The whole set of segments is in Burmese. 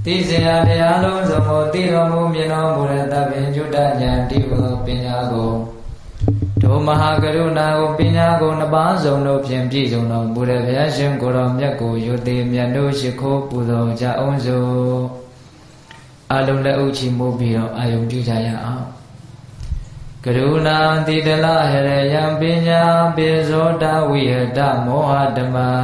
တိစေယတရားလုံးစုံကိုသိတော်မူမြင်တော်မူတဲ့သဗ္ဗညုတဉာဏ်တိဟုသောပညာကိုဒုမဟာကရုဏာကိုပညာကိုနှစ်ပါးစုံတို့ဖြင့်ပြည့်စုံတော်မူတဲ့ဘုရားရှင်ကိုယ်တော်မြတ်ကိုယုတိမြတ်တို့ရှိခိုးပူဇော်ကြအောင်စို့အလုံးလက်ဥချီမိုးပြီးတော့အာယုံပြုကြရအောင်ကရုဏာတိတလဟရယံပညာပိဇောတဝိဟတမောဟဓမ္မံ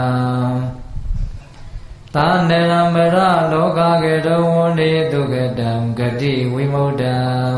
သာနေရမရလောကကေတဝန္တိတုကတံဂတိဝိမု ddံ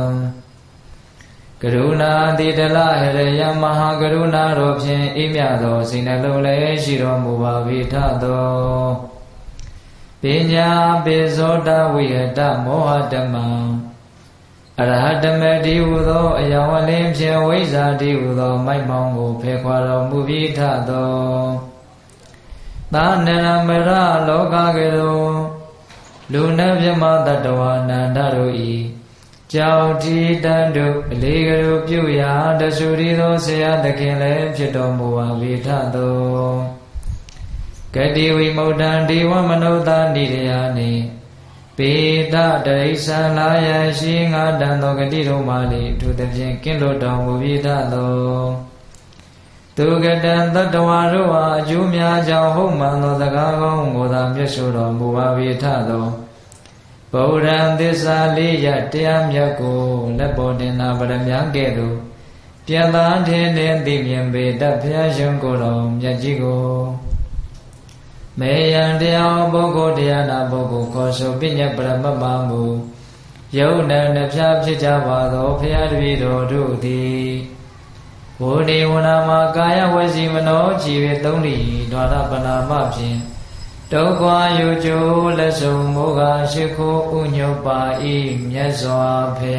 ကရုဏာတိတလဟရယံမဟာကရုဏာတော်ဖြင့်အေးမြသောစိတ်နှလုံးလည်းရှိတော်မူပါ၏ထသောပညာပိဇောတဝိဟတမောဟဓမ္မံအရဟတမေတိဟုသောအယောင်အလင်းဖြင့်ဝိဇ္ဇာတိဟုသောမိုက်မောင်းကိုဖယ်ခွာတော်မူပြီးထသောသာနရမရလောကကေတောလူနှင့်မြမတတ္တဝါနန္ဒတို့ဤကြောင့်ဒီတန်တို့အလေးကလေးပြုရာတဆူရီသောဆရာသခင်လည်းဖြစ်တော်မူပါ၏ထသောဂတိဝိမု ddံ ဒေဝမနုဿာနိရယာနိပေတတရိစ္ဆာလာယရှိငါတန်သောဂတိတို့မှလေသူသဖြင့်ကင်းလွတ်တော်မူ၏ထသောသူကတံတတ္တဝါတို့ဟာအကျိုးများကြောင့်ဟုတ်မှန်သောစကားကောင်းကိုသာမြတ်ဆိုတော်မူပါ၏ထသောဗုဒ္ဓံသစ္စာလေးရတရားမြတ်ကိုလက်ပေါ်တင်နာပရမကဲ့သို့ပြန်သာထင်းထင်းသိမြင်ပေတတ်ဘုရားရှင်ကိုယ်တော်မြတ်ကြီးကိုမေယံတရားပုဂ္ဂိုလ်တရားနာပုဂ္ဂိုလ်ခေါ်ဆိုပညတ်ပရမတ်ပါမူယုံနံနှဖျားဖြစ်ကြပါသောဘုရားတပည့်တော်တို့သည်ဝိနေဝနာမှာကာယဝစီမနောကြည်၍သုံးလိဒွါရပနာမဖြင့်ဒုက္ခယုကျိုးလက်ဆုံမောဃရှိခိုးဥညုတ်ပါ၏မြတ်စွာဘု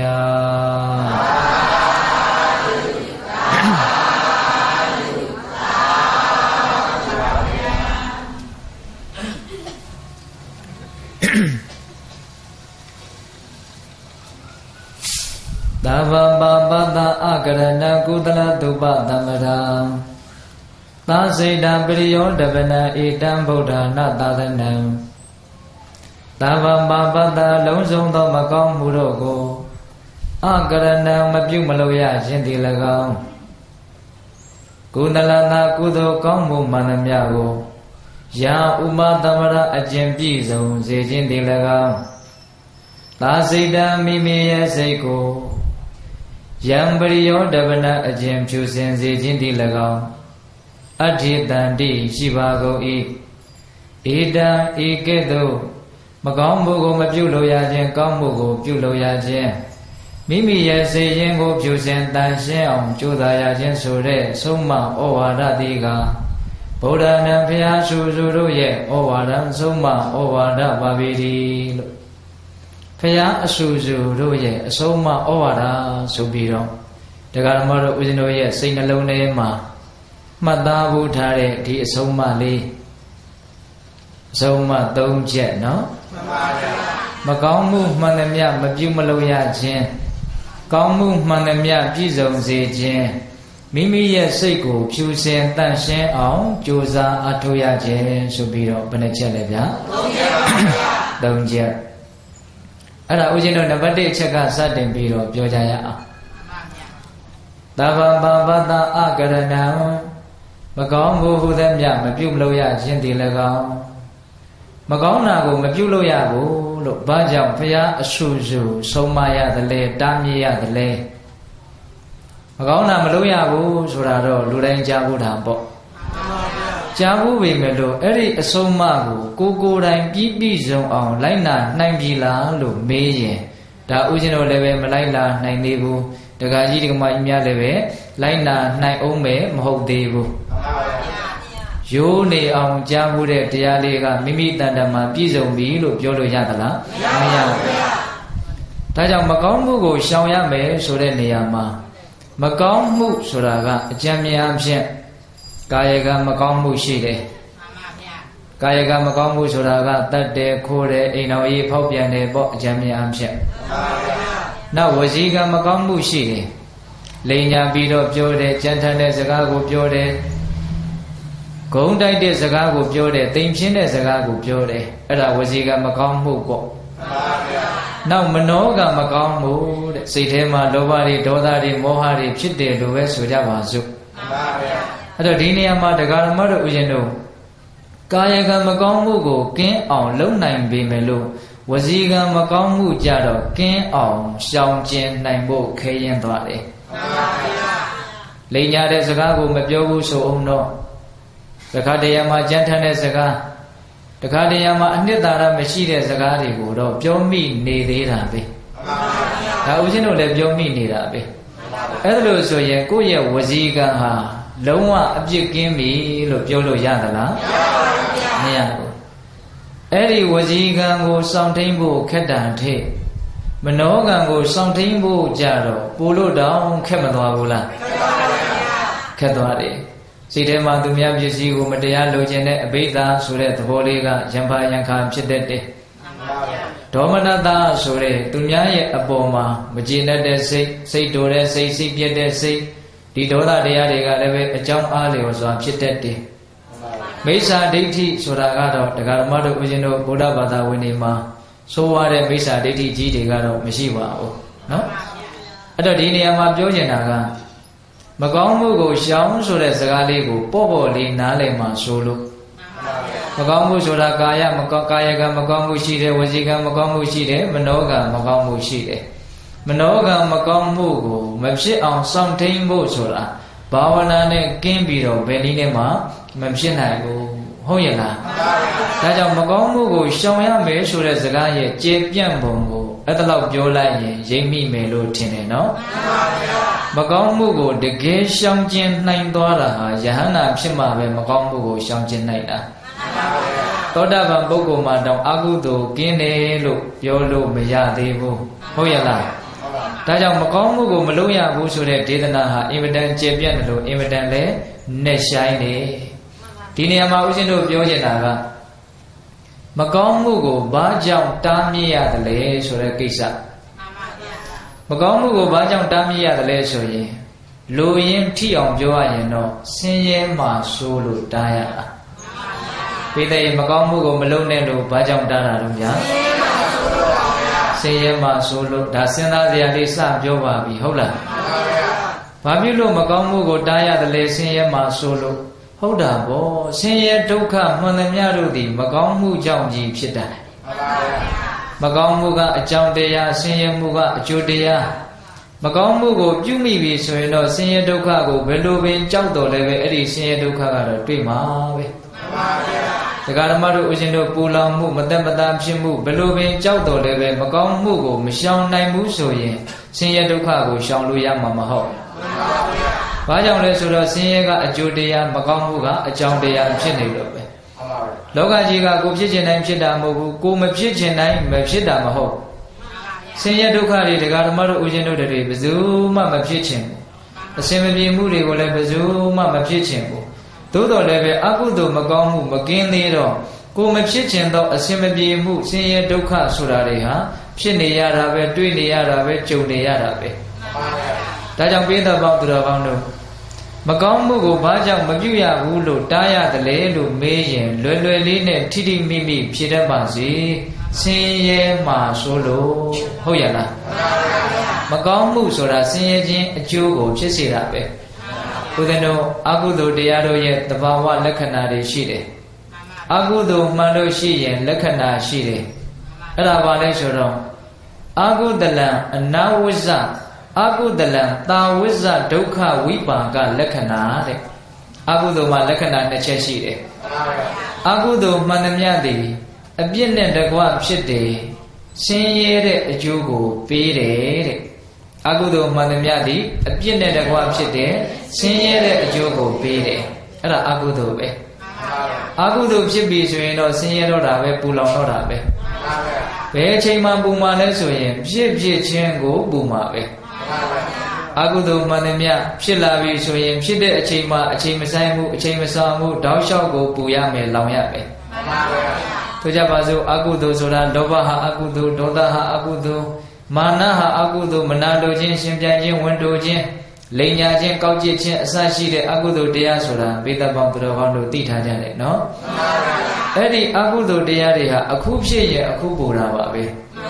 ရားသဗ္ဗပါပတ္တအကရဏကုသလတုပသမ္မရာသာစိတံပရိယောတပနံဧတံဗုဒ္ဓနာသာသနံသဗ္ဗပါပတ္တလုံးစုံသောမကောင်းမှုတို့ကိုအကရဏံမပြုမလို့ရခြင်းသည်၎င်းကုသလနာကုသိုလ်ကောင်းမှုမှန်သမျှကိုယာဥပသမ္မရာအကျင့်ပြည့်စုံစေခြင်းသည်၎င်းသာစိတံမိမိရဲ့စိတ်ကိုယံပရိယောတပနအကျင့်ဖြူစင်စေခြင်းသည်၎င်းအဋ္ဌိတန္တိရှိပါကုန်၏ဧတံဤကဲ့သို့မကောင်းမှုကိုမပြုလို့ရခြင်းကောင်းမှုကိုပြုလို့ရခြင်းမိမိရဲ့စိတ်ရင်းကိုဖြူစင်တန်ရှင်းအောင်ကြိုးစားရခြင်းဆိုတဲ့ဆုံးမဩဝါဒတိကဗုဒ္ဓနံဘုရားရှုတို့ရဲ့ဩဝါဒဆုံးမဩဝါဒပါပေသည်လို့ဘုရားအရှုတို့ရဲ့အဆုံးမဩဝါဒဆိုပြီးတော့တရားဓမ္မတို့ဦးဇင်းတို့ရဲ့စိတ်နှလုံးထဲမှာမှတ်သားဖို့ထားတဲ့ဒီအဆုံးအမလေးအဆုံးအမ၃ချက်နော်မှန်ပါဗျာမကောင်းမှုမှန်သမျှမပြုမလို့ရခြင်းကောင်းမှုမှန်သမျှပြည့်စုံစေခြင်းမိမိရဲ့စိတ်ကိုဖြူစင်တန့်ရှင်းအောင်ကြိုးစားအထောက်ရခြင်းဆိုပြီးတော့ဘယ်နှချက်လဲဗျာ၃ချက်ပါဗျာ၃ချက်အဲ့ဒါဦးဇင်းတို့နံပါတ်1အချက်ကစတင်ပြီးတော့ပြောကြရအောင်သဗ္ဗပါပတ္တအကရဏံမကောင်းမှုဟုသမျှမပြုမလို့ရခြင်းတည်း၎င်းမကောင်းတာကိုမပြုလို့ရဘူးလို့ဘာကြောင့်ဘုရားအရှုဆုံးမရသလဲတားမြစ်ရသလဲမကောင်းတာမလုပ်ရဘူးဆိုတာတော့လူတိုင်းကြားဖို့တာပေါ့ကြားဖို့ပေမဲ့လို့အဲ့ဒီအဆုံးအမကိုကိုယ်တိုင်ပြီးစုံအောင်လိုက်နာနိုင်ပြီလားလို့မေးရင်ဒါဥစဉ်တို့လည်းပဲမလိုက်နာနိုင်သေးဘူးတက္ကကြီးတက္ကမကြီးများလည်းပဲလိုက်နာနိုင်အောင်ပဲမဟုတ်သေးဘူးရိုးနေအောင်ကြားမှုတဲ့တရားလေးကမိမိတန်တမှာပြည့်စုံပြီလို့ပြောလို့ရသလားမရဘူးဒါကြောင့်မကောင်းမှုကိုရှောင်ရမယ်ဆိုတဲ့နေရာမှာမကောင်းမှုဆိုတာကအကြံဉာဏ်ဖြင့်ကာယကမကောင်းမှုရှိတယ်ကာယကမကောင်းမှုဆိုတာကတတ်တယ်ခိုးတယ်အိမ်တော်ကြီးဖောက်ပြန်တယ်ပေါ့အကြံဉာဏ်ဖြင့်နောက်ဝစီကမကောင်းမှုရှိတယ်လိန်ညာပြီးတော့ပြောတယ်ကြမ်းထမ်းတဲ့စကားကိုပြောတယ်ဂုံတိုက်တဲ့စကားကိုပြောတယ်တိမ်ဖြင်းတဲ့စကားကိုပြောတယ်အဲ့ဒါဝစီကမကောင်းမှုပေါ့နောက်မနောကမကောင်းမှုတဲ့စိတ်ထဲမှာလောဘတွေဒေါသတွေမောဟတွေဖြစ်တယ်လို့ပဲဆိုကြပါစို့အဲ့တော့ဒီနေရာမှာတရားဓမ္မတို့ဥရှင်တို့ကာယကံမကောင်းမှုကိုကင်းအောင်လုပ်နိုင်ပေမဲ့လို့ဝစီကံမကောင်းမှုကြတော့ကင်းအောင်ရှောင်ကျဉ်နိုင်ဖို့ခဲရင်သွားတယ်လိမ်ညာတဲ့စကားကိုမပြောဘူးဆိုအောင်တော့တခါတရံမှာကြမ်းထမ်းတဲ့စကားတခါတရံမှာအနှစ်သာရမရှိတဲ့စကားတွေကိုတော့ပြောမိနေသေးတာပဲဒါဦးဇင်းတို့လည်းပြောမိနေတာပဲအဲ့ဒါလို့ဆိုရင်ကိုယ့်ရဲ့ဝစီကံဟာလုံးဝအပြစ်ကင်းပြီလို့ပြောလို့ရသလားမရဘူးအဲ့ဒီဝစီကံကိုစောင့်ထိန်ဖို့ခက်တန်ထိမနောကံကိုစောင့်ထိန်ဖို့ကြတော့ပို့လို့တောင်ခက်မသွားဘူးလားခက်သွားတယ်စိတ်ထဲမှာသူများပစ္စည်းကိုမတရားလိုချင်တဲ့အဘိဓါဆိုတဲ့သဘောလေးကယံဖာယံခါဖြစ်တတ်တယ်ဒေါမနတဆိုတဲ့သူများရဲ့အပေါ်မှာမကျေနပ်တဲ့စိတ်တိုတဲ့စိတ်ပြည့်တဲ့စိတ်ဒီဒေါသတရားတွေကလည်းပဲအကြောင်းအားလျော်စွာဖြစ်တတ်တယ်မိစ္ဆာဒိဋ္ဌိဆိုတာကတော့တရားဓမ္မတို့ဦးဇင်းတို့ဗုဒ္ဓဘာသာဝင်တွေမှာဆိုးဝါးတဲ့မိစ္ဆာဒိဋ္ဌိကြီးတွေကတော့မရှိပါဘူးနော်အဲ့တော့ဒီနေရာမှာပြောချင်တာကမကောင်းမှုကိုရှောင်ဆိုတဲ့စကားလေးကိုပေါ့ပေါ့လေးနားလည်မှဆိုလို့မကောင်းမှုဆိုတာကာယကံမကောင်းမှုရှိတယ်ဝစီကံမကောင်းမှုရှိတယ်မနောကံမကောင်းမှုရှိတယ်မနောကံမကောင်းမှုကိုမဖြစ်အောင်စောင့်ထိန်ဖို့ဆိုတာဘာဝနာနဲ့ကင်းပြီးတော့ဘယ်နည်းနဲ့မှမဖြစ်နိုင်ဘူးဟုတ်ရဲ့လားဒါကြောင့်မကောင်းမှုကိုရှောင်ရမယ်ဆိုတဲ့စကားရဲ့ကျေပြန့်ပုံကိုအဲ့ဒါလောက်ပြောလိုက်ရင်ရိပ်မိမယ်လို့ထင်တယ်နော်မကောင်းမှုကိုတကယ်ရှောင်ကျဉ်နိုင်သွားတာဟာယဟန္တာဖြစ်မှပဲမကောင်းမှုကိုရှောင်ကျဉ်နိုင်တာသောတာပန်ပုဂ္ဂိုလ်မှာတောင်အကုသိုလ်ကင်းတယ်လို့ပြောလို့မရသေးဘူးဟုတ်ရဲ့လားဒါကြောင့်မကောင်းမှုကိုမလုပ်ရဘူးဆိုတဲ့ဒေသနာဟာအင်မတန်ကျေပြန့်တယ်လို့အင်မတန်လည်းနဲ့ဆိုင်တယ်ဒီနေရာမှာဦးဇင်းတို့ပြောချင်တာကမကောင်းမှုကိုဘာကြောင့်တားမြစ်ရတယ်လဲဆိုတဲ့ကိစ္စမကောင်းမှုကိုဘာကြောင့်တားမြစ်ရတယ်လဲဆိုရင်လူရင်းထိအောင်ပြောရရင်တော့ဆင်းရဲမှဆိုးလို့တားရတာပိဋကမကောင်းမှုကိုမလုပ်နဲ့လို့ဘာကြောင့်တားတာတော့ဗျာဆင်းရဲမှဆိုးလို့ဒါစဉ်းစားစရာလေးစပြောပါပြီဟုတ်လားဘာဖြစ်လို့မကောင်းမှုကိုတားရတယ်လဲဆင်းရဲမှဆိုးလို့ဟုတ်တာဗောဆင်းရဲဒုက္ခမှန်သမျှတို့သည်မကောင်းမှုကြောင့်ကြီးဖြစ်တယ်မကောင်းမှုကအကြောင်းတရားဆင်းရဲမှုကအကျိုးတရားမကောင်းမှုကိုပြုမိပြီဆိုရင်တော့ဆင်းရဲဒုက္ခကိုဘယ်လိုပင်ကြောက်တော်လည်းပဲအဲ့ဒီဆင်းရဲဒုက္ခကတော့တွေ့မှာပဲတရားဓမ္မတို့ဦးဇင်းတို့ပူလောင်မှုမသက်မသာဖြစ်မှုဘယ်လိုပင်ကြောက်တော်လည်းပဲမကောင်းမှုကိုမရှောင်နိုင်ဘူးဆိုရင်ဆင်းရဲဒုက္ခကိုရှောင်လို့ရမှာမဟုတ်ဘာကြောင့်လဲဆိုတော့ဆင်းရဲကအကျိုးတရားမကောင်းမှုကအကြောင်းတရားဖြစ်နေလို့ပဲလောကကြီးကကိုဖြစ်ခြင်းတိုင်းဖြစ်တာမဟုတ်ဘူးကိုမဖြစ်ခြင်းတိုင်းမဖြစ်တာမဟုတ်ဆင်းရဲဒုက္ခတွေတရားဓမ္မတို့ဦးဇင်းတို့တွေဘယ်သူမှမဖြစ်ခြင်းဘူးအစင်မပြေမှုတွေကိုလည်းဘယ်သူမှမဖြစ်ခြင်းဘူးသို့တော်လည်းပဲအကုသိုလ်မကောင်းမှုမကင်းသေးတော့ကိုမဖြစ်ခြင်းတော့အစင်မပြေမှုဆင်းရဲဒုက္ခဆိုတာတွေဟာဖြစ်နေရတာပဲတွေ့နေရတာပဲကြုံနေရတာပဲဒါကြောင့်ပိဋကပေါင်းသူတော်ကောင်းတို့မကောင်းမှုကိုဘာကြောင့်မပြုရဘူးလို့တားရတယ်လေလို့မေးရင်လွယ်လွယ်လေးနဲ့ထိထိမိမိဖြေတတ်ပါစေဆင်းရဲမှဆိုလို့ဟုတ်ရလားမကောင်းမှုဆိုတာဆင်းရဲခြင်းအကျိုးကိုဖြစ်စေတာပဲဦးဇင်းတို့အကုသိုလ်တရားတို့ရဲ့သဘာဝလက္ခဏာတွေရှိတယ်အကုသိုလ်မှန်လို့ရှိရင်လက္ခဏာရှိတယ်အဲ့ဒါဘာလဲဆိုတော့အကုသလံအနာဝိဇ္ဇအကုသလံသာဝိဇ္ဇဒုက္ခဝိပါကလက္ခဏာတဲ့အကုသိုလ်မှာလက္ခဏာနှစ်ချက်ရှိတယ်အကုသိုလ်မှန်သမျှသည်အပြစ်နဲ့တကွဖြစ်တယ်ဆင်းရဲတဲ့အကျိုးကိုပေးတယ်တဲ့အကုသိုလ်မှန်သမျှသည်အပြစ်နဲ့တကွဖြစ်တယ်ဆင်းရဲတဲ့အကျိုးကိုပေးတယ်အဲ့ဒါအကုသိုလ်ပဲအကုသိုလ်ဖြစ်ပြီဆိုရင်တော့ဆင်းရဲတော့တာပဲပူလောင်တော့တာပဲဘယ်အချိန်မှပူမှာလဲဆိုရင်ဖြစ်ချင်းကိုပူမှာပဲအကုသိုလ်မှန်သမျှဖြစ်လာပြီဆိုရင်ဖြစ်တဲ့အချိန်မှအချိန်မဆိုင်မှုအချိန်မဆောင်မှုတောက်လျှောက်ကိုပူရမယ်လောင်ရမယ်ဆိုကြပါစို့အကုသိုလ်ဆိုတာလောဘဟာအကုသိုလ်ဒေါသဟာအကုသိုလ်မာနဟာအကုသိုလ်မနာလိုခြင်းရှင်ပြန်ခြင်းဝန်တိုခြင်းလိမ်ညာခြင်းကောက်ကျစ်ခြင်းအစရှိတဲ့အကုသိုလ်တရားဆိုတာပိဋကပေါင်းသူတော်ကောင်းတို့သိထားကြတယ်နော်အဲ့ဒီအကုသိုလ်တရားတွေဟာအခုဖြစ်ရင်အခုပူတာပါပဲ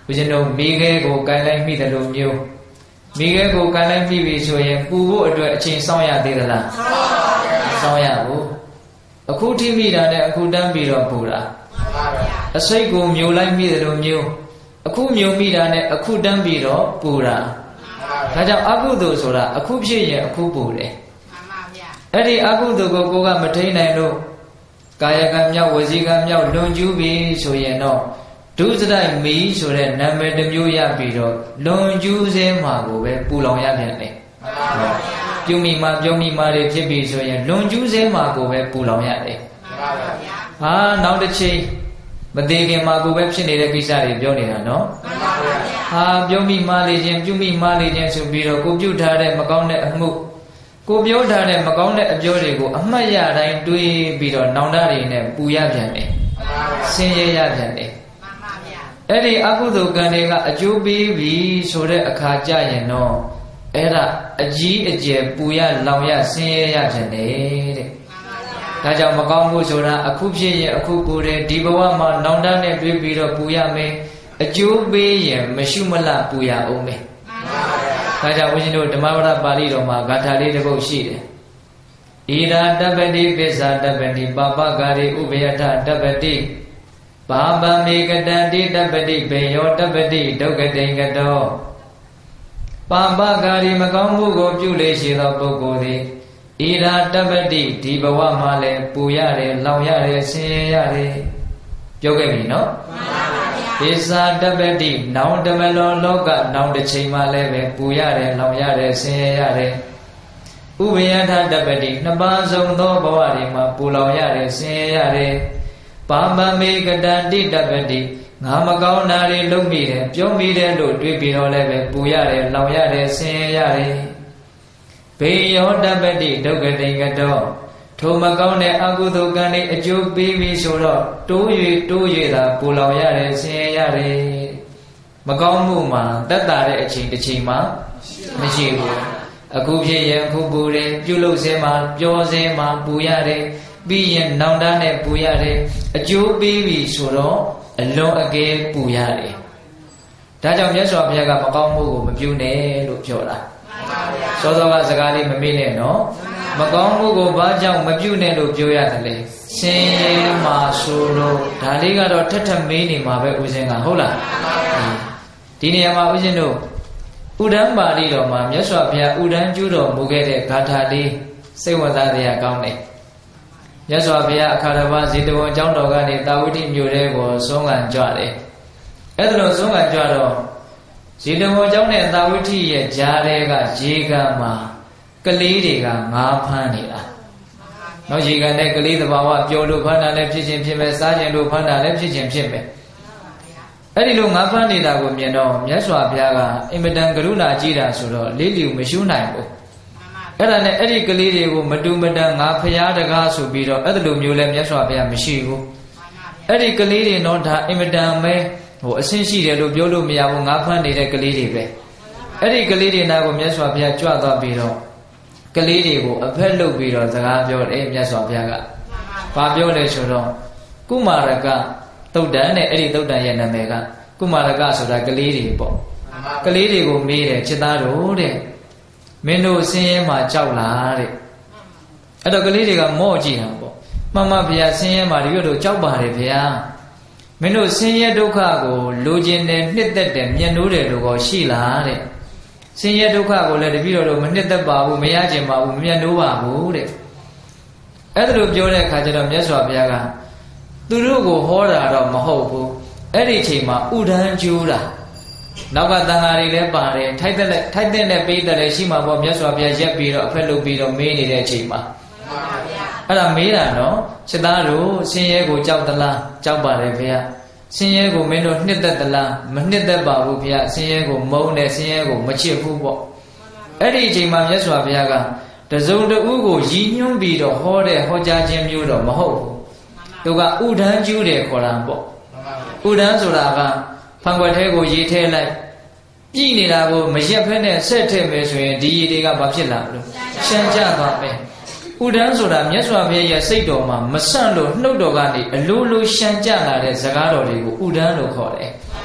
ဦးဇင်းတို့မိခဲကိုကိုင်လိုက်မိတယ်လို့မျိုးမိခဲကိုကိုင်လိုက်မိပြီဆိုရင်ပူဖို့အတွက်အချိန်စောင့်ရသေးသလားစောင့်ရဘူးအခုထိမိတာနဲ့အခုတန်းပြီးတော့ပူတာအစိတ်ကိုမျိုးလိုက်မိတယ်လို့မျိုးအခုမျိုးမိတာနဲ့အခုတန်းပြီးတော့ပူတာဒါကြောင့်အကုသိုလ်ဆိုတာအခုဖြစ်ရင်အခုပူတယ်အဲ့ဒီအကုသိုလ်ကိုကမထိန်နိုင်လို့ကာယကံမြောက်ဝစီကံမြောက်လွန်ကျူးပြီဆိုရင်တော့ဒုစရိုက်မီဆိုတဲ့နာမည်တစ်မျိုးရပြီးတော့လွန်ကျူးစေမှာကိုပဲပူလောင်ရပြန်တယ်ပြုမိမှပြုံမိမှတွေဖြစ်ပြီဆိုရင်လွန်ကျူးစေမှာကိုပဲပူလောင်ရတယ်ဟာနောက်တစ်ချိန်မသေးခင်မှာကိုပဲဖြစ်နေတဲ့ကိစ္စတွေပြောနေတာနော်ဟာပြုံမိမှလေခြင်းပြုမိမှလေခြင်းဆိုပြီးတော့ကိုပြုထားတဲ့မကောင်းတဲ့အမှုကိုပြောထားတဲ့မကောင်းတဲ့အပြောတွေကိုအမှတ်ရတိုင်းတွေးပြီးတော့နောင်တတွေနဲ့ပူရပြန်တယ်ဆင်းရဲရပြန်တယ်အဲ့ဒီအကုသိုလ်ကံတွေကအကျိုးပေးပြီဆိုတဲ့အခါကြရင်တော့အဲ့ဒါအကြီးအကျယ်ပူရလောင်ရဆင်းရဲရပြန်တယ်တဲ့ဒါကြောင့်မကောင်းမှုဆိုတာအခုဖြစ်ရင်အခုပူတယ်ဒီဘဝမှာနောင်တနဲ့တွေးပြီးတော့ပူရမယ်အကျိုးပေးရင်မရှုမလပူရအောင်မယ်ဒါကြောင့်ဦးဇင်းတို့ဓမ္မပဒပါဠိတော်မှာဂါထာလေးတစ်ပုဒ်ရှိတယ်ဣရာတပ္ပတိပစ္ဆာတပ္ပတိပပဂါရိဥပယထတပ္ပတိဘာဗမေကတံတိတပ္ပတိဘေယောတပ္ပတိဒုက္ခတိင်္ဂတောပပဂါရိမကောင်းမှုကိုပြုလေရှိသောပုဂ္ဂိုလ်သည်ဣရာတပ္ပတိဒီဘဝမှာလည်းပူရတယ်လောင်ရတယ်ဆင်းရဲရတယ်ပြောခဲ့ပြီနော်ပစ္ဆာတပ္ပတိနောင်တမလောလောကနောင်တစ်ချိန်မှလည်းပဲပူရတယ်လောင်ရတယ်ဆင်းရဲရတယ်ဥပယထတပ္ပတိနှစ်ပါးစုံသောဘဝတွေမှာပူလောင်ရတယ်ဆင်းရဲရတယ်ပါမမေကတံတိတပ္ပတိငါမကောင်းတာတွေလုပ်မိတယ်ပြောမိတယ်လို့တွေးပြီးတော့လည်းပဲပူရတယ်လောင်ရတယ်ဆင်းရဲရတယ်ဘေယောတပ္ပတိဒုက္ခတိင်္ဂတောထိုမကောင်းတဲ့အကုသိုလ်ကံတွေအကျိုးပေးပြီးဆိုတော့တိုး၍သာပူလောင်ရတယ်ဆင်းရဲရတယ်မကောင်းမှုမှာတက်တာတဲ့အချိန်တစ်ချိန်မှမရှိဘူးအခုဖြစ်ရင်အခုပူတယ်ပြုလုပ်စေမှာပြောစေမှာပူရတယ်ပြီးရင်နောင်တနဲ့ပူရတယ်အကျိုးပေးပြီဆိုတော့အလွန်အကဲပူရတယ်ဒါကြောင့်မြတ်စွာဘုရားကမကောင်းမှုကိုမပြုနဲ့လို့ပြောတာစောစောကစကားလေးမမေ့နဲ့နော်မကောင်းမှုကိုဘာကြောင့်မပြုနဲ့လို့ပြောရတယ်လေဆင်းရဲမှာဆိုလို့ဒါလေးကတော့ထထမေးနေမှာပဲဦးဇင်းကဟုတ်လားဒီနေရာမှာဦးဇင်းတို့ဥဒ္ဒံပါဠိတော်မှာမြတ်စွာဘုရားဥဒ္ဒံကျူးတော်မူခဲ့တဲ့ဂါထာလေးစိတ်ဝင်စားစရာကောင်းတယ်မြတ်စွာဘုရားအခါတစ်ပါးဇေတဝန်ကျောင်းတော်ကနေတာဝတိမြို့ထဲကိုဆုံးခံကြွတယ်အဲ့ဒါလို့ဆုံးခံကြွတော့ဇေတဝန်ကျောင်းနဲ့တာဝတိရဲ့ကြားထဲကရေကန်မှာကလေးတွေကငါးဖမ်းနေတာနောက်ရေကန်တဲ့ကလေးသဘာဝပျော်လို့ဖမ်းတာလည်းဖြစ်ချင်းဖြစ်မယ်စားခြင်းလို့ဖမ်းတာလည်းဖြစ်ချင်းဖြစ်မယ်အဲ့ဒီလိုငါးဖမ်းနေတာကိုမြင်တော့မြတ်စွာဘုရားကအင်မတန်ကရုဏာကြီးတာဆိုတော့လေးလျူမရှုနိုင်ဘူးအဲ့ဒါနဲ့အဲ့ဒီကလေးတွေကိုမတူမတန်ငါဖျားတကားဆိုပြီးတော့အဲ့လိုမျိုးလဲမြတ်စွာဘုရားမရှိဘူးအဲ့ဒီကလေးတွေတော့ဒါအင်မတန်ပဲအဆင့်ရှိတယ်လို့ပြောလို့မရဘူးငါဖမ်းနေတဲ့ကလေးတွေပဲအဲ့ဒီကလေးတွေနာကိုမြတ်စွာဘုရားကြွသွားပြီးတော့ကလေးတွေကိုအဖက်လုပ်ပြီးတော့စကားပြောတယ်မြတ်စွာဘုရားကဘာပြောလဲဆိုတော့ကုမာရကသုတ်တန်နဲ့အဲ့ဒီသုတ်တန်ရဲ့နာမည်ကကုမာရကဆိုတာကလေးတွေပေါ့ကလေးတွေကိုမေးတယ်ချစ်သားတို့တဲ့မင်းတို့ဆင်းရဲမှာကြောက်လားတဲ့အဲ့တော့ကလေးတွေကမော့ကြည့်တာပေါ့မှန်မှဗျာဆင်းရဲမှာဒီလိုကြောက်ပါတယ်ဗျာမင်းတို့ဆင်းရဲဒုက္ခကိုလိုချင်တယ်နှစ်သက်တယ်မြတ်နိုးတယ်လို့ကောရှိလားတဲ့ဆင်းရဲဒုက္ခကိုလည်းတပည့်တော်တို့မနှစ်သက်ပါဘူးမရကျင်ပါဘူးမမြတ်နိုးပါဘူးတဲ့အဲ့ဒါလိုပြောတဲ့အခါကျတော့မြတ်စွာဘုရားကသူတို့ကိုဟောတာတော့မဟုတ်ဘူးအဲ့ဒီအချိန်မှာဥဒန်းကျိုးတာနောက်ကတန်ဃာတွေလည်းပါတယ်ထိုက်တဲ့ပေးတယ်လည်းရှိမှာပေါ့မြတ်စွာဘုရားရက်ပြီးတော့အဖက်လုပ်ပြီးတော့မေးနေတဲ့အချိန်မှာအဲ့ဒါမေးတာနော်စိတ်သားတို့ဆင်းရဲကိုကြောက်သလားကြောက်ပါတယ်ဗျာဆင်းရဲကိုမင်းတို့နှစ်သက်သလားမနှစ်သက်ပါဘူးဗျာဆင်းရဲကိုမုန်းတယ်ဆင်းရဲကိုမချစ်ဘူးပေါ့အဲ့ဒီအချိန်မှာမြတ်စွာဘုရားကတစုံတဦးကိုရည်ညွှန်းပြီးတော့ဟောတဲ့ဟောကြားခြင်းမျိုးတော့မဟုတ်ဘူးသူကဥဒန်းကျူးတယ်ခေါ်တာပေါ့ဥဒန်းဆိုတာကဖန်ခွက်ထဲကိုရေထဲလိုက်ပြည်နေတာကိုမရက်ဖဲနဲ့ဆက်ထည့်မယ်ဆိုရင်ဒီရေတွေကဘာဖြစ်လာမလို့ရှမ်းကြသွားမယ်ဥဒန်းဆိုတာမြတ်စွာဘုရားရဲ့စိတ်တော်မှာမဆန့်လို့နှုတ်တော်ကနေအလိုလိုရှမ်းကြလာတဲ့စကားတော်တွေကိုဥဒန်းလို့ခေါ်တယ်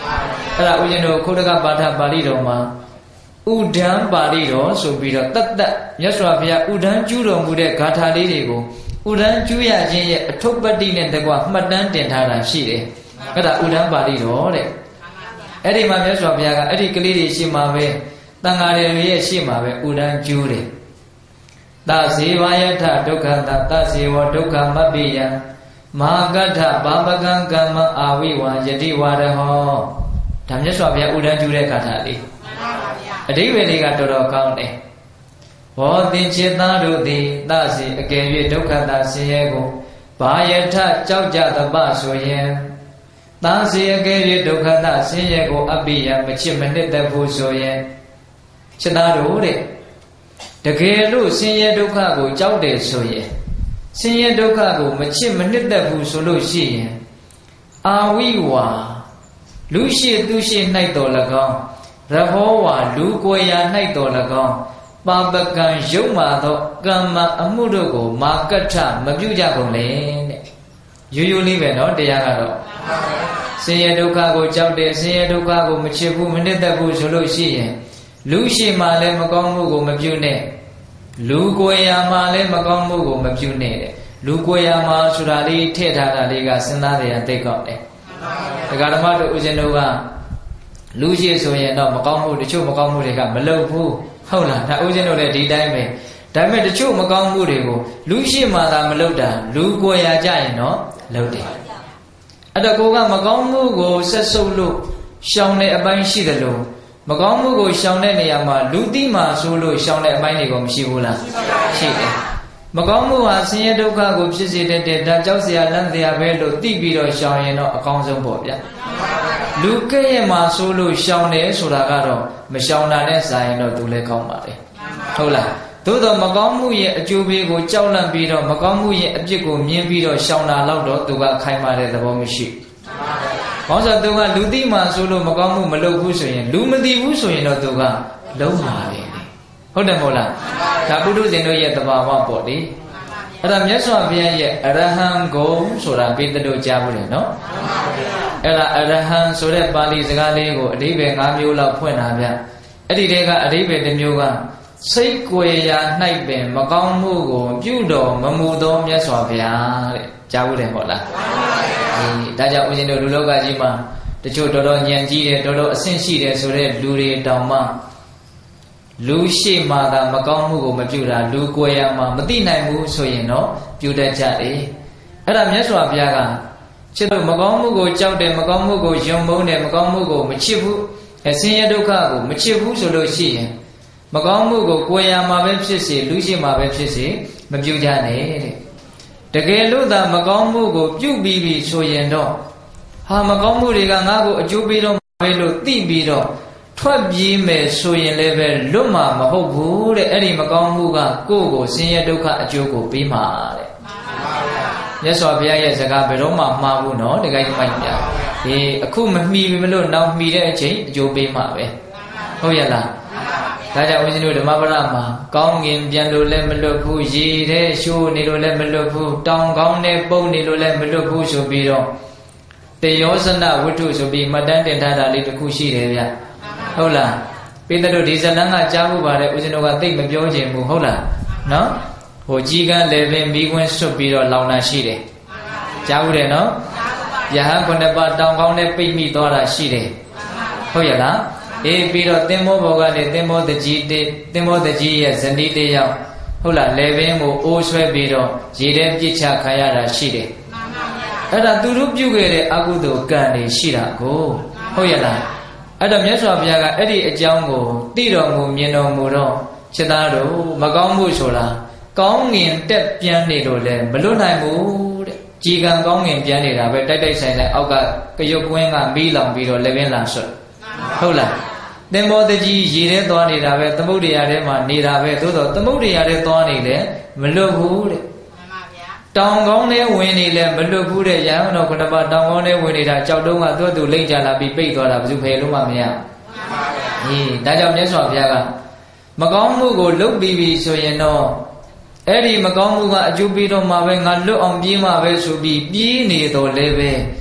အဲ့ဒါဦးဇင်းတို့ခုတကပါဠပါဠိတော်မှာဥဒံပါဠိတော်ဆိုပြီးတော့တတ်မြတ်စွာဘုရားဥဒံကျူးတော်မူတဲ့ဂါထာလေးတွေကိုဥဒံကျူးရခြင်းရဲ့အထုပ္ပတ္တိနဲ့တကွမှတ်တမ်းတင်ထားတာရှိတယ်အဲ့ဒါဥဒံပါဠိတော်တဲ့အဲ့ဒီမှာမြတ်စွာဘုရားကအဲ့ဒီကလေးတွေရှေ့မှာပဲတန်ဃာတွေရဲ့ရှေ့မှာပဲဥဒံကျူးတယ်သဇေဝယထဒုက္ခသဇေဝဒုက္ခမပ္ပိယံမဟာကတ္ထဘာပကံကမ္မအာဝိဝါယတိဝါရဟောဒါမြတ်စွာဘုရားဥဒံကျူးတဲ့ဂါထာလေးအဓိပ္ပာယ်လေးကတော်တော်ကောင်းတယ်ဘောသင်္ချေသားတို့သည်သစေအကယ်၍ဒုက္ခသာဆင်းရဲကိုဘာယထကြောက်ကြသပဆိုရင်သစေအကယ်၍ဒုက္ခသာဆင်းရဲကိုအပိယမချစ်မနှစ်သက်ဘူးဆိုရင်ချစ်သားတို့တဲ့တကယ်လို့ဆင်းရဲဒုက္ခကိုကြောက်တယ်ဆိုရင်ဆင်းရဲဒုက္ခကိုမချစ်မနှစ်သက်ဘူးဆိုလို့ရှိရင်အာဝိဝါလူရှိသူရှိ၌တော်၎င်းရဟောဝါလူကိုယ်ရာ၌တော်၎င်းပါပကံယုံမာသောကမ္မအမှုတို့ကိုမာကဋ္ဌမပြုကြကုန်လေတဲ့ရိုးရိုးလေးပဲเนาะတရားကတော့ဆင်းရဲဒုက္ခကိုကြောက်တယ်ဆင်းရဲဒုက္ခကိုမချစ်ဘူးမနှစ်သက်ဘူးဆိုလို့ရှိရင်လူရှိမှလည်းမကောင်းမှုကိုမပြုနဲ့လူကိုယ်ရာမှလည်းမကောင်းမှုကိုမပြုနဲ့တဲ့လူကိုယ်ရာမှဆိုတာလေးထည့်ထားတာလေးကစဉ်းစားတယ်သိကောက်တယ်ဒကာဓမ္မတို့ဦးဇင်းတို့ကလူရှိဆိုရင်တော့မကောင်းမှုတချို့မကောင်းမှုတွေကမလုပ်ဘူးဟုတ်လားဒါဦးဇင်းတို့လည်းဒီတိုင်းပဲဒါပေမဲ့တချို့မကောင်းမှုတွေကိုလူရှိမှသာမလုပ်တာလူကိုယ်ရာကြရင်တော့လုပ်တယ်အဲ့တော့ကိုကမကောင်းမှုကိုဆက်ဆုပ်လို့ရှောင်တဲ့အပိုင်းရှိတယ်လို့မကောင်းမှုကိုရှောင်တဲ့နေရာမှာလူတိမှဆိုလို့ရှောင်တဲ့အပိုင်းတွေကမရှိဘူးလားရှိတယ်မကောင်းမှုဟာဆင်းရဲဒုက္ခကိုဖြစ်စေတဲ့ဒါကြောက်စရာလန့်စရာပဲလို့သိပြီးတော့ရှောင်ရင်တော့အကောင်းဆုံးပေါ့ဗျာလူကဲ့ရဲ့မှာဆိုလို့ရှောင်တယ်ဆိုတာကတော့မရှောင်တာနဲ့စာရင်တော့သူလည်းကောင်းပါတယ်ဟုတ်လားသို့တော့မကောင်းမှုရဲ့အကျိုးပေးကိုကြောက်လန့်ပြီးတော့မကောင်းမှုရဲ့အပြစ်ကိုမြင်ပြီးတော့ရှောင်တာတော့သူကခိုင်မာတဲ့သဘောမရှိဘာလို့သူကလူသိမှဆိုလို့မကောင်းမှုမလုပ်ဘူးဆိုရင်လူမသိဘူးဆိုရင်တော့သူကလုံးပါပဲဟုတ်တယ်မဟုတ်လားဒါပုထုဇဉ်တို့ရဲ့သဘာဝပေါ့လေအဲ့ဒါမြတ်စွာဘုရားရဲ့အရဟံဂုံဆိုတာပိတ္တို့ကြားဘူးလေနော်အဲ့ဒါအရဟံဆိုတဲ့ပါဠိစကားလေးကိုအဓိပ္ပာယ်၅မျိုးလောက်ဖွင့်တာဗျအဲ့ဒီတည်းကအဓိပ္ပာယ်တစ်မျိုးကစိတ်ကိုယ်ရာ၌ပင်မကောင်းမှုကိုပြုတော်မမူသောမြတ်စွာဘုရားတဲ့ကြားဘူးတယ်ဟုတ်လားဒါကြောင့်ဦးဇင်းတို့လူလောကကြီးမှာတချို့တော်တော်ဉာဏ်ကြီးတယ်တော်တော်အဆင့်ရှိတယ်ဆိုတဲ့လူတွေတောင်မှလူရှိမှသာမကောင်းမှုကိုမပြုတာလူကိုယ်ရာမှာမသိနိုင်ဘူးဆိုရင်တော့ပြုတတ်ကြတယ်အဲ့ဒါမြတ်စွာဘုရားကချစ်လို့မကောင်းမှုကိုကြောက်တယ်မကောင်းမှုကိုယုံမုန်းတယ်မကောင်းမှုကိုမချစ်ဘူးဆင်းရဲဒုက္ခကိုမချစ်ဘူးဆိုလို့ရှိရင်မကောင်းမှုကိုကိုယ်ရာမှာပဲဖြစ်စေလူရှိမှာပဲဖြစ်စေမပြုကြနဲ့တဲ့တကယ်လို့သာမကောင်းမှုကိုပြုပြီးပြီဆိုရင်တော့ဟာမကောင်းမှုတွေကငါ့ကိုအကျိုးပေးတော့ပဲလို့သိပြီးတော့ထွက်ပြေးမယ်ဆိုရင်လည်းပဲလွတ်မှာမဟုတ်ဘူးတဲ့အဲ့ဒီမကောင်းမှုကကိုယ့်ကိုဆင်းရဲဒုက္ခအကျိုးကိုပေးမှာတဲ့မြတ်စွာဘုရားရဲ့စကားဘယ်တော့မှမှားဘူးနော်တကယ်ကြီးမိုက်ပြအခုမမှီပြီမလို့နောက်မှီတဲ့အချိန်အကျိုးပေးမှာပဲဟုတ်ရဲ့လားဒါကြောင့်ဦးဇင်းတို့ဓမ္မပဒမှာကောင်းငင်ပြန်လို့လည်းမလွတ်ဘူးရေတဲ့ရှိုးနေလို့လည်းမလွတ်ဘူးတောင်ကောင်းနဲ့ပုံနေလို့လည်းမလွတ်ဘူးဆိုပြီးတော့တေယောဇနဝတ္ထုဆိုပြီးမှတ်တမ်းတင်ထားတာလေးတစ်ခုရှိတယ်ဗျဟုတ်လားပိတတို့ဒီဇလန်းကကြားမှုပါတယ်ဦးဇင်းတို့ကသိမပြောချင်ဘူးဟုတ်လားနော်ဟိုကြီးကန်းလည်းပင်မိခွင်းဆွတ်ပြီးတော့လောင်တာရှိတယ်ကြားဘူးတယ်နော်ယဟန်ခုနှစ်ပါးတောင်ကောင်းနဲ့ပိတ်မိသွားတာရှိတယ်ဟုတ်ရဲ့လားပြီးတော့သင်္ဘောဘော်ကနေသင်္ဘောတကြီးရဲ့ဇနီးတယောက်ဟုတ်လားလေပင်ကိုအိုးဆွဲပြီးတော့ရေထဲပြစ်ချခံရတာရှိတယ်အဲ့ဒါသူတို့ပြုခဲ့တဲ့အကုသိုလ်ကံတွေရှိတာကိုဟုတ်ရဲ့လားအဲ့တော့မြတ်စွာဘုရားကအဲ့ဒီအကြောင်းကိုသိတော်မူမြင်တော်မူတော့ခြေသားတို့မကောင်းမှုဆိုတာကောင်းငင်တက်ပြန်နေလို့လည်းမလွတ်နိုင်ဘူးတဲ့ကြည်ကံကောင်းငင်ပြန်နေတာပဲတိုက်ဆိုင်အောက်ကကရုတ်ကွင်းကမီးလောင်ပြီးတော့လေပင်လာဆွတ်ဟုတ်လားသင်္ဘောတကြီးရေထဲသွားနေတာပဲသမုဒ္ဒရာထဲမှာနေတာပဲသို့တော့သမုဒ္ဒရာထဲသွားနေလေမလွတ်ဘူးတဲ့မှန်ပါဗျာတောင်ကောင်းထဲဝင်နေလေမလွတ်ဘူးတဲ့ရဟန်းတော်ခုနှစ်ပါးတောင်ကောင်းထဲဝင်နေတာကြောက်တုံးကသူ့သူလိမ့်ကြလာပြီးပိတ်သွားတာဘယ်သူဖယ်လို့မှမရမှန်ပါဗျာဒါကြောင့်မြတ်စွာဘုရားကမကောင်းမှုကိုလုပ်ပြီးပြီဆိုရင်တော့အဲ့ဒီမကောင်းမှုကအကျိုးပေးတော့မှာပဲငါလွတ်အောင်ပြေးမှာပဲဆိုပြီးပြေးနေတော့လည်းပဲ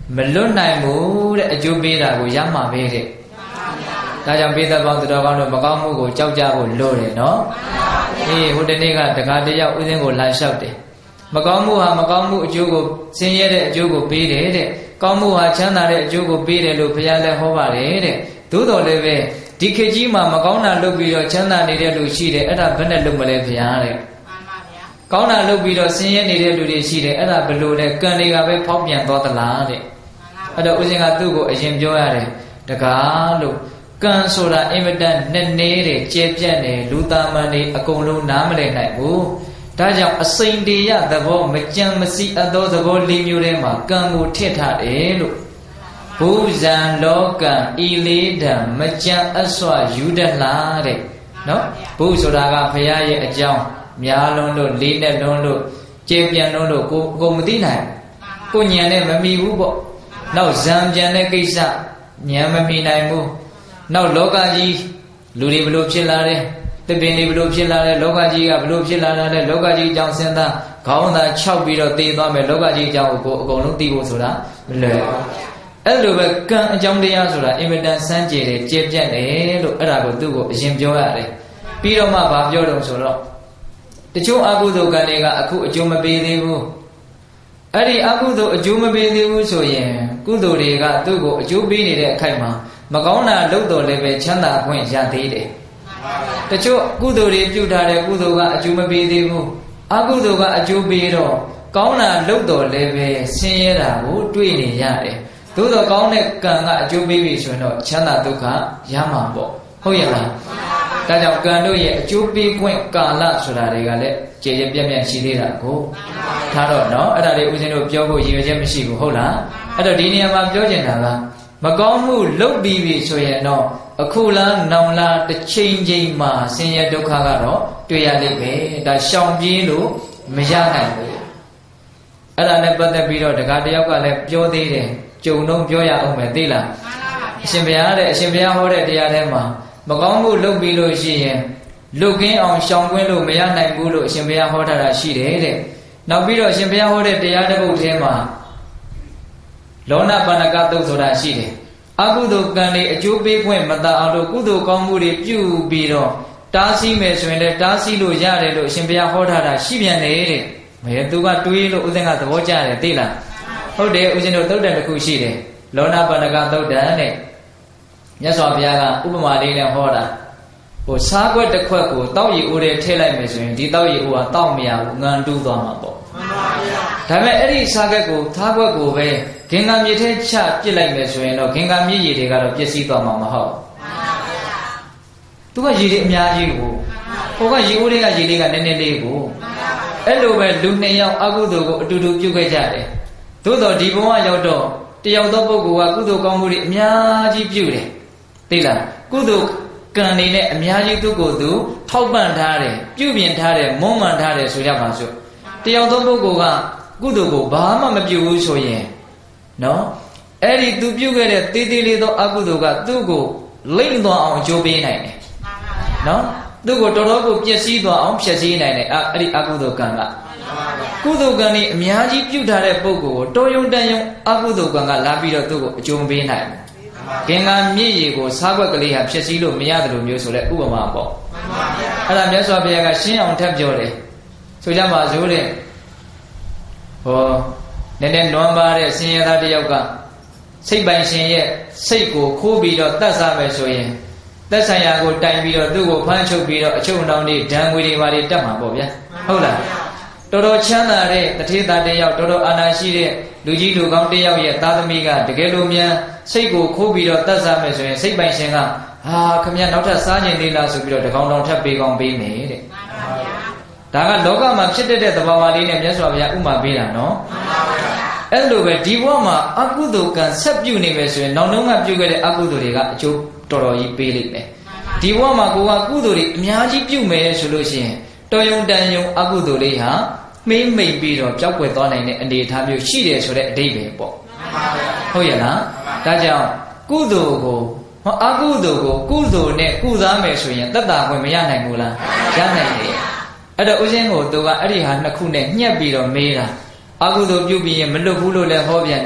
မလွတ်နိုင်ဘူးတဲ့အကျိုးပေးတာကိုရမှာပဲတဲ့ဒါကြောင့်ပိဿပေါင်းသူတော်ကောင်းတို့မကောင်းမှုကိုကြောက်ကြဖို့လိုတယ်နော်အေးဟိုတနေ့ကတခါတယောက်ဥစဉ်ကိုလာလျှောက်တယ်မကောင်းမှုဟာမကောင်းမှုအကျိုးကိုဆင်းရဲတဲ့အကျိုးကိုပေးတယ်တဲ့ကောင်းမှုဟာချမ်းသာတဲ့အကျိုးကိုပေးတယ်လို့ဘုရားလည်းဟောပါတယ်တဲ့သို့တော်လည်းပဲဒီခေတ်ကြီးမှာမကောင်းတာလုပ်ပြီးတော့ချမ်းသာနေတဲ့လူရှိတယ်အဲ့ဒါဘယ်နဲ့လုပ်မလဲဘုရားတဲ့ကောင်းတာလုပ်ပြီးတော့ဆင်းရဲနေတဲ့လူတွေရှိတယ်အဲ့ဒါဘယ်လိုလဲကံတွေကပဲဖောက်ပြန်သွားသလားတဲ့အဲ့တော့ဦးဇင်းကသူ့ကိုအရင်ပြောရတယ်တကားလို့ကံဆိုတာအင်မတန်နဲ့နေတဲ့ကျဲပြတ်နေလူသားမန်တွေအကုန်လုံးနားမလည်နိုင်ဘူးဒါကြောင့်အစိမ့်တေရသဘောမကြံမစီအပ်သောသဘောလေးမျိုးထဲမှာကံကိုထည့်ထားတယ်လို့ဘူဇံလောကံဤလေးတံမကြံအစွာယူတတ်လားတဲ့နော်ဘူဆိုတာကဘုရားရဲ့အကြောင်းများလုံးလို့လေးနဲ့လုံးလို့ကျေပြန်လုံးလို့ကိုမသိနိုင်ကိုညံနဲ့မမီဘူးပေါ့နောက်ဇံပြန်တဲ့ကိစ္စညံမမီနိုင်ဘူးနောက်လောကကြီးလူတွေဘလို့ဖြစ်လာတယ်တပင်တွေဘလို့ဖြစ်လာတယ်လောကကြီးကဘလို့ဖြစ်လာတယ်လောကကြီးအကြောင်းစဉ်းစားခေါင်းသာခြောက်ပြီးတော့တည်သွားမယ်လောကကြီးအကြောင်းကိုအကုန်လုံးသိဖို့ဆိုတာမလွယ်အဲ့လိုပဲကံအကြောင်းတရားဆိုတာအင်မတန်စမ်းကြယ်တယ်ကျေပြတ်တယ်လို့အဲ့ဒါကိုသူ့ကိုအရင်ပြောရတယ်ပြီးတော့မှဗာပြောတော့ဆိုတော့တချို့အကုသိုလ်ကံတွေကအခုအကျိုးမပေးသေးဘူးအဲ့ဒီအကုသိုလ်အကျိုးမပေးသေးဘူးဆိုရင်ကုသိုလ်တွေကသူ့ကိုအကျိုးပေးနေတဲ့အခိုက်မှာမကောင်းတာလုပ်တော်လည်းပဲချမ်းသာခွင့်ရသေးတယ်တချို့ကုသိုလ်တွေပြုထားတဲ့ကုသိုလ်ကအကျိုးမပေးသေးဘူးအကုသိုလ်ကအကျိုးပေးတော့ကောင်းတာလုပ်တော်လည်းပဲဆင်းရဲတာကိုတွေ့နေရတယ်သို့တော့ကောင်းတဲ့ကံကအကျိုးပေးပြီဆိုရင်တော့ချမ်းသာဒုက္ခရမှာပေါ့ဟုတ်ရဲ့လားဒါကြောင့်ကံတို့ရဲ့အကျိုးပေးခွင့်ကာလဆိုတာတွေကလည်းကျေကျေပြတ်ပြတ်ရှိသေးတာကိုထားတော့နော်အဲ့ဒါတွေဦးဇင်းတို့ပြောဖို့ရည်ရွယ်ချက်မရှိဘူးဟုတ်လားအဲ့တော့ဒီနေရာမှာပြောချင်တာကမကောင်းမှုလုပ်ပြီးပြီဆိုရင်တော့အခုလားနောင်လားတစ်ချိန်ချိန်မှာဆင်းရဲဒုက္ခကတော့တွေ့ရလိမ့်မယ်ဒါရှောင်ပြေးလို့မရနိုင်ဘူးအဲ့ဒါနဲ့ပတ်သက်ပြီးတော့တခါတယောက်ကလည်းပြောသေးတယ်ကြုံတော့ပြောရအောင်မယ်သိလားအရှင်ဘုရားတဲ့အရှင်ဘုရားဟောတဲ့တရားထဲမှာမကောင်းမှုလုပ်ပြီးလို့ရှိရင်လွတ်ကင်းအောင်ရှောင်ကွင်းလို့မရနိုင်ဘူးလို့အရှင်ဘုရားဟောထားတာရှိတယ်တဲ့နောက်ပြီးတော့အရှင်ဘုရားဟောတဲ့တရားတစ်ပုဒ်ထဲမှာလောနပါဏကသုတ်ဆိုတာရှိတယ်အကုသိုလ်ကံတွေအကျိုးပေးခွင့်မတတ်အောင်လို့ကုသိုလ်ကောင်းမှုတွေပြုပြီးတော့တားဆီးမယ်ဆိုရင်လည်းတားဆီးလို့ရတယ်လို့အရှင်ဘုရားဟောထားတာရှိပြန်တယ်တဲ့မဲသူကတွေးလို့ဦးဇင်းကသဘောကျတယ်သိလားဟုတ်တယ်ဦးဇင်းတို့သုတ်တန်တစ်ခုရှိတယ်လောနပါဏကသုတ်တန်တဲ့မြတ်စွာဘုရားကဥပမာလေးနဲ့ဟောတာဟိုစားခွက်တစ်ခွက်ကိုတောက်ရည်အိုးထဲထည့်လိုက်မယ်ဆိုရင်ဒီတောက်ရည်အိုးကတောက်မရဘူးငန်တူးသွားမှာပေါ့မှန်ပါဗျာဒါပေမဲ့အဲ့ဒီစားခွက်ကိုသားခွက်ကိုပဲဂင်္ဂမြေထဲချပစ်လိုက်မယ်ဆိုရင်တော့ဂင်္ဂမြေရည်တွေကတော့ပျက်စီးသွားမှာမဟုတ်မှန်ပါဗျာသူကရည်တွေအများကြီးကိုဟိုကရည်အိုးတွေကရည်လေးကနည်းနည်းလေးကိုမှန်ပါဗျာအဲ့လိုပဲလူနှစ်ယောက်အကုသိုလ်ကိုအတူတူပြုခဲ့ကြတယ်သို့တော့ဒီဘဝရောက်တော့တယောက်သောပုဂ္ဂိုလ်ကကုသိုလ်ကောင်းမှုတွေအများကြီးပြုတယ်သိလားကုသိုလ်ကံနေနဲ့အများကြီးသူ့ကိုယ်သူထောက်ပံ့ထားတယ်ပြုပြင်ထားတယ်မွမ်းမံထားတယ်ဆိုကြပါစို့တယောက်သောပုဂ္ဂိုလ်ကကုသိုလ်ကိုဘာမှမပြုဘူးဆိုရင်နော်အဲ့ဒီသူပြုခဲ့တဲ့တေးသေးလေးသောအကုသိုလ်ကသူ့ကိုလိမ့်သွားအောင်အကျိုးပေးနိုင်တယ်နော်သူ့ကိုတော်တော်ကိုပျက်စီးသွားအောင်ဖျက်ဆီးနိုင်တယ်အဲ့ဒီအကုသိုလ်ကံကကုသိုလ်ကံนี่အများကြီးပြုထားတဲ့ပုဂ္ဂိုလ်ကိုတော်ယုံတန်ယုံအကုသိုလ်ကံကလာပြီးတော့သူ့ကိုအကျိုးမပေးနိုင်ဘူးဂင်္ဂမြည့်ရည်ကိုစားခွက်ကလေးဟာဖြစ်စည်းလို့မရတယ်လို့မျိုးဆိုလဲဥပမာပေါ့အဲ့ဒါမြတ်စွာဘုရားကရှင်းအောင်ထပ်ပြောတယ်ဆိုကြပါစို့တဲ့ဟောနည်းနည်းနွမ်းပါတဲ့ဆင်းရဲသားတစ်ယောက်ကစိတ်ပိုင်ရှင်ရဲ့စိတ်ကိုခိုးပြီးတော့တတ်စားမယ်ဆိုရင်သက်ဆိုင်ရာကိုတိုင်ပြီးတော့သူ့ကိုဖမ်းချုပ်ပြီးတော့အချုပ်နှောင်းတွေဒဏ်ငွေတွေပါတွေတက်မှာပေါ့ဗျာဟုတ်လားတော်တော်ချမ်းသာတဲ့တထေသားတစ်ယောက်တော်တော်အာဏာရှိတဲ့လူကြီးလူကောင်းတစ်ယောက်ရဲ့သားသမီးကတကယ်လို့မြန်စိတ်ကိုခိုးပြီးတော့တတ်စားမယ်ဆိုရင်စိတ်ပိုင်ရှင်ကခမရနောက်ထပ်စားခြင်းသေးလားဆိုပြီးတော့တကောင်တောင်ထပ်ပေးကောင်းပေးမယ်တဲ့ဒါကလောကမှာဖြစ်တဲ့သဘာဝလေးနဲ့မြတ်စွာဘုရားဥမာပေးတာနော်အဲ့လိုပဲဒီဘဝမှာအကုသိုလ်ကံဆက်ပြုနေမယ်ဆိုရင်နောက်နှုံးကပြုခဲ့တဲ့အကုသိုလ်တွေကအကျိုးတော်တော်ကြီးပေးလိမ့်မယ်ဒီဘဝမှာကိုကကုသိုလ်တွေအများကြီးပြုမယ်ဆိုလို့ရှိရင်တော်ယုံတန်ယုံအကုသိုလ်လေးဟာမှိမ့်မိန်ပြီးတော့ပျောက်ကွယ်သွားနိုင်တဲ့အနေအထားမျိုးရှိတယ်ဆိုတဲ့အဓိပ္ပာယ်ပေါ့ဟုတ်ရဲ့လားဒါကြောင့်ကုသိုလ်ကိုအကုသိုလ်ကိုကုသိုလ်နဲ့ကုစားမယ်ဆိုရင်သက်သာခွင့်မရနိုင်ဘူးလားရနိုင်တယ်အဲ့တော့ဥစဉ်ကိုသူကအဲ့ဒီဟာနှစ်ခုနဲ့ညှက်ပြီးတော့မေးတာအကုသိုလ်ပြုပြီးရင်မလွတ်ဘူးလို့လည်းဟောပြန်တယ်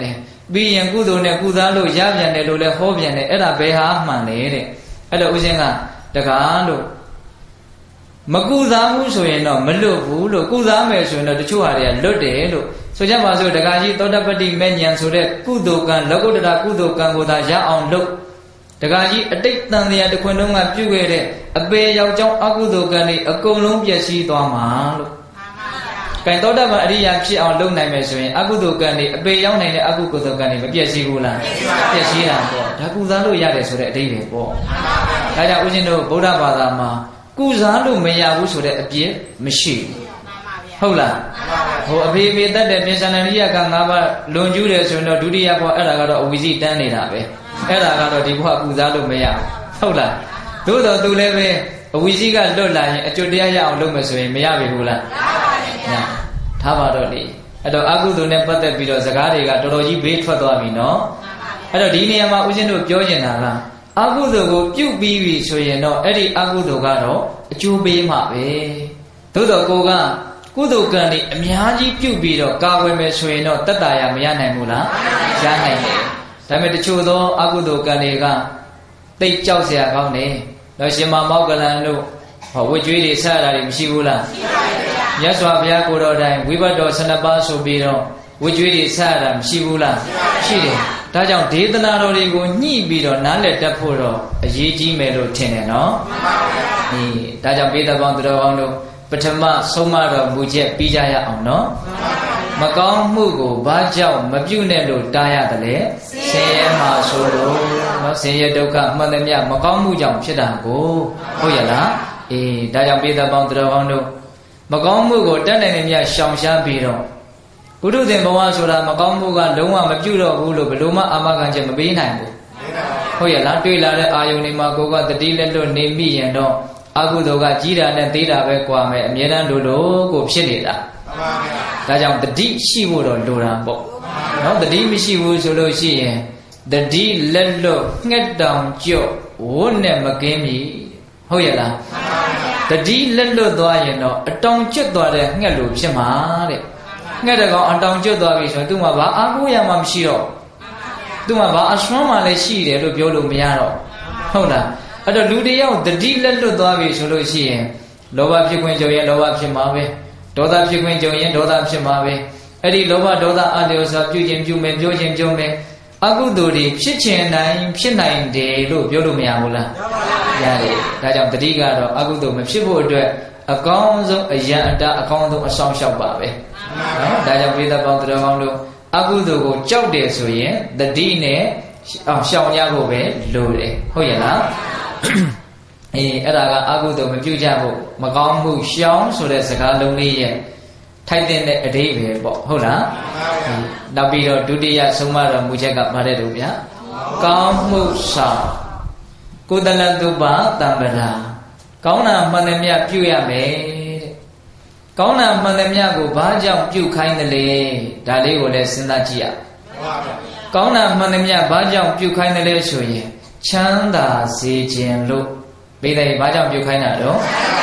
ပြီးရင်ကုသိုလ်နဲ့ကုသလို့ရပြန်တယ်လို့လည်းဟောပြန်တယ်အဲ့ဒါဘယ်ဟာမှန်လဲတဲ့အဲ့တော့ဦးဇင်းကတကားလို့မကုသားဘူးဆိုရင်တော့မလွတ်ဘူးလို့ကုသားမယ်ဆိုရင်တော့တချို့ဟာတွေကလွတ်တယ်လို့ဆိုကြပါစို့တကားကြီးသောတပတ္တိမဲ့ဉဏ်ဆိုတဲ့ကုသိုလ်ကံလောကုတ္တရာကုသိုလ်ကံကိုသာရအောင်လုပ်တကားကြီးအတိတ်တန်တရားတစ်ခွင်လုံးကပြုခဲ့တဲ့အပေရောက်ကြောင်းအကုသိုလ်ကံတွေအကုန်လုံးပျက်စီးသွားမှာလို့ကံသောတပန်အရိယာဖြစ်အောင်လုပ်နိုင်မယ်ဆိုရင်အကုသိုလ်ကံတွေအပေရောက်နိုင်တဲ့အကုသိုလ်ကံတွေမပျက်စီးဘူးလားပျက်စီးတာပေါ့ဒါကုစားလို့ရတယ်ဆိုတဲ့အဓိပ္ပာယ်ပေါ့ဒါကြောင့်ဦးဇင်းတို့ဗုဒ္ဓဘာသာမှာကုစားလို့မရဘူးဆိုတဲ့အပြစ်မရှိဘူးဟုတ်လားဟိုအဖေဖေတတ်တဲ့ပြင်စဏရိယက၅ပါးလွန်ကျူးတယ်ဆိုရင်တော့ဒုတိယဘဝအဲ့ဒါကတော့အဝိဇ္ဇတန်းနေတာပဲအဲ့ဒါကတော့ဒီဘဝကုစားလို့မရဘူးဟုတ်လားသို့တော်သူလည်းပဲအဝိဇ္ဇကလွတ်လာရင်အကျွတ်တရားရအောင်လုပ်မယ်ဆိုရင်မရပြီဘူးလားရထားပါတော့လေအဲ့တော့အကုသိုလ်နဲ့ပတ်သက်ပြီးတော့စကားတွေကတော်တော်ကြီးဘေးထွက်သွားပြီနော်အဲ့တော့ဒီနေရာမှာဦးဇင်းတို့ပြောချင်တာကအကုသိုလ်ကိုပြုတ်ပြီးပြီဆိုရင်တော့အဲ့ဒီအကုသိုလ်ကတော့အကျိုးပေးမှာပဲသို့တော့ကိုကကုသိုလ်ကံတွေအများကြီးပြုတ်ပြီးတော့ကာဝယ်မယ်ဆိုရင်တော့တတ္တရာမရနိုင်ဘူးလားရနိုင်တယ်ဒါပေမဲ့တချို့သောအကုသိုလ်ကံတွေကသိကြောက်เสียကောင်းတယ်တော့ရှင်မမောက္ကလန်တို့ဟောဝတ်ကြွေးတွေဆက်ရတာတွေမရှိဘူးလားရှိပါရဲ့ဗျာမြတ်စွာဘုရားကိုတော်တိုင်ဝိဘတ်တော်12ပါးဆိုပြီးတော့ဝတ်ကြွေးတွေဆက်ရတာမရှိဘူးလားရှိတယ်ဒါကြောင့်ဒေသနာတော်တွေကိုညှိပြီးတော့နားလည်တတ်ဖို့တော့အရေးကြီးမယ်လို့ထင်တယ်နော်မှန်ပါဗျာဒါကြောင့်ပိဿပေါင်းတော်ကောင်းတို့ပထမဆုံးမတော်မူချက်ပြီးကြရအောင်နော်မကောင်းမှုကိုဘာကြောင့်မပြုနဲ့လို့တားရတယ်လေဆင်းရဲမှာဆိုလို့နော်ဆင်းရဲဒုက္ခမှန်သမျှမကောင်းမှုကြောင့်ဖြစ်တာကိုဟုတ်ရလားအေးဒါကြောင့်ပိဿပေါင်းတော်ကောင်းတို့မကောင်းမှုကိုတတ်နိုင်တဲ့မြတ်ရှောင်ရှားပြီးတော့ဘုဒ္ဓသင်ဘဝဆိုတာမကောင်းမှုကလုံးဝမပြုတော့ဘူးလို့ဘယ်လိုမှအာမခံချက်မပေးနိုင်ဘူးဟုတ်ရလားတွေ့လာတဲ့အာယုန်တွေမှာကိုကတတိလက်လွတ်နေမိရင်တော့အကုသိုလ်ကကြီးတာနဲ့သေးတာပဲကွာမယ်အမြဲတမ်းလိုကိုဖြစ်နေတာမှန်ပါဗျာဒါကြောင့်တတိရှိဖို့တော့လိုတာပေါ့နော်တတိမရှိဘူးဆိုလို့ရှိရင်တတိလက်လွတ်ငှက်တောင်ကြော့ဝတ်နဲ့မကင်းပြီဟုတ်ရလားမှန်ပါဗျာတတိလက်လွတ်သွားရင်တော့အတောင်ကျွတ်သွားတဲ့ငှက်လိုဖြစ်မှာတဲ့ငှက်တကောင်အတောင်ကျွတ်သွားပြီဆိုရင်သူ့မှာဘာအာကိုရမှမရှိတော့သူ့မှာဘာအစွမ်းမှလည်းရှိတယ်လို့ပြောလို့မရတော့ဟုတ်လားအဲ့တော့လူတယောက်တတိလက်လွတ်သွားပြီဆိုလို့ရှိရင်လောဘဖြစ်ခွင့်ကြုံရင်လောဘဖြစ်မှာပဲဒေါသဖြစ်ခွင့်ကြုံရင်ဒေါသဖြစ်မှာပဲအဲ့ဒီလောဘဒေါသအလျော်စွာပြုခြင်းပြုမယ်ပြောခြင်းပြောမယ်အကုသိုလ်တွေဖြစ်ချင်နိုင်ဖြစ်နိုင်တယ်လို့ပြောလို့မရဘူးလားရတယ်ဒါကြောင့်တတိကတော့အကုသိုလ်မဖြစ်ဖို့အတွက်အကောင်းဆုံးအရန်အတားအကောင်းဆုံးအဆောင်လျှောက်ပါပဲနော်ဒါကြောင့်ပိဿပေါင်းတော်ကောင်းတို့အကုသိုလ်ကိုကြောက်တယ်ဆိုရင်တတိနဲ့ရှောင်ရဖို့ပဲလိုတယ်ဟုတ်ရဲ့လားအေးအဲ့ဒါကအကုသိုလ်မပြုကြဖို့မကောင်းမှုရှောင်ဆိုတဲ့စကားလုံးလေးရဲ့ထိုက်တဲ့အဓိပ္ပာယ်ပေါ့ဟုတ်လားနောက်ပြီးတော့ဒုတိယဆုံးမတော်မူချက်ကဗါတဲ့တူဗျာကောင်းမှုဆောင်ကုသလတုပတံပရာကောင်းတာမှန်သမျှပြုရမယ်တဲ့ကောင်းတာမှန်သမျှကိုဘာကြောင့်ပြုခိုင်းတယ်လဲဒါလေးကိုလည်းစဉ်းစားကြည့်ရကောင်းတာမှန်သမျှဘာကြောင့်ပြုခိုင်းတယ်လဲဆိုရင်ချမ်းသာစေခြင်းလို့မိသားစုဘာကြောင့်ပြုခိုင်းတာတော့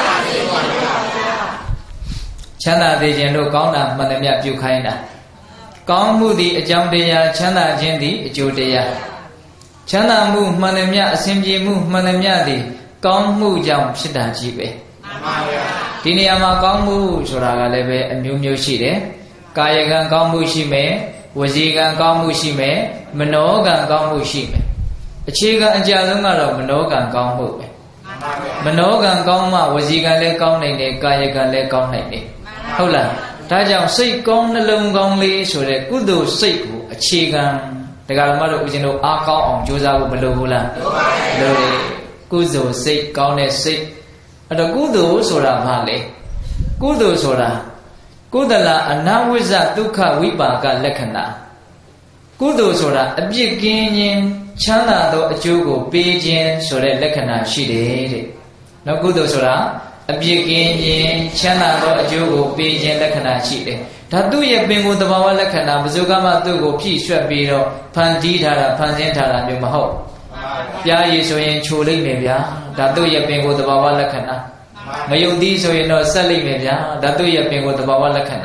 ချမ်းသာစေခြင်းလို့ကောင်းတာမှန်သမျှပြုခိုင်းတာကောင်းမှုသည်အကြောင်းတရားချမ်းသာခြင်းသည်အကျိုးတရားချမ်းသာမှုမှန်သမျှအစဉ်ပြေမှုမှန်သမျှသည်ကောင်းမှုကြောင့်ဖြစ်တာကြီးပဲမှန်ပါဗျာဒီနေရာမှာကောင်းမှုဆိုတာကလည်းပဲအမျိုးမျိုးရှိတယ်ကာယကံကောင်းမှုရှိမယ်ဝစီကံကောင်းမှုရှိမယ်မနောကံကောင်းမှုရှိမယ်အခြေခံအကြဆုံးကတော့မနောကံကောင်းမှုပဲမနောကံကောင်းမှဝစီကံလည်းကောင်းနိုင်တယ်ကာယကံလည်းကောင်းနိုင်တယ်ဟုတ်လားဒါကြောင့်စိတ်ကောင်းနှလုံးကောင်းလေးဆိုတဲ့ကုသိုလ်စိတ်ကိုအခြေခံတရားဓမ္မတို့ဦးဇင်းတို့အားကောင်းအောင်ကြိုးစားဖို့မလိုဘူးလားလိုတယ်ကုသိုလ်စိတ်ကောင်းတဲ့စိတ်အဲ့တော့ကုသိုလ်ဆိုတာဘာလဲကုသိုလ်ဆိုတာကုသလအနဝိဇ္ဇဒုက္ခဝိပါကလက္ခဏာကုသိုလ်ဆိုတာအပြစ်ကင်းခြင်းချမ်းသာသောအကျိုးကိုပေးခြင်းဆိုတဲ့လက္ခဏာရှိတယ်တဲ့နော်ကုသိုလ်ဆိုတာအပြစ်ကင်းခြင်းချမ်းသာသောအကျိုးကိုပေးခြင်းလက္ခဏာရှိတယ်ဒါသူ့ရဲ့ပင်ကိုယ်သဘာဝလက္ခဏာဘယ်သူကမှသူ့ကိုဖြည့်ရွှက်ပြီးတော့ဖန်တီးထားတာဖန်ဆင်းထားတာမျိုးမဟုတ်ပြားရည်ဆိုရင်ချိုလိုက်မယ်ဗျာဒါသူ့ရဲ့ပင်ကိုယ်သဘာဝလက္ခဏာမယုံသည်ဆိုရင်တော့ဆက်လိုက်မယ်ဗျာဒါသူ့ရဲ့ပင်ကိုယ်သဘာဝလက္ခဏာ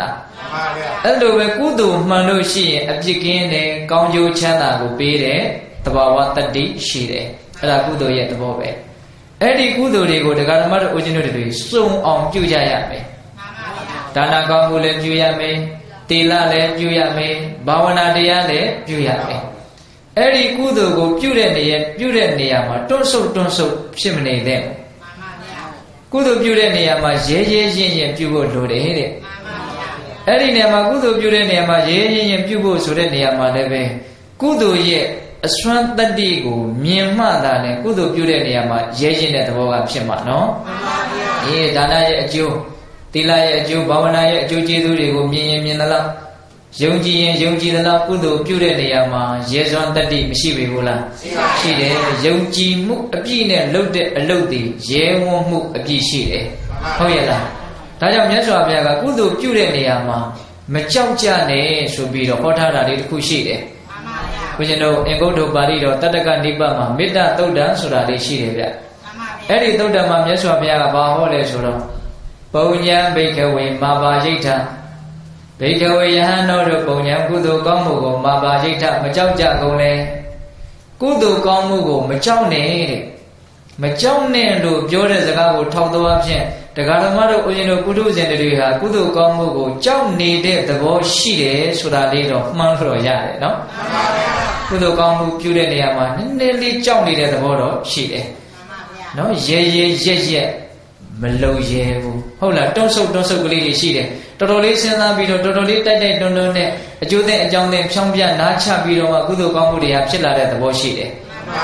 အဲ့လိုပဲကုသိုလ်မှန်လို့ရှိရင်အပြစ်ကင်းတယ်ကောင်းကျိုးချမ်းသာကိုပေးတယ်တဘာဝတတ္တိရှိတယ်အဲ့ဒါကုသိုလ်ရဲ့သဘောပဲအဲ့ဒီကုသိုလ်တွေကိုတရားဓမ္မတို့ဦးဇင်းတို့တွေစုံအောင်ပြုကြရမယ်ဒါနကောင်းမှုလည်းပြုရမယ်သီလလည်းပြုရမယ်ဘာဝနာတရားလည်းပြုရမယ်အဲ့ဒီကုသိုလ်ကိုပြုတဲ့နေရာမှာတွန့်ဆုတ်ဖြစ်မနေတဲ့ကုသိုလ်ပြုတဲ့နေရာမှာရဲရဲရင့်ရင့်ပြုဖို့လိုတယ်တဲ့အဲ့ဒီနေရာမှာကုသိုလ်ပြုတဲ့နေရာမှာရဲရဲရင့်ရင့်ပြုဖို့ဆိုတဲ့နေရာမှာလည်းပဲကုသိုလ်ရဲ့အစွမ်းတတ္တိကိုမြင်မှသာလေကုသိုလ်ပြုတဲ့နေရာမှာရဲရင့်တဲ့သဘောကဖြစ်မှာနော်အေးဒါနရဲ့အကျိုးသီလရဲ့အကျိုးဘာဝနာရဲ့အကျိုးကျေးဇူးတွေကိုမြင်ရင်မြင်သလားယုံကြည်ရင်ယုံကြည်သလားကုသိုလ်ပြုတဲ့နေရာမှာရဲစွမ်းတတ္တိမရှိပေဘူးလားရှိတယ်ယုံကြည်မှုအပြည့်နဲ့လုပ်တဲ့အလုပ်တွေရဲဝံ့မှုအပြည့်ရှိတယ်ဟုတ်ရဲ့လားဒါကြောင့်မြတ်စွာဘုရားကကုသိုလ်ပြုတဲ့နေရာမှာမကြောက်ကြနဲ့ဆိုပြီးတော့ဟောထားတာလေးတစ်ခုရှိတယ်ဘုရားတို့အင်္ဂုတ္တပါဠိတော်တတ္တကနိပတ်မှာမေတ္တာသုတ်တံဆိုတာလေးရှိတယ်ဗျအဲ့ဒီသုတ်တံမှာမြတ်စွာဘုရားကဘာဟောလဲဆိုတော့ပုံညာဘိက္ခဝေမာပါယိဋ္ဌဘိက္ခဝေယဟန်တော်တို့ပုံညာကုသိုလ်ကောင်းမှုကိုမာပါယိဋ္ဌမကြောက်ကြကုန်လေကုသိုလ်ကောင်းမှုကိုမကြောက်နဲ့တဲ့မကြောက်နဲ့လို့ပြောတဲ့စကားကိုထောက်တော်အဖြစ်တရားဓမ္မတို့ဦးဇင်းတို့ပုထုဇဉ်တွေဟာကုသိုလ်ကောင်းမှုကိုကြောက်နေတဲ့သဘောရှိတယ်ဆိုတာလေးတော့မှန်းလို့ရတယ်နော်ကုသိုလ်ကောင်းမှုပြုတဲ့နေရာမှာနည်းနည်းလေးကြောက်နေတဲ့သဘောတော့ရှိတယ်နော်ရဲရက်မလုံရဲဘူးဟုတ်လားတွန့်ဆုတ်ကလေးတွေရှိတယ်တော်တော်လေးစဉ်းစားပြီးတော့တော်တော်လေးတိုက်တွန်းနဲ့အကျိုးတဲ့အကြောင်းနဲ့ဖြောင်းပြနားချပြီးတော့မှကုသိုလ်ကောင်းမှုတွေဟာဖြစ်လာတဲ့သဘောရှိတယ်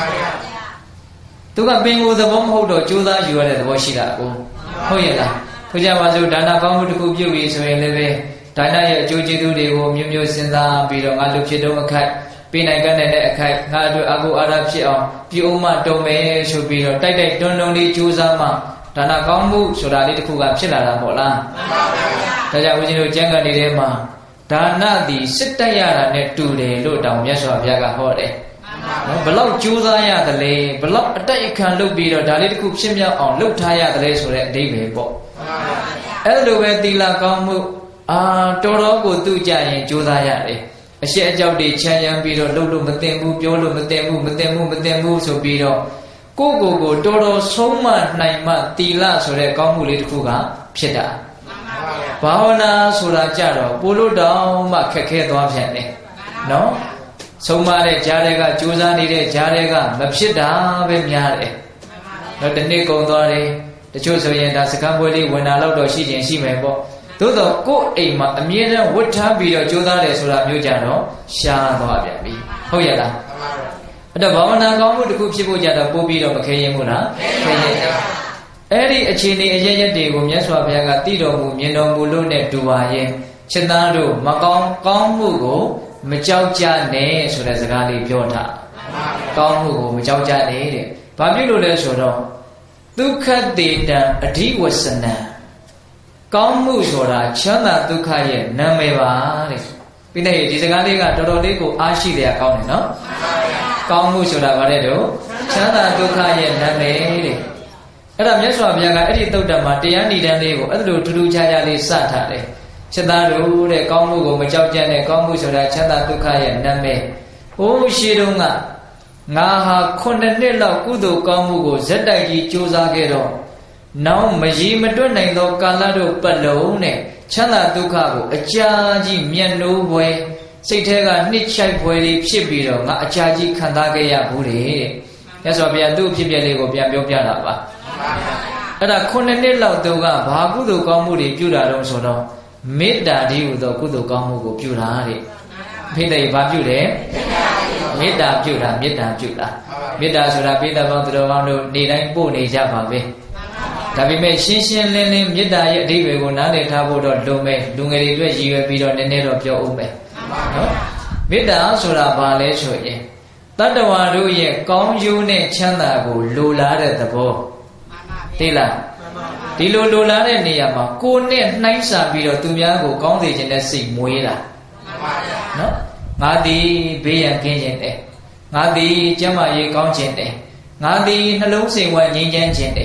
သူကပင်ကိုယ်သဘောမဟုတ်တော့ကြိုးစားယူရတဲ့သဘောရှိတာကိုဟုတ်ရဲ့လားဆိုကြပါစို့ဒါနကောင်းမှုတစ်ခုပြုပြီးဆိုရင်လည်းပဲဒါနရဲ့အကျိုးကျေးဇူးတွေကိုမျိုးစဉ်းစားပြီးတော့ငါလူဖြစ်တော့အခိုက်ပေးနိုင်တဲ့အခိုက်ငါတို့အကိုအာရဖြစ်အောင်ပြုံးမတုံမယ်ဆိုပြီးတော့တိုက်တွန်းလေးကြိုးစားမှဒါနကောင်းမှုဆိုတာလေးတစ်ခုကဖြစ်လာတာပေါ့လားမှန်ပါဗျာဒါကြောင့်ဦးဇင်းတို့ကျမ်းဂန်တွေထဲမှာဒါနသည်စစ်တိုက်ရတာနဲ့တူတယ်လို့တောင်မြတ်စွာဘုရားကဟောတယ်ဘလောက်ကြိုးစားရတယ်လဲဘလောက်အတိုက်အခံလုပ်ပြီးတော့ဒါလေးတစ်ခုဖြစ်မြောက်အောင်လုပ်ထားရတယ်လဲဆိုတဲ့အဓိပ္ပာယ်ပေါ့အဲ့လိုပဲသီလကောင်းမှုတော်တော်ကိုသူ့ကြရင်ကြိုးစားရတယ်အရှက်အကြောက်တွေချမ်းရမ်းပြီးတော့လုပ်လို့မသိဘူးပြောလို့မသိဘူးဆိုပြီးတော့ကိုယ်တော်တော်ဆုံးမနိုင်မှသီလဆိုတဲ့ကောင်းမှုလေးတစ်ခုကဖြစ်တာဘာဝနာဆိုတာကြတော့ပို့လို့တောင်မှခက်ခဲသွားပြန်တယ်နော်ဆုံးမတဲ့ကြားတွေကကြိုးစားနေတဲ့ကြားတွေကမဖြစ်တာပဲများတယ်တော့ဒီနေ့ကုန်သွားတယ်တချို့ဆိုရင်ဒါစကံပွဲလေးဝင်လာတော့ရှိခြင်းရှိမယ်ပေါ့သို့တော့ကိုယ်အိမ်မှာအမြဲတမ်းဝတ်ထားပြီးတော့ကြိုးစားတယ်ဆိုတာမျိုးကြတော့ရှားသွားပြန်ပြီဟုတ်ရဲ့လားအဲ့တော့ဘာဝနာကောင်းမှုတစ်ခုဖြစ်ဖို့ကြတော့ပို့ပြီးတော့မခဲရင်ဘူးလားခဲရင်အဲ့ဒီအခြေအနေအရရက်တွေကိုမြတ်စွာဘုရားကသိတော်မူမြင်တော်မူလို့နဲ့တူပါရဲ့ချက်သားတို့မကောင်းမှုကိုမကြောက်ကြနဲ့ဆိုတဲ့စကားလေးပြောတာကောင်းမှုကိုမကြောက်ကြနဲ့တဲ့ဘာဖြစ်လို့လဲဆိုတော့ဒုက္ခတေတံအဓိဝဆနံကောင်းမှုဆိုတာချမ်းသာဒုက္ခရဲ့နာမည်ပါတဲ့ပြီးတဲ့ဒီစကားလေးကတော်တော်လေးကိုအားရှိတယ်ကောင်းတယ်နော်ကောင်းမှုဆိုတာဗါတဲ့တော့ချမ်းသာဒုက္ခရဲ့နာမည်တဲ့အဲ့ဒါမြတ်စွာဘုရားကအဲ့ဒီသုတ်တံမှာတရားဏိဒံလေးကိုအဲ့လိုထူးထူးခြားခြားလေးစထားတယ်ချက်သားတို့တဲ့ကောင်းမှုကိုမကြောက်ကြနဲ့ကောင်းမှုဆိုတာချမ်းသာဒုက္ခရဲ့နာမည်ဟိုးရှိတုန်းကငါဟာ9နှစ်လောက်ကုသိုလ်ကောင်းမှုကိုဇက်တိုက်ကြီးကြိုးစားခဲ့တော့နောက်မရည်မတွက်နိုင်သောကာလတို့ပတ်လုံးနဲ့ချမ်းသာဒုက္ခကိုအကြာကြီးမျက်နှိုးပွဲစိတ်ထဲကနှစ်ချိုက်ပွဲလေးဖြစ်ပြီးတော့ငါအကြာကြီးခံစားခဲ့ရဘူးတဲ့မြတ်စွာဘုရားသူ့အဖြစ်ပြက်လေးကိုပြန်ပြောပြတာပါအဲ့ဒါ9နှစ်လောက်သူကဘာကုသိုလ်ကောင်းမှုတွေပြုတာတော့ဆိုတော့မေတ္တာတည်းဟူသောကုသိုလ်ကောင်းမှုကိုပြုတာတဲ့ဖိတဲ့ဘာပြုတယ်မေတ္တာပြုတာမေတ္တာဆိုတာပိဋကပေါင်းသူတော်ကောင်းတို့နေတိုင်းပို့နေကြပါပဲဒါပေမဲ့ရှင်းရှင်းလင်းလင်းမေတ္တာရဲ့အဓိပ္ပာယ်ကိုနားလည်ထားဖို့တော့လုံမဲ့လူငယ်တွေအတွက်ရည်ရွယ်ပြီးတော့နည်းနည်းတော့ပြောဦးမယ်နော်မေတ္တာဆိုတာဘာလဲဆိုရင်တတ္တဝါတို့ရဲ့ကောင်းကျိုးနဲ့ချမ်းသာကိုလိုလားတဲ့သဘောသိလားဒီလိုလားတဲ့နေရာမှာကိုယ်နဲ့နှိုင်းစာပြီးတော့သူများကိုကောင်းစေခြင်းနဲ့စိတ်မွေးတာနော်ငါသည်ဘေးရန်ကင်းခြင်းတယ်ငါသည်ကျမ်းမာရေးကောင်းခြင်းတယ်ငါသည်နှလုံးစိမ်ဝမ်းငြိမ်းချမ်းခြင်းတယ်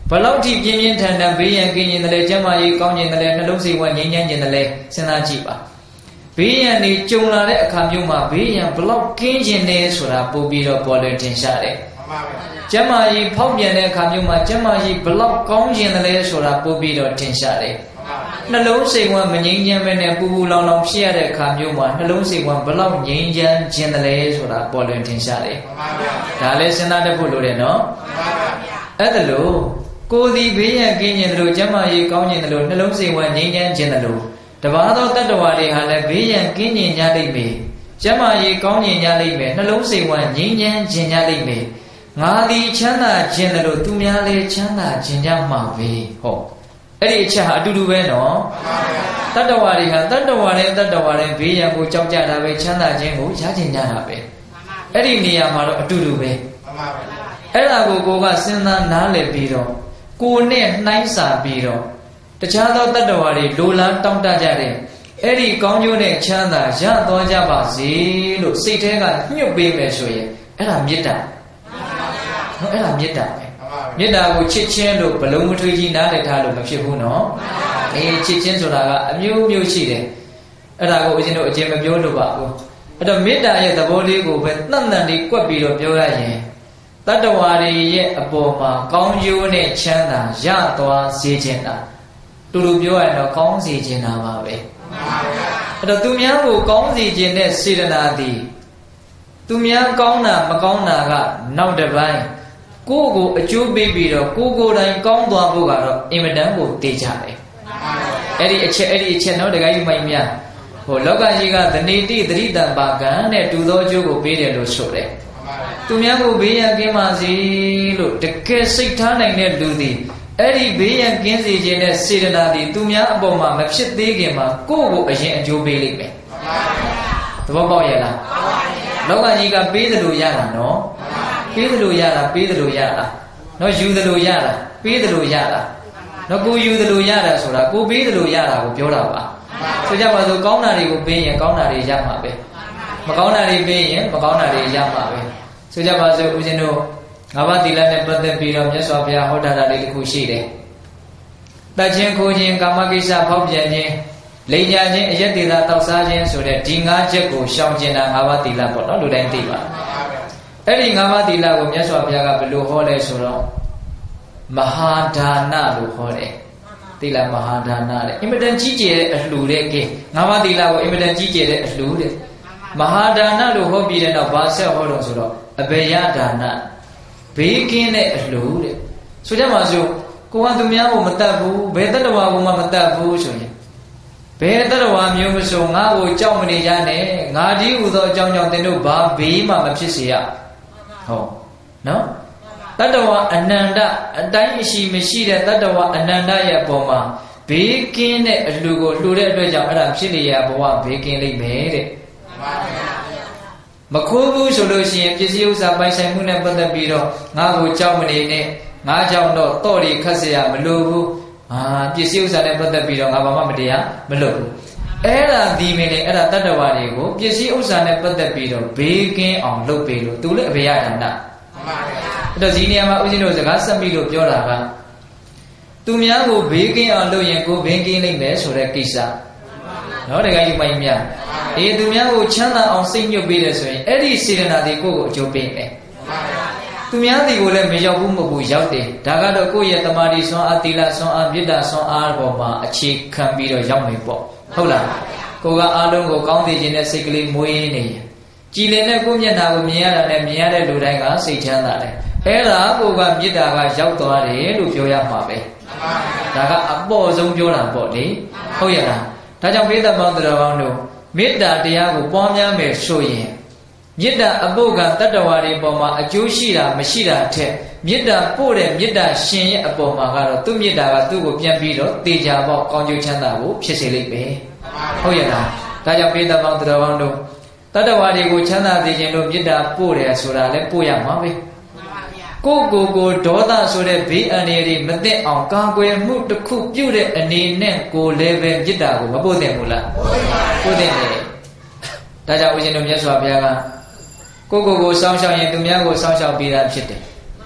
ဘလောက်ထိပြင်းပြင်းထန်ထန်ဘေးရန်ကင်းကျင်တယ်လဲကျမ်းမာရေးကောင်းကျင်တယ်လဲနှလုံးစိတ်ဝငြိမ်းချမ်းကျင်တယ်လဲစဉ်းစားကြည့်ပါဘေးရန်နေကြုံလာတဲ့အခါမျိုးမှာဘေးရန်ဘလောက်ကင်းကျင်တယ်ဆိုတာပို့ပြီးတော့ပေါ်လွင်ထင်ရှားတယ်ကျမ်းမာရေးဖောက်ပြန်တဲ့အခါမျိုးမှာကျမ်းမာရေးဘလောက်ကောင်းကျင်တယ်လဲဆိုတာပို့ပြီးတော့ထင်ရှားတယ်နှလုံးစိတ်ဝမငြိမ်းချမ်းပဲနဲ့ပူပူလောင်လောင်ဖြစ်ရတဲ့အခါမျိုးမှာနှလုံးစိတ်ဝဘလောက်ငြိမ်းချမ်းခြင်းတယ်လဲဆိုတာပေါ်လွင်ထင်ရှားတယ်ဒါလည်းစဉ်းစားတတ်ဖို့လိုတယ်နော်အဲ့ဒါလို့ကိုယ်ဒီဘေးရန်ကင်းကျင်တယ်လို့ကျမ်းမာရေးကောင်းကျင်တယ်လို့နှလုံးစိတ်ဝငြိမ်းချမ်းခြင်းတယ်လို့တပါးသောတတ္တဝါတွေဟာလည်းဘေးရန်ကင်းကျင်ကြလိမ့်မယ်ကျမ်းမာရေးကောင်းကျင်ကြလိမ့်မယ်နှလုံးစိတ်ဝငြိမ်းချမ်းခြင်းကြလိမ့်မယ်ငါသည်ချမ်းသာခြင်းတယ်လို့သူများလည်းချမ်းသာခြင်းကြမှာပဲဟောအဲ့ဒီအချက်ဟာအတူတူပဲနော်တတ္တဝါတွေဟာတတ္တဝါတိုင်းဘေးရန်ကိုကြောက်ကြတာပဲချမ်းသာခြင်းကိုရကြင်ကြတာပဲအဲ့ဒီနေရာမှာတော့အတူတူပဲအဲ့ဒါကိုကိုကစဉ်းစားနားလည်ပြီးတော့ကိုနဲ့နှိုင်းစာပြီးတော့တခြားသောတတ္တဝါတွေလိုလားတောင်းတကြတဲ့အဲ့ဒီကောင်းကျိုးနဲ့ချမ်းသာရသွားကြပါစေလို့စိတ်ထဲကညှို့ပေးမယ်ဆိုရင်အဲ့ဒါမေတ္တာနော်အဲ့ဒါမေတ္တာပဲမေတ္တာကိုချစ်ချင်းလို့ဘလုံးမထွေးကြီးနားလည်ထားလို့မဖြစ်ဘူးနော်ချစ်ချင်းဆိုတာကအမျိုးမျိုးရှိတယ်အဲ့ဒါကိုဦးဇင်းတို့အကျဉ်းမပြောလို့ပါဘူးအဲ့တော့မေတ္တာရဲ့သဘောလေးကိုပဲတန်တန်လေးကွက်ပြီးတော့ပြောရရင်တတ္တဝါတွေရဲ့အပေါ်မှာကောင်းကျိုးနဲ့ချမ်းသာရသွားစေခြင်းတာတူတူပြောရရင်တော့ကောင်းစေခြင်းတာပါပဲအဲ့တော့သူများကိုကောင်းစေခြင်းတဲ့စေတနာသည်သူများကောင်းတာမကောင်းတာကနောက်တစ်ပိုင်းကိုယ့်ကိုအကျိုးပေးပြီးတော့ကိုယ်တိုင်ကောင်းသွားဖို့ကတော့အင်မတန်ကိုတေးကြတယ်အဲ့ဒီအချက်နော်တခါကြီးမိုင်များဟိုလောကကြီးကသနေတိသတိတံပါကံနဲ့တူသောအကျိုးကိုပေးတယ်လို့ဆိုတယ်သူများကိုဘေးရန်ကင်းပါစေလို့တကယ်စိတ်ထားနိုင်တဲ့လူသည်အဲ့ဒီဘေးရန်ကင်းစေခြင်းနဲ့စေတနာသည်သူများအပေါ်မှာမဖြစ်သေးခင်မှာကိုယ့်ကိုအရင်အကျိုးပေးလိမ့်မယ်သဘောပေါက်ရဲ့လားလောကကြီးကပေးတယ်လို့ရတာနော်ပေးတယ်လို့ရတာပေးတယ်လို့ရတာနော်ယူတယ်လို့ရတာပေးတယ်လို့ရတာနော်ကိုယူတယ်လို့ရတာဆိုတာကိုပေးတယ်လို့ရတာကိုပြောတာပါဆိုကြပါစို့ကောင်းတာတွေကိုပေးရင်ကောင်းတာတွေရမှာပဲမကောင်းတာတွေပေးရင်မကောင်းတာတွေရမှာပဲဆိုကြပါစို့ဦးဇင်းတို့ငါးပါးသီလနဲ့ပတ်သက်ပြီးတော့မြတ်စွာဘုရားဟောထားတာလေးတစ်ခုရှိတယ်တတ်ခြင်းခိုးခြင်းကာမကိစ္စဖောက်ပြန်ခြင်းလိမ်ညာခြင်းအယက်ဒေတာတောက်စားခြင်းဆိုတဲ့ဒီ၅ချက်ကိုရှောင်ကျင်တာ၅ပါးသီလပေါ့နော်လူတိုင်းသိပါအဲ့ဒီ၅ပါးသီလကိုမြတ်စွာဘုရားကဘယ်လိုဟောလဲဆိုတော့မဟာဒါနလို့ဟောတယ်သီလမဟာဒါနတဲ့အင်မတန်ကြီးကျယ်တဲ့အလှူတဲ့ကဲ၅ပါးသီလကိုအင်မတန်ကြီးကျယ်တဲ့အလှူတဲ့မဟာဒါနလို့ဟောပြီးတဲ့နောက်ဘာဆက်ဟောတော့ဆိုတော့အဘေယဒါနဘေးကင်းတဲ့အလှူတဲ့ဆိုကြပါစို့ကိုကသူများကိုမတတ်ဘူးဘယ်တတ္တဝါကိုမှမတတ်ဘူးဆိုရင်ဘယ်တတ္တဝါမျိုးမဆိုငါ့ကိုကြောက်မနေကြနဲ့ငါဒီဟူသောအကြောင်းကြောင့်သင်တို့ဘာဘေးမှမဖြစ်စေရဟောနော်တတ္တဝါအနန္တအတိုင်းအရှိမရှိတဲ့တတ္တဝါအနန္တရဲ့အပေါ်မှာဘေးကင်းတဲ့အလှူကိုလှူတဲ့အတွက်ကြောင့်အဲ့ဒါဖြစ်နေရဘဝဘေးကင်းလိမ့်မယ်တဲ့မခိုးဘူးဆိုလို့ရှိရင်ပစ္စည်းဥစ္စာပိုင်ဆိုင်မှုနဲ့ပတ်သက်ပြီးတော့ငါ့ကိုကြောက်မနေနဲ့ငါကြောင့်တော့တွေခတ်เสียမလိုဘူးပစ္စည်းဥစ္စာနဲ့ပတ်သက်ပြီးတော့ငါဘာမှမတရားမလုပ်ဘူးအဲ့ဒါဒီမင်းလေအဲ့ဒါတတ္တဝါတွေကိုပစ္စည်းဥစ္စာနဲ့ပတ်သက်ပြီးတော့ဘေးကင်းအောင်လုပ်ပေးလို့သူလည်းအဘေယဒါနအဲ့တော့ဒီနေရာမှာဦးဇင်းတို့စကားဆက်ပြီးလို့ပြောတာကသူများကိုဘေးကင်းအောင်လုပ်ရင်ကိုဘေးကင်းနိုင်မယ်ဆိုတဲ့ကိစ္စနော်တကယ်ယူမိုင်းများသူများကိုချမ်းသာအောင်စိတ်ညွတ်ပေးတယ်ဆိုရင်အဲ့ဒီစေတနာတွေကိုယ့်ကိုအကျိုးပေးမယ်သူများဒီကိုလည်းမရောက်ဘူးမဟုတ်ဘူးရောက်တယ်ဒါကတော့ကိုယ့်ရဲ့တမာတိဆွမ်းအားသီလဆွမ်းအားမေတ္တာဆွမ်းအားပေါ်မှာအခြေခံပြီးတော့ရောက်မယ်ပေါ့ဟုတ်လားကိုကအားလုံးကိုကောင်းသိခြင်းနဲ့စိတ်ကလေးမွေးနေရင်ကြည်လင်တဲ့ကိုယ့်မျက်နှာကိုမြင်ရတာနဲ့မြင်ရတဲ့လူတိုင်းကစိတ်ချမ်းသာတယ်အဲ့ဒါကိုကမေတ္တာကရောက်သွားတယ်လို့ပြောရမှာပဲဒါကအပေါ်ဆုံးပြောတာပေါ့လေဟုတ်ရဲ့လားဒါကြောင့်ဘိဓမ္မာတော်ကောင်းတို့မေတ္တာတရားကိုပွားများမယ်ဆိုရင်မေတ္တာအပုဂ္ဂံတတ္တဝါတွေပေါ်မှာအကျိုးရှိတာမရှိတာထက်မေတ္တာပို့တဲ့မေတ္တာရှင်ရဲ့အပေါ်မှာကတော့သူ့မေတ္တာကသူ့ကိုပြန်ပြီးတော့တေချာပေါက်ကောင်းကျိုးချမ်းသာကိုဖြစ်စေလိမ့်မယ်ဟုတ်ရဲ့လားဒါကြောင့်ဘိဓမ္မာတော်ကောင်းတို့တတ္တဝါတွေကိုချမ်းသာစေခြင်းလို့မေတ္တာပို့တယ်ဆိုတာလည်းပို့ရမှာပဲကိုဒေါသဆိုတဲ့ဘေးအန္တရာယ်တွေမသိအောင်ကာကွယ်မှုတစ်ခုပြုတဲ့အနေနဲ့ကိုလည်းပဲမေတ္တာကိုမပို့သင့်ဘူးလားပို့သင့်တယ်ဒါကြောင့်ဦးဇင်းတို့မြတ်စွာဘုရားကကိုစောင့်ရှောက်ရင်သူများကိုစောင့်ရှောက်ပေးတာဖြစ်တယ်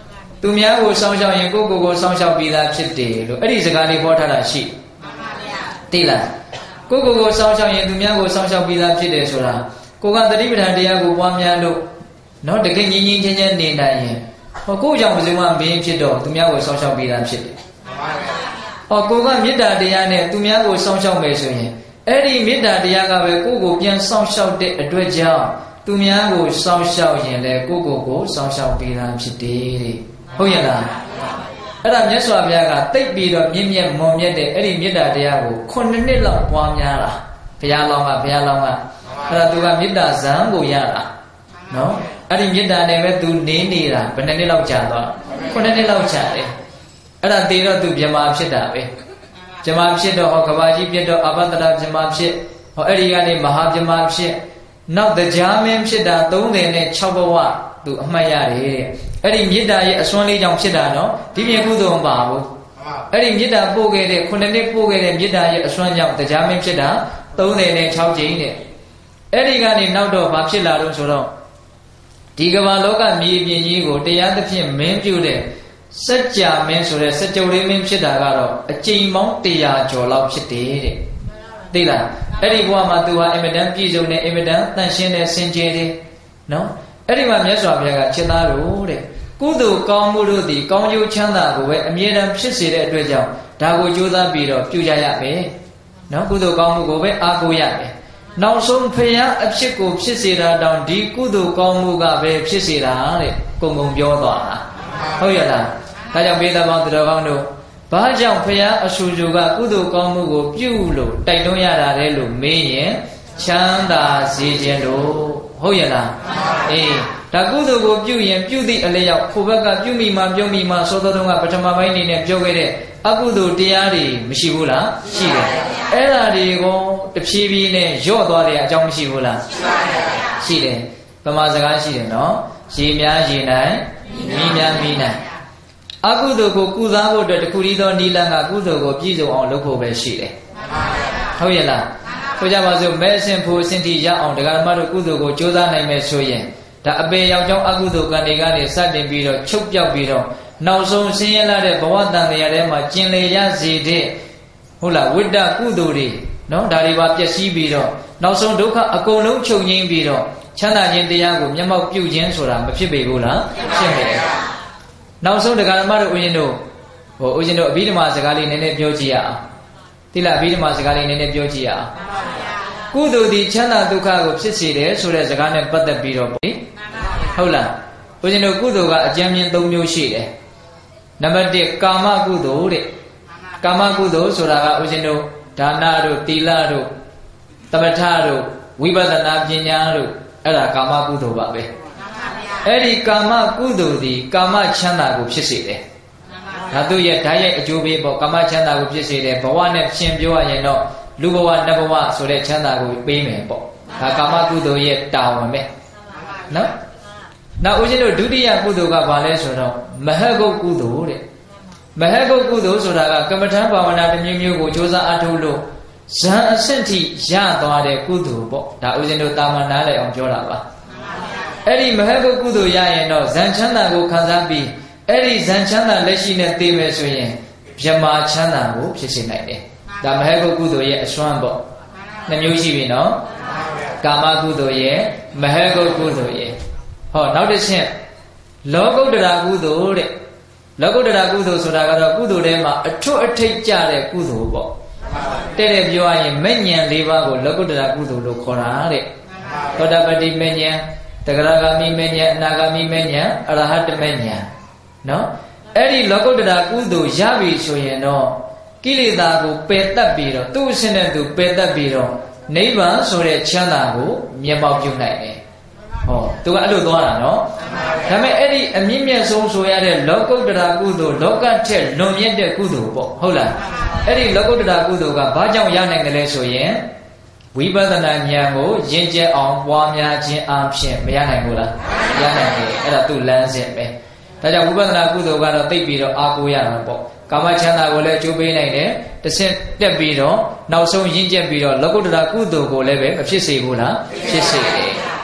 သူများကိုစောင့်ရှောက်ရင်ကိုယ့်ကိုယ်စောင့်ရှောက်ပြီးသားဖြစ်တယ်လို့အဲ့ဒီစကားလေးဟောထားတာရှိသိလားကိုယ့်ကိုယ်စောင့်ရှောက်ရင်သူများကိုစောင့်ရှောက်ပြီးသားဖြစ်တယ်ဆိုတာကိုကသတိပဋ္ဌာန်တရားကိုပွားများလို့နော်တကယ်ငြင်းငြင်းချင်းချင်းနေနိုင်ရင်ဟောကိုယ့်ကြောင့်ဘယ်သူမှမင်းဖြစ်တော့သူများကိုစောင့်ရှောက်ပြီးသားဖြစ်တယ်ဟောကိုကမေတ္တာတရားနဲ့သူများကိုစောင့်ရှောက်မယ်ဆိုရင်အဲ့ဒီမေတ္တာတရားကပဲကိုယ့်ကိုပြန်စောင့်ရှောက်တဲ့အတွက်ကြောင့်သူများကိုစောင့်ရှောက်ရင်လည်းကိုယ့်ကိုစောင့်ရှောက်ပြီးသားဖြစ်တယ်တဲ့ဟုတ်ရဲ့လားအဲ့ဒါမြတ်စွာဘုရားကတိတ်ပြီးတော့မြင့်မြတ်မွန်မြတ်တဲ့အဲ့ဒီမေတ္တာတရားကို9နှစ်လောက်ပွားများတာဘုရားလောင်းကအဲ့ဒါသူကမေတ္တာဇံကိုရတာနော်အဲ့ဒီမေတ္တာနဲ့ပဲသူနေနေတာဘယ်နှစ်နှစ်လောက်ကြာသွား9နှစ်လောက်ကြာတယ်အဲ့ဒါတည်တော့သူဗြဟ္မာဖြစ်တာပဲဗြဟ္မာဖြစ်တော့ဟောကဘာကြီးပြတ်တော့အဘတ္တရဗြဟ္မာဖြစ်ဟောအဲ့ဒီကနေမဟာဗြဟ္မာဖြစ်နောက်တရားမင်းဖြစ်တာ36ဘဝသူအမှတ်ရတယ်တဲ့အဲ့ဒီမေတ္တာရဲ့အစွမ်းလေးကြောင့်ဖြစ်တာနော်ဒီမြေကုသိုလ်မပါဘူးအဲ့ဒီမေတ္တာပို့ခဲ့တဲ့9နှစ်ပို့ခဲ့တဲ့မေတ္တာရဲ့အစွမ်းကြောင့်တရားမင်းဖြစ်တာ36ကြိမ်တဲ့အဲ့ဒီကနေနောက်တော့ဘာဖြစ်လာတော့ဆိုတော့ဒီကမ္ဘာလောကမြေပြင်ကြီးကိုတရားသဖြင့်မင်းပြုတဲ့စัจ जा မင်းဆိုတဲ့စကြုတ်လေးမင်းဖြစ်တာကတော့အကြိမ်ပေါင်း100ကျော်လောက်ဖြစ်တယ်တဲ့သိလားအဲ့ဒီဘဝမှာသူဟာအင်မတန်ပြည့်စုံတဲ့အင်မတန်တန်ရှင်းတဲ့စင်ကြယ်တယ်နော်အဲ့ဒီမှာမြတ်စွာဘုရားကချက်သားတို့တဲ့ကုသိုလ်ကောင်းမှုတို့သည်ကောင်းကျိုးချမ်းသာကိုပဲအမြဲတမ်းဖြစ်စေတဲ့အတွက်ကြောင့်ဒါကိုကြိုးစားပြီးတော့ပြုကြရမယ်နော်ကုသိုလ်ကောင်းမှုကိုပဲအားကိုးရမယ်နောက်ဆုံးဖရာအဖြစ်ကိုဖြစ်စေတာတောင်ဒီကုသိုလ်ကောင်းမှုကပဲဖြစ်စေတာတဲ့ကုံကုံပြောသွားတာဟုတ်ရဲ့လားဒါကြောင့်ဘေးသားပေါင်းတော်ကောင်းတို့ဘာကြောင့်ဖရာအဆူဆူကကုသိုလ်ကောင်းမှုကိုပြုလို့တိုက်တွန်းရတာလဲလို့မေးရင်ချမ်းသာစေခြင်းလို့ဟုတ်ရဲ့လားအေးဒါကုသိုလ်ကိုပြုရင်ပြုသည့်အလျောက်ခိုဘက်ကပြုမိမှပြုမိမှသောသောတုံးကပထမပိုင်းနေနဲ့ပြောခဲ့တဲ့အကုသိုလ်တရားတွေမရှိဘူးလားရှိတယ်အဲ့ဒါတွေကိုတဖြည်းဖြည်းနဲ့ညော့သွားတဲ့အကြောင်းမရှိဘူးလားရှိတယ်ဗမာစကားရှိတယ်နော်ရေများရေနိုင်မိများမိနိုင်အကုသိုလ်ကိုကုစားဖို့အတွက်တခုတည်းသောနိလန်ကကုသိုလ်ကိုပြည့်စုံအောင်လုပ်ဖို့ပဲရှိတယ်ဟုတ်ရဲ့လားဆိုကြပါစို့မဲအစဉ်ဖို့အစဉ်ထိရအောင်တရားဓမ္မတို့ကုသိုလ်ကိုကြိုးစားနိုင်မယ်ဆိုရင်ဒါအပေရောက်ကြောင်းအကုသိုလ်ကံတွေကနေစတင်ပြီးတော့ချုပ်ပြောက်ပြီးတော့နောက်ဆုံးဆင်းရဲလာတဲ့ဘဝတန်တရားထဲမှာကျင်လေရစေတဲ့ဟုတ်လားဝိတ္တကုသိုလ်တွေနော်ဒါတွေပါပျက်စီးပြီးတော့နောက်ဆုံးဒုက္ခအကုန်လုံးချုပ်ငြိမ်းပြီးတော့ချမ်းသာခြင်းတရားကိုမျက်မှောက်ပြုခြင်းဆိုတာမဖြစ်ပေဘူးလားဖြစ်နေတယ်နောက်ဆုံးတရားဓမ္မတို့ဦးဇင်းတို့ဦးဇင်းတို့အဘိဓမ္မာစကားလေးနည်းနည်းပြောကြည့်ရအောင်တိလားအဘိဓမ္မာစကားလေးနည်းနည်းပြောကြည့်ရအောင်ကုသိုလ်ဒီချမ်းသာဒုက္ခကိုဖြစ်စေတယ်ဆိုတဲ့စကားနဲ့ပတ်သက်ပြီးတော့ဟုတ်လားဦးဇင်းတို့ကုသိုလ်ကအကျဉ်းမြင့်3မျိုးရှိတယ်နံပါတ်1ကာမကုသိုလ်တဲ့ကာမကုသိုလ်ဆိုတာကဦးဇင်းတို့ဒါနတို့သီလတို့သမထတို့ဝိပဿနာပညာတို့အဲ့ဒါကာမကုသိုလ်ပါပဲအဲ့ဒီကာမကုသိုလ်ဒီကာမချမ်းသာကိုဖြစ်စေတယ်ဒါသူရဲ့ဓာတ်ရိုက်အကျိုးပေးပေါ့ကာမချမ်းသာကိုဖြစ်စေတယ်ဘဝနဲ့ရှင်ပြောရရင်တော့လူဘဝနတ်ဘဝဆိုတဲ့ချမ်းသာကိုပေးမယ်ပေါ့ဒါကာမကုသိုလ်ရဲ့တာဝန်ပဲနော်နောက်ဦးဇင်းတို့ဒုတိယကုသိုလ်ကဘာလဲဆိုတော့မဟဂုတ်ကုသိုလ်တဲ့မဟဂုတ်ကုသိုလ်ဆိုတာကကမ္မထံဘာဝနာတစ်မျိုးမျိုးကိုကြိုးစားအားထုတ်လို့ဇံအဆင့်ထိရသွားတဲ့ကုသိုလ်ပေါ့ဒါဦးဇင်းတို့တာမန်နားလည်အောင်ပြောတာပါအဲ့ဒီမဟဂုတ်ကုသိုလ်ရရင်တော့ဇံချမ်းသာကိုခံစားပြီးအဲ့ဒီဇံချမ်းသာလက်ရှိနဲ့သိမယ်ဆိုရင်ဗြဟ္မာချမ်းသာကိုဖြစ်စေနိုင်တယ်ဒါမဟဂုတ်ကုသိုလ်ရဲ့အစွမ်းပေါ့နှမျိုးရှိပြီနော်ကာမကုသိုလ်ရဲ့မဟဂုတ်ကုသိုလ်ရဲ့ဟောနောက်တစ်ချက်လောကုတ္တရာကုသိုလ်တဲ့လောကုတ္တရာကုသိုလ်ဆိုတာကတော့ကုသိုလ်ထဲမှာအထွတ်အထိပ်ကျတဲ့ကုသိုလ်ပေါ့တဲ့ပြောရရင်မဲ့ဉဏ်၄ပါးကိုလောကုတ္တရာကုသိုလ်လို့ခေါ်တာတဲ့သောတာပတိမဲ့ဉဏ်တဂရဂามိမဲ့ဉဏ်အနာဂามိမဲ့ဉဏ်အရဟတမဲ့ဉဏ်နော်အဲ့ဒီလောကုတ္တရာကုသိုလ်ရပြီဆိုရင်တော့ကိလေသာကိုပယ်တတ်ပြီးတော့သူ့အရှင်နဲ့သူပယ်တတ်ပြီးတော့နိဗ္ဗာန်ဆိုတဲ့ချမ်းသာကိုမျက်မှောက်ပြုနိုင်တယ်ဟောသူကအဲ့လိုသွားတာနော်ဒါပေမဲ့အဲ့ဒီအမြင့်မြတ်ဆုံးဆိုရတဲ့လောကုတ္တရာကုသိုလ်လောကထက်လွန်မြတ်တဲ့ကုသိုလ်ပေါ့ဟုတ်လားအဲ့ဒီလောကုတ္တရာကုသိုလ်ကဘာကြောင့်ရနိုင်တယ်လဲဆိုရင်ဝိပဿနာဉာဏ်ကိုရင့်ကျက်အောင်ပွားများခြင်းအပြင်မရနိုင်ဘူးလားရနိုင်တယ်အဲ့ဒါသူ့လမ်းစဉ်ပဲဒါကြောင့်ဝိပဿနာကုသိုလ်ကတော့သိပြီးတော့အားကိုးရတာပေါ့ကာမချမ်းသာကိုလည်းအကျိုးပေးနိုင်တယ်တစ်ဆင့်တက်ပြီးတော့နောက်ဆုံးရင့်ကျက်ပြီးတော့လောကုတ္တရာကုသိုလ်ကိုလည်းပဲမဖြစ်စေဘူးလားဖြစ်စေတယ်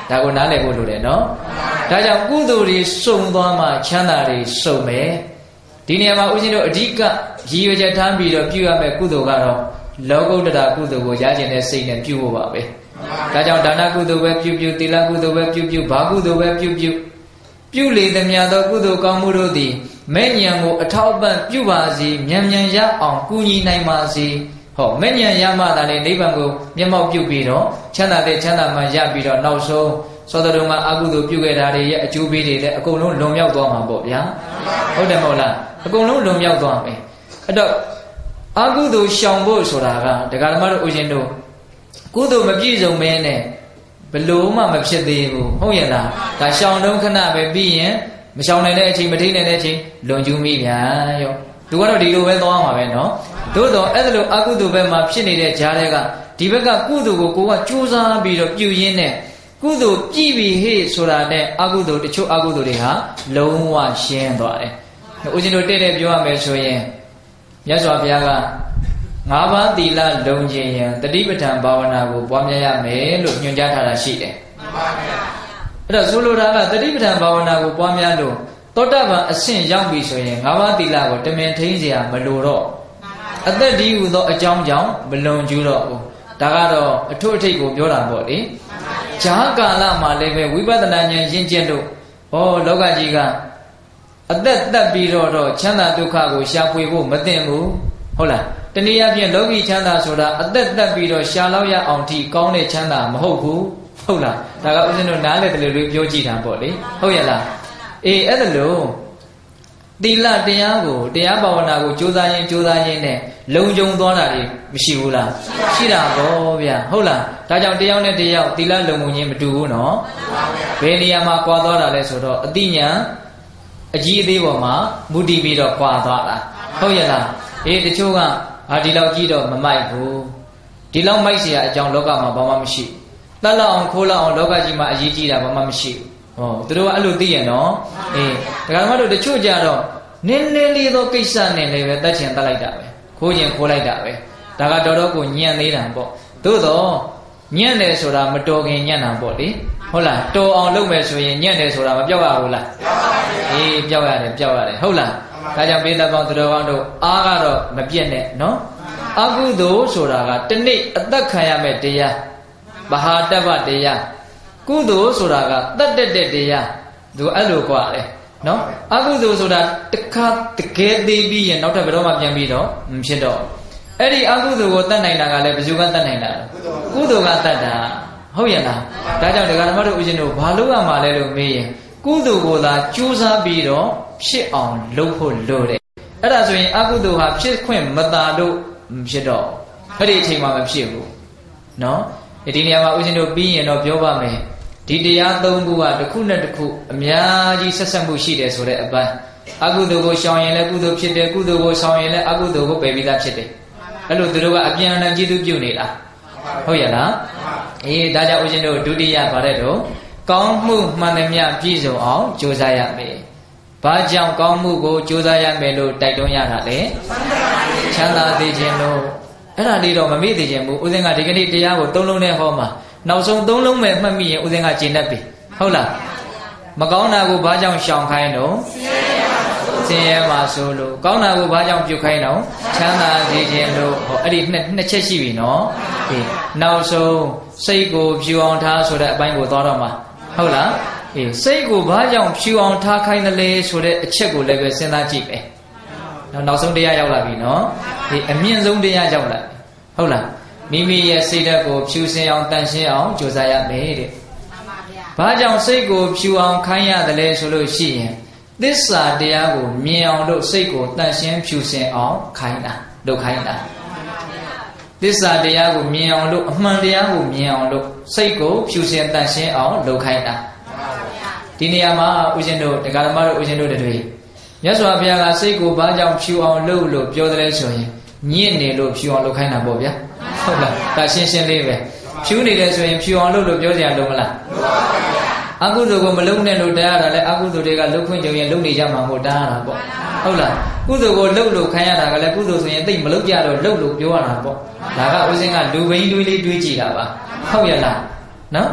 ဒါကိုနားလည်ဖို့လိုတယ်နော်ဒါကြောင့်ကုသိုလ်တွေစုံသွားမှချမ်းသာတွေစုံမယ်ဒီနေရာမှာဦးဇင်းတို့အဓိကရည်ရွယ်ချက်ထားပြီးတော့ပြုရမယ့်ကုသိုလ်ကတော့လောကုတ္တရာကုသိုလ်ကိုရကျင်တဲ့စိတ်နဲ့ပြုဖို့ပါပဲဒါကြောင့်ဒါနကုသိုလ်ပဲပြုသီလကုသိုလ်ပဲပြုဘာကုသိုလ်ပဲပြုလေသမျှသောကုသိုလ်ကောင်းမှုတို့သည်မဲ့ဉဏ်ကိုအထောက်အပံ့ပြုပါစေမြန်မြန်ရအောင်ကူညီနိုင်ပါစေဟောမဲ့ဉဏ်ရမှသာလေနိဗ္ဗာန်ကိုမျက်မှောက်ပြုပြီးတော့ချမ်းသာတဲ့ချမ်းသာမှရပြီးတော့နောက်ဆုံးသောတော်မှာအကုသိုလ်ပြုခဲ့တာတွေရဲ့အကျိုးပေးတွေလည်းအကုန်လုံးလွန်မြောက်သွားမှာပေါ့ဗျာဟုတ်တယ်မဟုတ်လားအကုန်လုံးလွန်မြောက်သွားမယ်အဲ့တော့အကုသိုလ်ရှောင်ဖို့ဆိုတာကဒကာဓမ္မတို့ဦးဇင်းတို့ကုသိုလ်မပြည့်စုံမဲနဲ့ဘလို့မှမဖြစ်သေးဘူးဟုတ်ရဲ့လားဒါရှောင်တုံးခဏပဲပြီးရင်မရှောင်နိုင်တဲ့အချိန်မထိနိုင်တဲ့အချိန်လွန်ကျူးမိပြန်ရောသူကတော့ဒီလိုပဲသွားမှာပဲနော်သို့တော့အဲ့ဒါလိုအကုသိုလ်ဘက်မှာဖြစ်နေတဲ့ကြားတွေကဒီဘက်ကကုသိုလ်ကိုကကြိုးစားပြီးတော့ပြုရင်းနဲ့ကုသိုလ်ပြည့်ပြီဟေ့ဆိုတာနဲ့အကုသိုလ်တချို့အကုသိုလ်တွေဟာလုံးဝရှင်းသွားတယ်ဦးဇင်းတို့တဲ့ပြောရမယ်ဆိုရင်မြတ်စွာဘုရားက၅ပါးသီလလုံခြင်ရင်တတိပဋ္ဌာန်ဘာဝနာကိုပွားများရမယ်လို့ညွှန်ကြားထားတာရှိတယ်မှန်ပါဗျာအဲ့တော့ဆိုလိုတာကတတိပဋ္ဌာန်ဘာဝနာကိုပွားများလို့သောတပန်အဆင့်ရောက်ပြီဆိုရင်၅ပါးသီလကိုတမင်ထိန်းเสียမလိုတော့အသက်ဒီဟူသောအကြောင်းကြောင့်မလွန်ကျူးတော့ဘူးဒါကတော့အထွတ်အထိပ်ကိုပြောတာပေါ့လေဂျာကာလမှာလည်းပဲဝိပဿနာဉာဏ်ရင့်ကျက်လို့လောကကြီးကအသက်တက်ပြီးတော့ချမ်းသာဒုက္ခကိုရှာဖွေဖို့မသင့်ဘူးဟုတ်လားတနည်းအားဖြင့်လောကီချမ်းသာဆိုတာအသက်တက်ပြီးတော့ရှာလောက်ရအောင်ထိကောင်းတဲ့ချမ်းသာမဟုတ်ဘူးဟုတ်လားဒါကဦးဇင်းတို့နားလည်တယ်လို့ပြောကြည့်တာပေါ့လေဟုတ်ရဲ့လားအေးအဲ့ဒါလို့သီလတရားကိုတရားဘာဝနာကိုကြိုးစားရင်းနဲ့လုံခြုံသွားတာတွေမရှိဘူးလားရှိတာပေါ့ဗျာဟုတ်လားဒါကြောင့်တရားနဲ့တရားသီလလုံမှုချင်းမတူဘူးနော်ဘယ်နေရာမှာကွာသွားတာလဲဆိုတော့အတိညာအကြီးအသေးပေါ်မှာမူတည်ပြီးတော့ကွာသွားတာဟုတ်ရဲ့လားအေးတချို့ကဒီလောက်ကြီးတော့မမိုက်ဘူးဒီလောက်မိုက်เสียအကြောင်းလောကမှာဘာမှမရှိတတ်လောက်အောင်ခိုးလောက်အောင်လောကကြီးမှာအရေးကြီးတာဘာမှမရှိဘူးသူတို့ကအဲ့လိုသိရနော်အေးဒါကမှတို့တချို့ကြတော့နင်းလေးသောကိစ္စနဲ့လည်းပဲတတ်ချင်တတ်လိုက်တာပဲခိုးချင်ခိုးလိုက်တာပဲဒါကတော်တော်ကိုညံ့သေးတာပေါ့သို့တော့ညံ့တယ်ဆိုတာမတော်ခင်ညံ့တာပေါ့လေဟုတ်လားတော်အောင်လုပ်မယ်ဆိုရင်ညံ့တယ်ဆိုတာမပြောက်ရဘူးလားအေးပြောက်ရတယ်ဟုတ်လားဒါကြောင့်ပိဋကပေါင်းသူတော်ကောင်းတို့အားကတော့မပြတ်နဲ့နော်အကုသိုလ်ဆိုတာကတနေ့အသက်ခံရမယ့်တရားမဟာတပ္ပတရားကုသိုလ်ဆိုတာကတတ်တဲ့တရားသူအဲ့လိုกว่าလေနော်အကုသိုလ်ဆိုတာတခါတကယ်သိပြီးရင်နောက်ထပ်ဘယ်တော့မှပြန်ပြီးတော့မဖြစ်တော့အဲ့ဒီအကုသိုလ်ကိုတတ်နိုင်တာကလည်းဘယ်သူကတတ်နိုင်တာလဲကုသိုလ်ကတတ်တာဟုတ်ရဲ့လားဒါကြောင့်ဒကာဓမ္မတို့ဦးဇင်းတို့ဘာလို့ရမှာလဲလို့မေးရင်ကုသိုလ်ကိုသာကြိုးစားပြီးတော့ဖြစ်အောင်လုပ်ဖို့လိုတယ်အဲ့ဒါဆိုရင်အကုသိုလ်ဟာဖြစ်ခွင့်မသာလို့မဖြစ်တော့အဲ့ဒီအချိန်မှာမဖြစ်ဘူးနော်ဒီနေရာမှာဦးဇင်းတို့ပြီးရင်တော့ပြောပါမယ်ဒီတရား၃ခုကတစ်ခုနဲ့တစ်ခုအများကြီးဆက်ဆက်မှုရှိတယ်ဆိုတဲ့အပိုင်းအကုသိုလ်ကိုရှောင်ရင်လည်းကုသိုလ်ဖြစ်တယ်ကုသိုလ်ကိုရှောင်ရင်လည်းအကုသိုလ်ကိုပယ်ပြီးသားဖြစ်တယ်အဲ့လိုသူတို့ကအပြန်အလှန်ကျေးဇူးပြုနေလားဟုတ်ရဲ့လားအေးဒါကြောင့်ဦးဇင်းတို့ဒုတိယဗါတဲ့တော့ကောင်းမှုမှန်သမျှပြည့်စုံအောင်ကြိုးစားရမယ်ဘာကြောင့်ကောင်းမှုကိုကြိုးစားရမယ်လို့တိုက်တွန်းရတာလဲချမ်းသာသေးခြင်းလို့အဲ့ဒါလေးတော့မမေ့သေးခြင်းဘူးဦးဇင်းကဒီကနေ့တရားကို၃လုံးနဲ့ဟောမှာနောက်ဆုံး၃လုံးပဲမှတ်မိရင်ဦးဇင်းကကျင့်တတ်ပြီဟုတ်လားမကောင်းတာကိုဘာကြောင့်ရှောင်ခိုင်းတော့ဆင်းရဲမှာဆိုလို့ကောင်းတာကိုဘာကြောင့်ပြုခိုင်းတော့ချမ်းသာစေခြင်းလို့အဲ့ဒီနှစ်ချက်ရှိပြီနော်ဒီနောက်ဆုံးစိတ်ကိုဖြူအောင်ထားဆိုတဲ့အပိုင်းကိုသွားတော့မှာဟုတ်လားစိတ်ကိုဘာကြောင့်ဖြူအောင်ထားခိုင်းတယ်လဲဆိုတဲ့အချက်ကိုလည်းပဲစဉ်းစားကြည့်ပဲနောက်ဆုံးတရားရောက်လာပြီနော်ဒီအမြင့်ဆုံးတရားရောက်လာဟုတ်လားမိမိရဲ့စိတ်ဓာတ်ကိုဖြူစင်အောင်တန်ရှင်းအောင်ကြိုးစားရမယ်တဲ့ဘာကြောင့်စိတ်ကိုဖြူအောင်ခိုင်းရတယ်လဲဆိုလို့ရှိရင်သစ္စာတရားကိုမြင်အောင်လို့စိတ်ကိုတန်ရှင်းဖြူစင်အောင်ခိုင်းတာလုပ်ခိုင်းတာသစ္စာတရားကိုမြင်အောင်လို့အမှန်တရားကိုမြင်အောင်လို့စိတ်ကိုဖြူစင်တန်ရှင်းအောင်လုပ်ခိုင်းတာဒီနေရာမှာဦးဇင်းတို့တရားဓမ္မတို့ဦးဇင်းတို့တွေမြတ်စွာဘုရားကစိတ်ကိုဘာကြောင့်ဖြူအောင်လုပ်လို့ပြောတယ်ဆိုရင်ညစ်နေလို့ဖြူအောင်လုပ်ခိုင်းတာပေါ့ဗျာဟုတ်လားဒါရှင်းလေးပဲဖြူနေတယ်ဆိုရင်ဖြူအောင်လုပ်လို့ပြောကြရလုံးမလားအကုသိုလ်ကိုမလုပ်နဲ့လို့တရားရတာလဲအကုသိုလ်တွေကလုပ်ခွင့်ကြုံရင်လုပ်နေကြမှာမို့တားရတာပေါ့ဟုတ်လားကုသိုလ်ကိုလုပ်လို့ခိုင်းရတာကလည်းကုသိုလ်ဆိုရင်သိမလုပ်ကြတော့လုပ်လို့ပြောရတာပေါ့ဒါကဥစဉ်ကလူဘိန်းတွေးလေးတွေးကြည့်တာပါဟုတ်ရဲ့လားနော်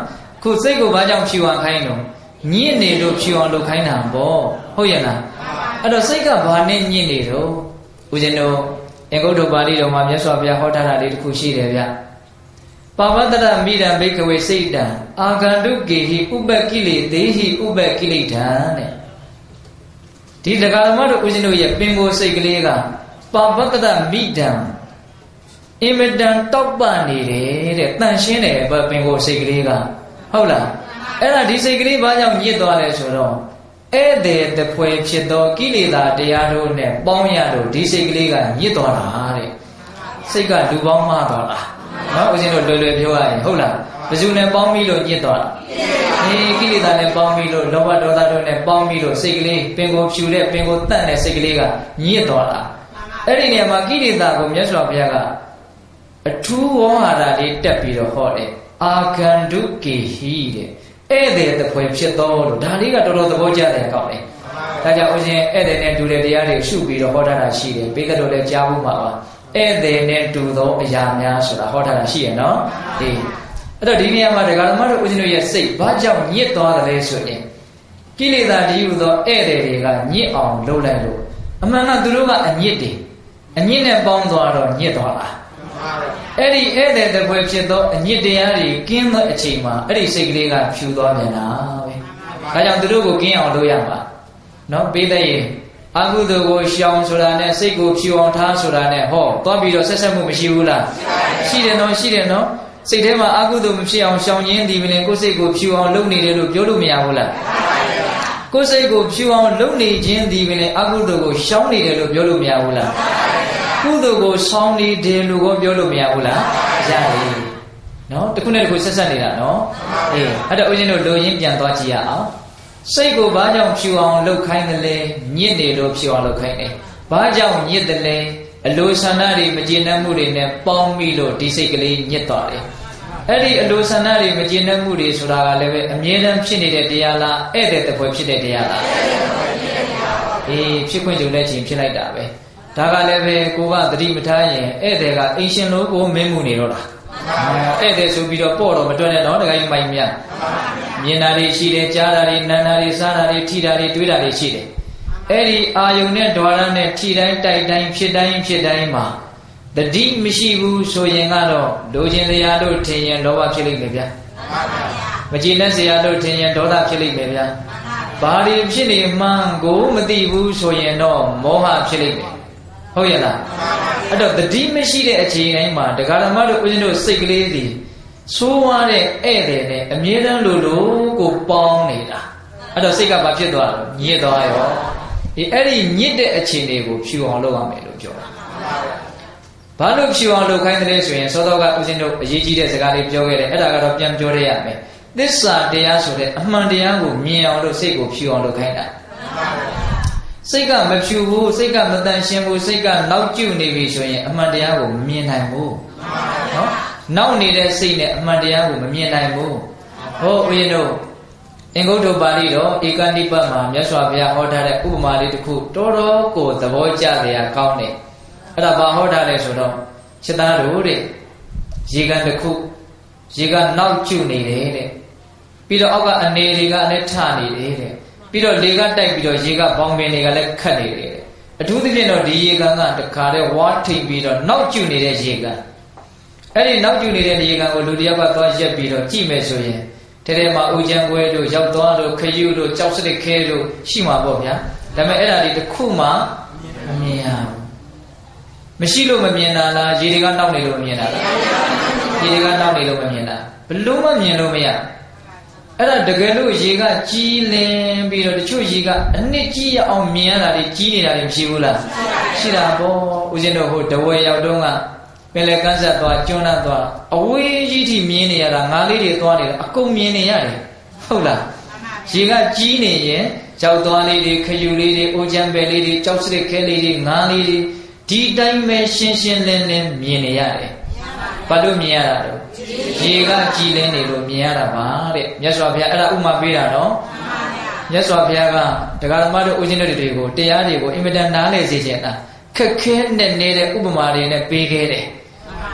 ခုစိတ်ကိုဘာကြောင့်ဖြူအောင်ခိုင်းတော့ညစ်နေလို့ဖြူအောင်လုပ်ခိုင်းတာပေါ့ဟုတ်ရဲ့လားအဲ့တော့စိတ်ကဘာနဲ့ညစ်နေတော့ဦးဇင်းတို့အင်္ဂုတ္တပါဠိတော်မှာမြတ်စွာဘုရားဟောထားတာလေးတစ်ခုရှိတယ်ဗျပါဝတ္တရမိဒံဘိက္ခဝေစိတ်တံအာဂန္တုကေဟိဥပကိလေသေဟိဥပကိလေထံတဲ့ဒီတရားဓမ္မတို့ဦးဇင်းတို့ရဲ့ပင်ကိုယ်စိတ်ကလေးကပါဝတ္တရမိဒံအင်မတန်တောက်ပနေတယ်တဲ့တန်ရှင်းတယ်ပင်ကိုယ်စိတ်ကလေးကဟုတ်လားအဲ့ဒါဒီစိတ်ကလေးဘာကြောင့်ညစ်သွားလဲဆိုတော့ဧည့်သည်တပွဲဖြစ်သောကိလေသာတရားတို့နဲ့ပေါင်းရလို့ဒီစိတ်ကလေးကညစ်သွားတာတဲ့စိတ်ကလူပေါင်းမှသွားတာနော်ဦးဇင်းတို့လွယ်လွယ်ပြောရရင်ဟုတ်လားဘယ်သူနဲ့ပေါင်းပြီးလို့ညစ်သွားတာကိလေသာနဲ့ပေါင်းပြီးလို့လောဘဒေါသတို့နဲ့ပေါင်းပြီးလို့စိတ်ကလေးပင်ကိုဖြူတဲ့ပင်ကိုတန့်တဲ့စိတ်ကလေးကညစ်သွားတာအဲ့ဒီနေရာမှာကိလေသာကိုမြတ်စွာဘုရားကအထူးဝေါဟာရလေးတက်ပြီးတော့ဟောတယ်အာဂန္တုကေဟိတဲ့ဧည့်သည်တပွဲဖြစ်သောလို့ဒါလေးကတော်တော်သဘောကျတယ်ကောင်းတယ်ဒါကြောင့်ဦးဇင်းဧည့်သည်နဲ့တူတဲ့တရားတွေရှုပြီးတော့ဟောထားတာရှိတယ်ဘေးကတော့လည်းကြားဖို့မှာပါဧည့်သည်နဲ့တူသောအရာများဆိုတာဟောထားတာရှိရနော်ဒီအဲ့တော့ဒီနေရာမှာဒကာဓမ္မတို့ဦးဇင်းတို့ရဲ့စိတ်ဘာကြောင့်ညစ်သွားတယ်လဲဆိုရင်ကိလေသာတည်းဟူသောဧည့်သည်တွေကညစ်အောင်လုပ်လိုက်လို့အမှန်ကသူတို့ကအညစ်တွေအညစ်နဲ့ပေါင်းသွားတော့ညစ်သွားတာအဲ့ဒီဧည့်သည်တပွဲဖြစ်သောအညစ်တရားတွေကင်းသောအချိန်မှာအဲ့ဒီစိတ်ကလေးကဖြူသွားပြန်တာပဲဒါကြောင့်သူတို့ကိုကင်းအောင်လုပ်ရမှာနော်ပေးတဲ့ရင်အကုသိုလ်ကိုရှောင်ဆိုတာနဲ့စိတ်ကိုဖြူအောင်ထားဆိုတာနဲ့ဟောသွားပြီးတော့ဆက်ဆက်မှုမရှိဘူးလားရှိတယ်နော်ရှိတယ်နော်စိတ်ထဲမှာအကုသိုလ်မဖြစ်အောင်ရှောင်ရင်းဒီပင်ကိုယ်စိတ်ကိုဖြူအောင်လုပ်နေတယ်လို့ပြောလို့မရဘူးလားကိုယ်စိတ်ကိုဖြူအောင်လုပ်နေခြင်းဒီပင်အကုသိုလ်ကိုရှောင်နေတယ်လို့ပြောလို့မရဘူးလားကုသိုလ်ကိုရှောင်နေတယ်လို့ပြောလို့မရဘူးလားရတယ်နော်တခုနဲ့တခုဆက်ဆက်နေတာနော်အေးအဲ့တော့ဦးဇင်းတို့လိုရင်းပြန်သွားကြည့်ရအောင်စိတ်ကိုဘာကြောင့်ဖြူအောင်လုပ်ခိုင်းတယ်လဲညစ်နေလို့ဖြူအောင်လုပ်ခိုင်းတယ်ဘာကြောင့်ညစ်တယ်လဲအလိုဆန္ဒတွေမကျေနပ်မှုတွေနဲ့ပေါင်းပြီးလို့ဒီစိတ်ကလေးညစ်သွားတယ်အဲ့ဒီအလိုဆန္ဒတွေမကျေနပ်မှုတွေဆိုတာကလည်းပဲအမြဲတမ်းဖြစ်နေတဲ့တရားလားဧည့်သည်တပွဲဖြစ်တဲ့တရားလားအေးဖြစ်ခွင့်ကြုံတဲ့ချိန်ဖြစ်လိုက်တာပဲဒါကလည်းပဲကိုကသတိမထားရင်ဧည့်သည်ကအိမ်ရှင်လို့ကိုမင်းမှုနေတော့တာဧည့်သည်ဆိုပြီးတော့ပေါ့တော့မတွက်နဲ့တော့တခါကြီးမိုင်မြတ်မြင်တာတွေရှိတယ်ကြားတာတွေနားတာတွေစားတာတွေထိတာတွေတွေးတာတွေရှိတယ်အဲ့ဒီအာယုန်နဲ့ဓဝရနဲ့ထိတိုင်းတိုက်တိုင်းဖြစ်တိုင်းမှာတတိမရှိဘူးဆိုရင်ကတော့လိုချင်တရားတို့ထင်ရင်လောဘဖြစ်လိမ့်မယ်ဗျာမကြည်နဲ့စရာတို့ထင်ရင်ဒေါသဖြစ်လိမ့်မယ်ဗျာဘာတွေဖြစ်နေမှန်းကိုမသိဘူးဆိုရင်တော့မောဟဖြစ်လိမ့်မယ်ဟုတ်ရဲ့လားအဲ့တော့တတိမရှိတဲ့အချိန်တိုင်းမှာဒကာဓမ္မတို့ဦးဇင်းတို့စိတ်ကလေးတွေဆိုးွားတဲ့ဧည့်သည်နဲ့အမြဲတမ်းလိုကိုပေါင်းနေတာအဲ့တော့စိတ်ကဘာဖြစ်သွားလဲညစ်သွားရောဒီအဲ့ဒီညစ်တဲ့အချိန်တွေကိုဖြူအောင်လုပ်ရမယ်လို့ပြောတာဘာလို့ဖြူအောင်လုပ်ခိုင်းတယ်ဆိုရင်စောစောကဦးဇင်းတို့အရေးကြီးတဲ့စကားလေးပြောခဲ့တယ်အဲ့ဒါကတော့ပြန်ပြောရရမယ်သစ္စာတရားဆိုတဲ့အမှန်တရားကိုမြင်အောင်လို့စိတ်ကိုဖြူအောင်လုပ်ခိုင်းတာစိတ်ကမဖြူဘူးစိတ်ကမတန်ရှင်းဘူးစိတ်ကနောက်ကျနေပြီဆိုရင်အမှန်တရားကိုမမြင်နိုင်ဘူးနော်နောက်နေတဲ့စိတ်နဲ့အမှန်တရားကိုမမြင်နိုင်ဘူးဟောဦးဇင်းတို့အင်္ဂုတ္တပါဠိတော်ဧကနိပတ်မှာမြတ်စွာဘုရားဟောထားတဲ့ဥပမာလေးတစ်ခုတော်တော်ကိုသဘောကျတရားကောင်းတယ်အဲ့ဒါဘာဟောထားလဲဆိုတော့ခြေသားတို့တဲ့ရေကန်တစ်ခုရေကနောက်ကျနေတယ်တဲ့ပြီးတော့အောက်ကအနေတွေကလည်းထနေတယ်တဲ့ပြီးတော့လေကတိုက်ပြီးတော့ရေကဘောင်ပင်တွေကလည်းခတ်နေတယ်အထူးသဖြင့်တော့ဒီရေကန်ကတခါတည်းဝါထိပ်ပြီးတော့နောက်ကျနေတဲ့ရေကန်အဲ့ဒီနောက်ကျနေတဲ့ရေကန်ကိုလူတယောက်ကသွားရက်ပြီးတော့ကြည့်မယ်ဆိုရင်ထဲမှာဦးချမ်းကွဲတို့ရောက်သွားတို့ခရုတို့ကြောက်စရစ်ခဲတို့ရှိမှာပေါ့ဗျာဒါပေမဲ့အဲ့ဒါတွေတစ်ခုမှမမြင်ရဘူးမရှိလို့မမြင်တာလားရေတွေကနောက်နေလို့မမြင်တာလားရေတွေကနောက်နေလို့မမြင်တာဘလို့မှမြင်လို့မရအဲ့ဒါတကယ်လို့ရေကကြီးလင်းပြီးတော့တချို့ရေကအနှစ်ကြီးရအောင်မြင်ရတာတွေကြီးနေတာတွေမရှိဘူးလားရှိတာပေါ့ဦးဇင်းတို့ဟိုတဝဲရောက်တော့ကပင်လယ်ကန်းဆက်သွားကျွန်းနှံ့သွားအဝေးကြီးထိမြင်နေရတာငါးလေးတွေသွားနေတာအကုန်မြင်နေရတယ်ဟုတ်လားရေကကြီးနေရင်ကြောက်သွားလေးတွေခယူလေးတွေအိုချမ်းပဲလေးတွေကြောက်စရစ်ခဲလေးတွေငါးလေးတွေဒီတိုင်းပဲရှင်းရှင်းလင်းလင်းမြင်နေရတယ်ဘာလို့မြင်ရတာတော့ရေကကြီးလင်းနေလို့မြင်ရတာပါတဲ့မြတ်စွာဘုရားအဲ့ဒါဥမာပေးတာနော်မြတ်စွာဘုရားကတရားဓမ္မတို့ဦးဇင်းတို့တွေကိုတရားတွေကိုအင်မတန်နားလည်စေချင်တာခက်ခဲနဲ့နေတဲ့ဥပမာတွေနဲ့ပေးခဲ့တယ်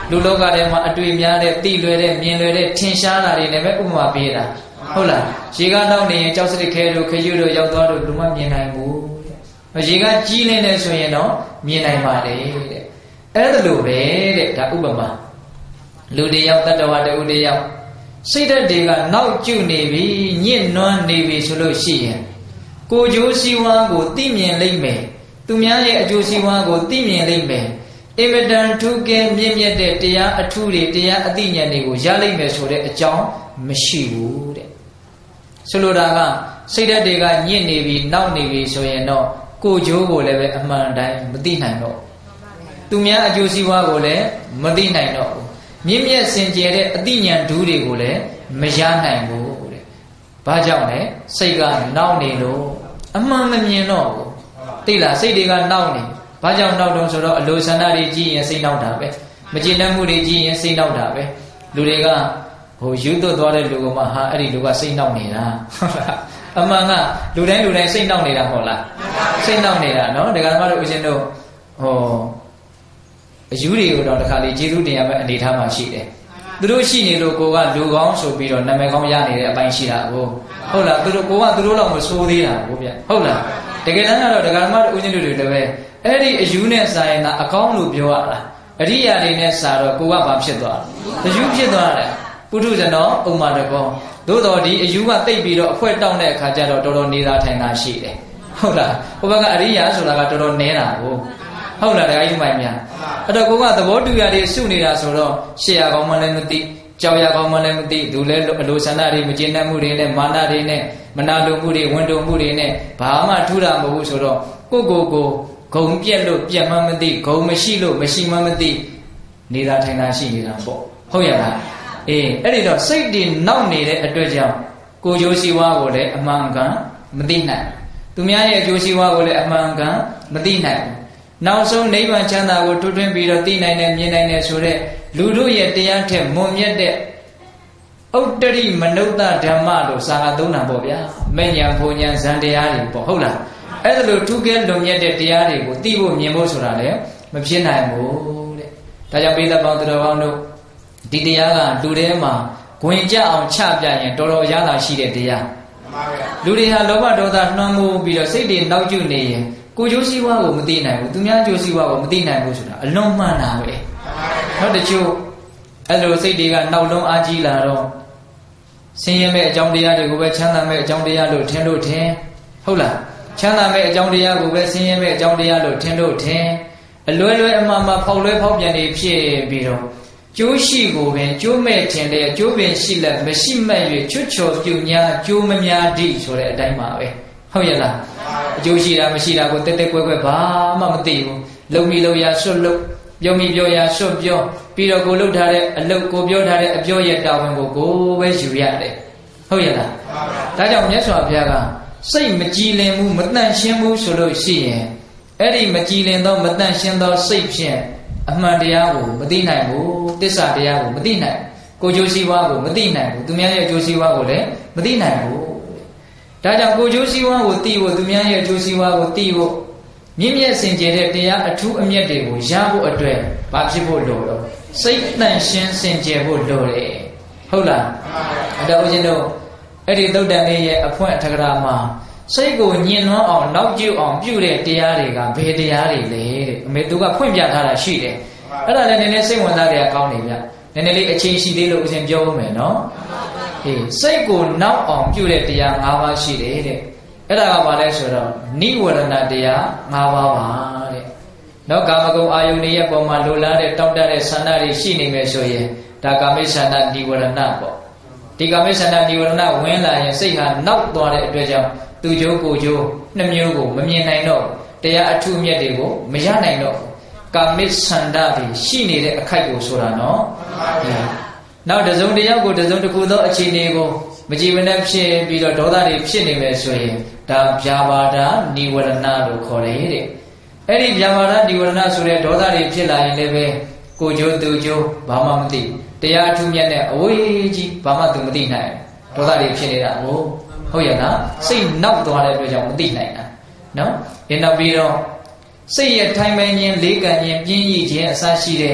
လူလောကထဲမှာအတွေ့များတဲ့တိလွယ်တဲ့မြင်လွယ်တဲ့ထင်ရှားတာတွေလည်းပဲဥပမာပေးတာဟုတ်လားရေကနောက်နေရင်ကြောက်စရစ်ခဲတို့ခရုတို့ရောက်သွားတို့လူမမြင်နိုင်ဘူးတဲ့ရေကကြီးနေတယ်ဆိုရင်တော့မြင်နိုင်ပါတယ်တဲ့အဲ့ဒါလိုပဲတဲ့ဒါဥပမာလူတယောက်တတ္တဝါတူတယောက်စိတ်ဓာတ်တွေကနောက်ကျနေပြီညစ်နွမ်းနေပြီဆိုလို့ရှိရင်ကိုကျိုးစည်းဝါးကိုသိမြင်လိမ့်မယ်သူများရဲ့အကျိုးစည်းဝါးကိုသိမြင်လိမ့်မယ်အင်မတန်ထူးကဲမြင့်မြတ်တဲ့တရားအထူးတွေတရားအသိဉာဏ်တွေကိုရလိမ့်မယ်ဆိုတဲ့အကြောင်းမရှိဘူးတဲ့ဆိုလိုတာကစိတ်ဓာတ်တွေကညစ်နေပြီနောက်နေပြီဆိုရင်တော့ကိုကျိုးကိုလည်းပဲအမှန်တိုင်းမသိနိုင်တော့သူများအကျိုးစည်းဝါးကိုလည်းမသိနိုင်တော့ဘူးမြင့်မြတ်စင်ကြယ်တဲ့အသိဉာဏ်ဓူးတွေကိုလည်းမရနိုင်ဘူးတဲ့ဘာကြောင့်လဲစိတ်ကနောက်နေလို့အမှန်မမြင်တော့ဘူးသိလားစိတ်တွေကနောက်နေဘာကြောင့်နောက်တော့ဆိုတော့အလိုဆန္ဒတွေကြီးရင်စိတ်နောက်တာပဲမကျေနပ်မှုတွေကြီးရင်စိတ်နောက်တာပဲလူတွေကဟိုယူသွတ်သွားတဲ့လူကမှဟာအဲ့ဒီလူကစိတ်နောက်နေတာဟုတ်လားအမှန်ကလူတိုင်းစိတ်နောက်နေတာဟုတ်လားစိတ်နောက်နေတာနော်ဒကာမတို့ဦးဇင်းတို့ဟောအယူတွေကိုတော့တခါလေကျေးဇူးတင်ရမယ့်အနေထားမှရှိတယ်သူတို့ရှိနေလို့ကိုကလူကောင်းဆိုပြီးတော့နာမည်ကောင်းရနေတဲ့အပိုင်းရှိတာကိုဟုတ်လားသူတို့ကိုကသူတို့တော့မဆိုးသေးတာကိုဗျဟုတ်လားတကယ်တမ်းကတော့ဒကာမတို့ဦးဇင်းတို့တွေတပည့်အဲ့ဒီအယူနဲ့စာရင်အကောင်းလို့ပြောရတာအရိယာတွေနဲ့စာတော့ကိုကဘာဖြစ်သွားလဲအယူဖြစ်သွားတယ်ပုထုဇဏောဥမာတကောသို့တော်ဒီအယူကတိတ်ပြီးတော့အဖွဲတောင်းတဲ့အခါကျတော့တော်တော်နေတာထိုင်တာရှိတယ်ဟုတ်လားဘုရားကအရိယာဆိုတာကတော်တော်နေတာကိုဟုတ်လားတခါကြီးမိုင်များအဲ့တော့ကိုကသဘောတူရတွေစုနေတာဆိုတော့ရှေ့ရကောင်းမှလည်းမသိကြောက်ရကောင်းမှလည်းမသိသူလည်းအလိုဆန္ဒတွေမကျေနပ်မှုတွေနဲ့မာနတွေနဲ့မနာလိုမှုတွေဝန်တုံမှုတွေနဲ့ဘာမှထူတာမဟုတ်ဘူးဆိုတော့ကိုဂုံပြက်လို့ပြက်မှမသိဂုံမရှိလို့မရှိမှမသိနေတာထိုင်တာရှိနေတာပေါ့ဟုတ်ရလားအေးအဲ့ဒီတော့စိတ်တွေနောက်နေတဲ့အတွက်ကြောင့်ကိုကျိုးစီဝါကိုလည်းအမှန်ကန်မသိနိုင်သူများရဲ့အကျိုးစီဝါကိုလည်းအမှန်ကန်မသိနိုင်နောက်ဆုံးနိဗ္ဗာန်ချမ်းသာကိုထွတ်ထွင်းပြီးတော့သိနိုင်တယ်မြင်နိုင်တယ်ဆိုတော့လူတို့ရဲ့တရားထက်မွန်မြတ်တဲ့ဥတ္တရိမနုဿဓမ္မလို့စာကသုံးတာပေါ့ဗျာမဲ့ညာဘုံညာဇန်တရားတွေပေါ့ဟုတ်လားအဲ့ဒါလိုထူးကဲလွန်မြတ်တဲ့တရားတွေကိုသိဖို့မြင်ဖို့ဆိုတာလည်းမဖြစ်နိုင်ဘူးတဲ့ဒါကြောင့်ပိဋကပေါင်းသူတော်ကောင်းတို့ဒီတရားကလူထဲမှာဂွင်ကြအောင်ချပြရင်တော်တော်အရသာရှိတဲ့တရားလူတွေဟာလောဘဒေါသနှွမ်းမိုးပြီးတော့စိတ်တွေနောက်ကျနေရင်ကိုကျိုးစည်းဝါးကိုမသိနိုင်ဘူးသူများကျိုးစည်းဝါးကိုမသိနိုင်ဘူးဆိုတာအလွန်မှန်တာပဲနောက်တစ်ချို့အဲ့လိုစိတ်တွေကနောက်လုံးအားကြီးလာတော့ဆင်းရဲမဲ့အကြောင်းတရားတွေကိုပဲချမ်းသာမဲ့အကြောင်းတရားလို့ထင်ဟုတ်လားချမ်းသာမဲ့အကြောင်းတရားကိုပဲဆင်းရဲမဲ့အကြောင်းတရားလို့ထင်အလွဲအမှားဖောက်လွဲဖောက်ပြန်နေဖြစ်ပြီးတော့ကျိုးရှိကိုပင်ကျိုးမဲ့ထင်တဲ့ကျိုးပင်ရှိလက်မရှိမဲ့၍ချွတ်ချော်ပြုညာကျိုးမများသည့်ဆိုတဲ့အတိုင်းပါပဲဟုတ်ရဲ့လားအကျိုးရှိတာမရှိတာကိုတက်ကွဲဘာမှမသိဘူးလုံမီလုံရဆွတ်လုံပြောမိပြောရဆွတ်ပြောပြီးတော့ကိုလှုပ်ထားတဲ့အလုပ်ကိုပြောထားတဲ့အပြောရဲ့တာဝန်ကိုပဲယူရတယ်ဟုတ်ရဲ့လားဒါကြောင့်မြတ်စွာဘုရားကစိတ်မကြည်လင်ဘူးမတန့်ရှင်းဘူးဆိုလို့ရှိရင်အဲ့ဒီမကြည်လင်သောမတန့်ရှင်းသောစိတ်ဖြင့်အမှန်တရားကိုမသိနိုင်ဘူးသစ္စာတရားကိုမသိနိုင်ကိုကျိုးစည်းဝါးကိုမသိနိုင်ဘူးသူများရဲ့အကျိုးစည်းဝါးကိုလည်းမသိနိုင်ဘူးဒါကြောင့်ကိုကျိုးစည်းဝါးကိုသိဖို့သူများရဲ့အကျိုးစည်းဝါးကိုသိဖို့မြင့်မြတ်စင်ကြယ်တဲ့တရားအထူးအမြတ်တွေကိုရဖို့အတွက်ဘာဖြစ်ဖို့လိုတော့စိတ်တန့်ရှင်းစင်ကြယ်ဖို့လိုတယ်ဟုတ်လားအဲ့တော့ဦးဇင်းတို့အဲ့ဒီသုတ်တန်လေးရဲ့အဖွင့်အထကရာမှာစိတ်ကိုညှဉ်းနှွမ်းအောင်နောက်ကျအောင်ပြုတဲ့တရားတွေကဘယ်တရားတွေလဲတဲ့အမေသူကဖွင့်ပြထားတာရှိတယ်အဲ့ဒါလည်းနည်းနည်းစိတ်ဝင်စားကြရကောင်းနေဗျနည်းနည်းလေးအချိန်ရှိသေးလို့ဦးဇင်းပြောဦးမယ်နော်ဟေးစိတ်ကိုနောက်အောင်ပြုတဲ့တရား၅ပါးရှိတယ်တဲ့အဲ့ဒါကဘာလဲဆိုတော့နိဝရဏတရား၅ပါးပါတဲ့နော်ကာမဂုဏ်အာယုန်ရဲ့ပုံမှာလိုလားတဲ့တောင့်တတဲ့ဆန္ဒတွေရှိနေမယ်ဆိုရင်ဒါကာမိဆန္ဒနိဝရဏပေါ့ဒီကာမိဆန္ဒနိဝရဏဝင်လာရင်စိတ်ဟာနောက်သွားတဲ့အတွက်ကြောင့်သူကျိုးကိုကျိုးနှမျိုးကိုမမြင်နိုင်တော့တရားအထူးမြတ်တွေကိုမရနိုင်တော့ကာမိဆန္ဒတွေရှိနေတဲ့အခိုက်ကိုဆိုတာနော်နောက်တစုံတစ်ယောက်ကိုတစုံတစ်ခုသောအခြေအနေကိုမကြည်မနှက်ဖြစ်ပြီးတော့ဒေါသတွေဖြစ်နေမယ်ဆိုရင်ဒါဗျာပါဒနိဝရဏလို့ခေါ်တယ်တဲ့အဲ့ဒီဗျာပါဒနိဝရဏဆိုတဲ့ဒေါသတွေဖြစ်လာရင်လည်းပဲကိုကျိုးသူကျိုးဘာမှမသိတရားအထူးမြတ်နဲ့အဝေးကြီးဘာမှသူမသိနိုင်ဒေါသတွေဖြစ်နေတာဟုတ်ရဲ့လားစိတ်နောက်သွားတဲ့အတွက်ကြောင့်မသိနိုင်တာနော်ဒီနောက်ပြီးတော့စိတ်ရဲ့ထိုင်မှန်ခြင်းလေးကံခြင်းပြင်းရည်ခြင်းအစရှိတဲ့ထ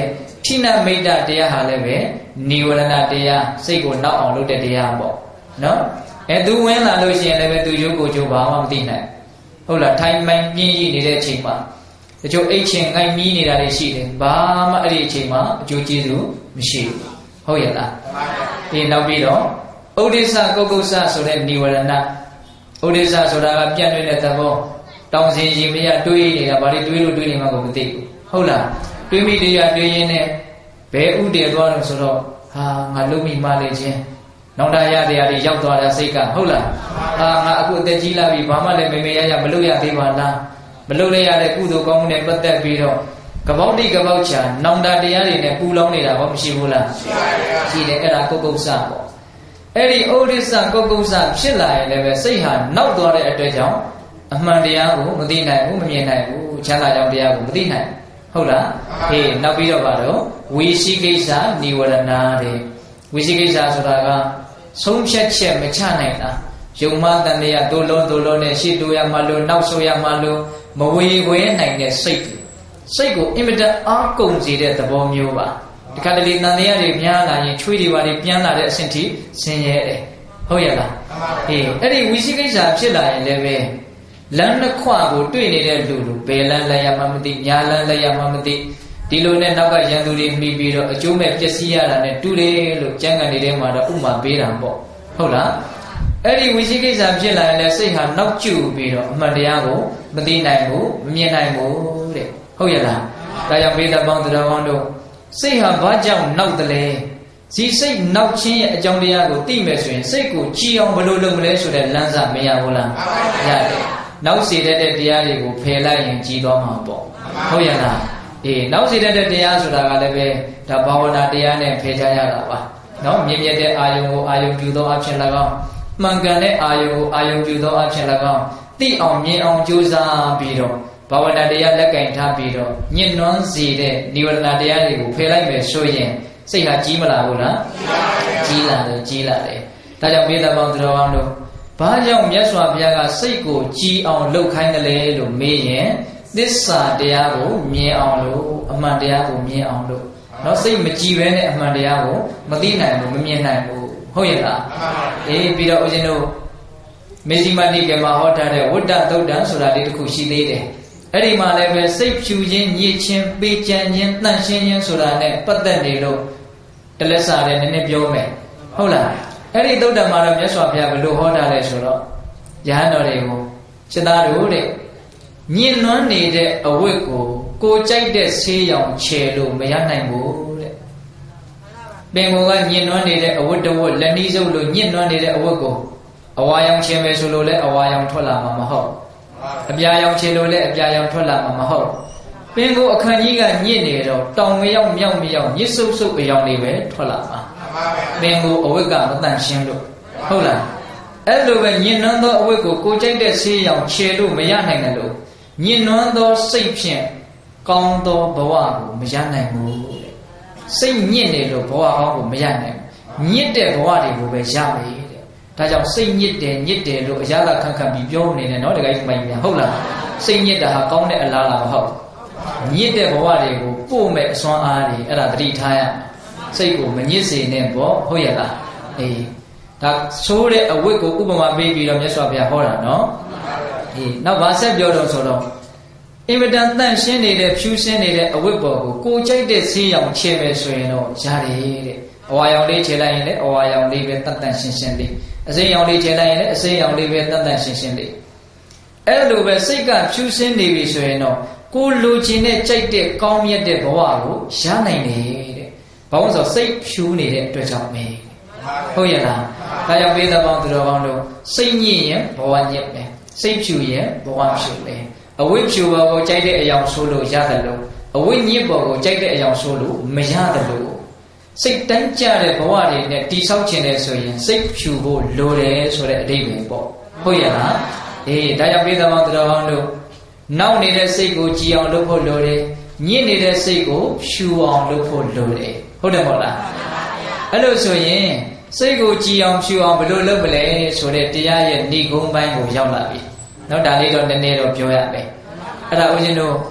ထိနမိတ်တတရားဟာလည်းပဲနိဝရဏတရားစိတ်ကိုနောက်အောင်လုပ်တဲ့တရားပေါ့နော်သူဝင်လာလို့ရှိရင်လည်းပဲသူရုပ်ကိုယ်ကျိုးဘာမှမသိနိုင်ဟုတ်လားထိုင်မှန်ပြင်းရည်နေတဲ့အချိန်မှာတချို့အိတ်ချင်ငိုက်မီးနေတာတွေရှိတယ်ဘာမှအဲ့ဒီအချိန်မှာအကျိုးကျေးဇူးမရှိဘူးဟုတ်ရဲ့လားနောက်ပြီးတော့ဥဒိစ္စကုက္ကုစ္စဆိုတဲ့နိဝရဏဥဒိစ္စဆိုတာကပြန့်နေတဲ့သဘောတောင်စင်ရင်မရတွေးနေတာဘာတွေတွေးလို့တွေးနေမှကိုမသိဘူးဟုတ်လားတွေးမိတရားတွေးရင်းနဲ့ဘယ်ဥတည်သွားလို့ဆိုတော့ဟာငါလုံးမိမလေးချင်းနောက်တာရတရားတွေရောက်သွားတဲ့စိတ်ကဟုတ်လားဟာငါအခုအသက်ကြီးလာပြီဘာမှလည်းမေမေရမလုပ်ရသေးပါလားမလုပ်ရတဲ့ကုသိုလ်ကောင်းမှုနဲ့ပတ်သက်ပြီးတော့ကပောက်တိကပောက်ချာနောင်တာတရားတွေနဲ့ပူလောင်နေတာဘာမရှိဘူးလားရှိတယ်အဲ့ဒါကုက္ကုစ္စပေါ့အဲ့ဒီဩဒိစ္စကုက္ကုစ္စဖြစ်လာရင်လည်းပဲစိတ်ဟာနောက်သွားတဲ့အတွက်ကြောင့်အမှန်တရားကိုမသိနိုင်ဘူးမမြင်နိုင်ဘူးချမ်းသာကြောင်းတရားကိုမသိနိုင်ဟုတ်လားနောက်ပြီးတော့ပါတော့ဝိသိကိစ္စနိဝရဏတဲ့ဝိသိကိစ္စဆိုတာကဆုံးဖြတ်ချက်မချနိုင်တာယုံမှတန်တရားတိုးလုံးနဲ့ရှေ့တိုးရမှလို့နောက်ဆိုရမှလို့မဝေခွဲနိုင်တဲ့စိတ်ကိုအင်မတန်အားကုန်စေတဲ့သဘောမျိုးပါဒီခါတလေတန်တရားတွေများလာရင်ချွေးတွေပါတွေပြန်လာတဲ့အဆင့်ထိဆင်းရဲတယ်ဟုတ်ရဲ့လားအဲ့ဒီဝိသိကိစ္စဖြစ်လာရင်လည်းပဲလမ်းတစ်ခွကိုတွေ့နေတဲ့လူဘယ်လမ်းလိုက်ရမှမသိညာလမ်းလိုက်ရမှမသိဒီလိုနဲ့နောက်ကရန်သူတွေမှီပြီးတော့အကျိုးမဲ့ပျက်စီးရတာနဲ့တူတယ်လို့ကျမ်းဂန်တွေထဲမှာတော့ဥမာပေးတာပေါ့ဟုတ်လားအဲ့ဒီဝိသိကိစ္စဖြစ်လာရင်လည်းစိတ်ဟာနောက်ကျပြီးတော့အမှန်တရားကိုမသိနိုင်ဘူးမမြင်နိုင်ဘူးတဲ့ဟုတ်ရဲ့လားဒါကြောင့်ဘေးသက်ပေါင်းတရားပေါင်းတို့စိတ်ဟာဘာကြောင့်နောက်တလဲဒီစိတ်နောက်ခြင်းရဲ့အကြောင်းတရားကိုသိမယ်ဆိုရင်စိတ်ကိုကြည်အောင်ဘယ်လိုလုပ်မလဲဆိုတဲ့လမ်းစာမရဘူးလားရတယ်နောက်စေတဲ့တရားတွေကိုဖယ်လိုက်ရင်ကြည်သွားမှာပေါ့ဟုတ်ရဲ့လားနောက်စေတဲ့တရားဆိုတာကလည်းပဲဒါဘာဝနာတရားနဲ့ဖယ်ကြရတာပါနော်မြင်မြတ်တဲ့အာယုံကိုအာယုံပြုသောအဖြစ်၎င်းမှန်ကန်တဲ့အာယုံကိုအာယုံပြုသောအဖြစ်၎င်းသိအောင်မြင်အောင်ကြိုးစားပြီးတော့ဘာဝနာတရားလက်ကင်ထားပြီးတော့ညှဉ်းနှွမ်းစေတဲ့နိဝရဏတရားတွေကိုဖယ်လိုက်မယ်ဆိုရင်စိတ်ဟာကြီးမလာဘူးလားကြီးလာတယ်ဒါကြောင့်ဘေးသက်ပေါင်းသူတော်ကောင်းတို့ဘာကြောင့်မြတ်စွာဘုရားကစိတ်ကိုကြည်အောင်လှုပ်ခိုင်းတယ်လဲလို့မေးရင်သစ္စာတရားကိုမြင်အောင်လို့အမှန်တရားကိုမြင်အောင်လို့နော်စိတ်မကြည်ပဲနဲ့အမှန်တရားကိုမသိနိုင်ဘူးမမြင်နိုင်ဘူးဟုတ်ရဲ့လားပြီးတော့ဦးဇင်းတို့မေဇိမနိကေမှာဟောထားတဲ့ဝတ္တသုတ်တံဆိုတာလေးတစ်ခုရှိသေးတယ်အဲ့ဒီမှာလည်းပဲစိတ်ဖြူခြင်းညစ်ခြင်းပေးကြံခြင်းတန့်ရှင်းခြင်းဆိုတာနဲ့ပတ်သက်နေလို့တလက်စာတဲ့နည်းနည်းပြောမယ်ဟုတ်လားအဲ့ဒီသုတ်တံမှာတော့မြတ်စွာဘုရားဘယ်လိုဟောထားလဲဆိုတော့ယဟန်တော်တွေကိုစိတ္တတို့တဲ့ညှဉ်းနှွမ်းနေတဲ့အဝတ်ကိုကြိုက်တဲ့ဆေးရောင်ချယ်လို့မရနိုင်ဘူးတဲ့ပင်ကိုကညှဉ်းနှွမ်းနေတဲ့အဝတ်တဝတ်လက်နှီးစုပ်လို့ညှဉ်းနှွမ်းနေတဲ့အဝတ်ကိုအဝါရောင်ချယ်မယ်ဆိုလို့လည်းအဝါရောင်ထွက်လာမှာမဟုတ်အပြာရောင်ချယ်လို့လည်းအပြာရောင်ထွက်လာမှာမဟုတ်ပင်ကိုအခန့်ကြီးကညှစ်နေတော့တောင်မရောက်မြောက်မရောက်ညစ်ဆုပ်ဆုပ်အရောင်တွေပဲထွက်လာမှာပင်ကိုအဝတ်ကမတန့်ရှင်းလို့ဟုတ်လားအဲ့လိုပဲညှဉ်းနှွမ်းသောအဝတ်ကိုကြိုက်တဲ့ဆေးရောင်ချယ်လို့မရနိုင်တယ်လို့ညှဉ်းနှွမ်းသောစိတ်ဖြင့်ကောင်းသောဘဝကိုမရနိုင်ဘူးတဲ့စိတ်ညစ်နေလို့ဘဝကောင်းကိုမရနိုင်ဘူးညစ်တဲ့ဘဝတွေကိုပဲရမယ်တဲ့ဒါကြောင့်စိတ်ညစ်တယ်လို့အရာကခန့်ပြီးပြောနေတယ်နော်တကယ်မိုင်းများဟုတ်လားစိတ်ညစ်တာဟာကောင်းတဲ့အလားလားမဟုတ်ညစ်တဲ့ဘဝတွေကိုပို့မဲ့အစွမ်းအားတွေအဲ့ဒါသတိထားရစိတ်ကိုမညစ်စေနဲ့ပေါ့ဟုတ်ရဲ့လားဒါဆိုးတဲ့အဝတ်ကိုဥပမာပေးပြီးတော့မြတ်စွာဘုရားဟောတာနော်နောက်ဗာဆက်ပြောတော့ဆိုတော့အင်မတန်တန့်ရှင်းနေတဲ့ဖြူရှင်းနေတဲ့အဝတ်ပေါ်ကိုကြိုက်တဲ့ဆေးရောင်ချဲမယ်ဆိုရင်တော့ရတယ်တဲ့အဝါရောင်လေးချဲလိုက်ရင်လည်းအဝါရောင်လေးပဲတန့်ရှင်းရှင်းလေးအစိမ်းရောင်လေးချဲလိုက်ရင်လည်းအစိမ်းရောင်လေးပဲတန့်ရှင်းရှင်းလေးအဲ့လိုပဲစိတ်ကဖြူရှင်းနေပြီဆိုရင်တော့ကိုလိုချင်တဲ့ကြိုက်တဲ့ကောင်းမြတ်တဲ့ဘဝကိုရနိုင်တယ်တဲ့ဘာလို့ဆိုစိတ်ဖြူနေတဲ့အတွက်ကြောင့်ပဲဟုတ်ရဲ့လားဒါကြောင့်ဘေးသက်ပေါင်းသူတော်ကောင်းတို့စိတ်ညစ်ရင်ဘဝညစ်ပဲစိတ်ဖြူရင်ဘဝဖြူပဲအဝိဖြူဘောကိုကြိုက်တဲ့အယောင်ဆိုလို့ရတယ်လို့အဝိညစ်ဘောကိုကြိုက်တဲ့အယောင်ဆိုလို့မရတယ်လို့စိတ်တန်းကြတဲ့ဘဝတွေနဲ့တိဆောက်ခြင်းတယ်ဆိုရင်စိတ်ဖြူဖို့လိုတယ်ဆိုတဲ့အဓိပ္ပာယ်ပေါ့ဟုတ်ရဲ့လားဒါကြောင့်ဘေးသက်ပေါင်းသူတော်ကောင်းတို့နောက်နေတဲ့စိတ်ကိုကြည်အောင်လုပ်ဖို့လိုတယ်ညစ်နေတဲ့စိတ်ကိုဖြူအောင်လုပ်ဖို့လိုတယ်ဟုတ်တယ်မဟုတ်လားအဲ့လိုဆိုရင်စိတ်ကိုကြည်အောင်ဖြူအောင်ဘယ်လိုလုပ်မလဲဆိုတဲ့တရားရဲ့ဏိဂုံးပိုင်းကိုရောက်လာပြီ။နောက်ဒါလေးတော့နည်းနည်းတော့ပြောရမယ်။အဲ့ဒါဦးဇင်းတို့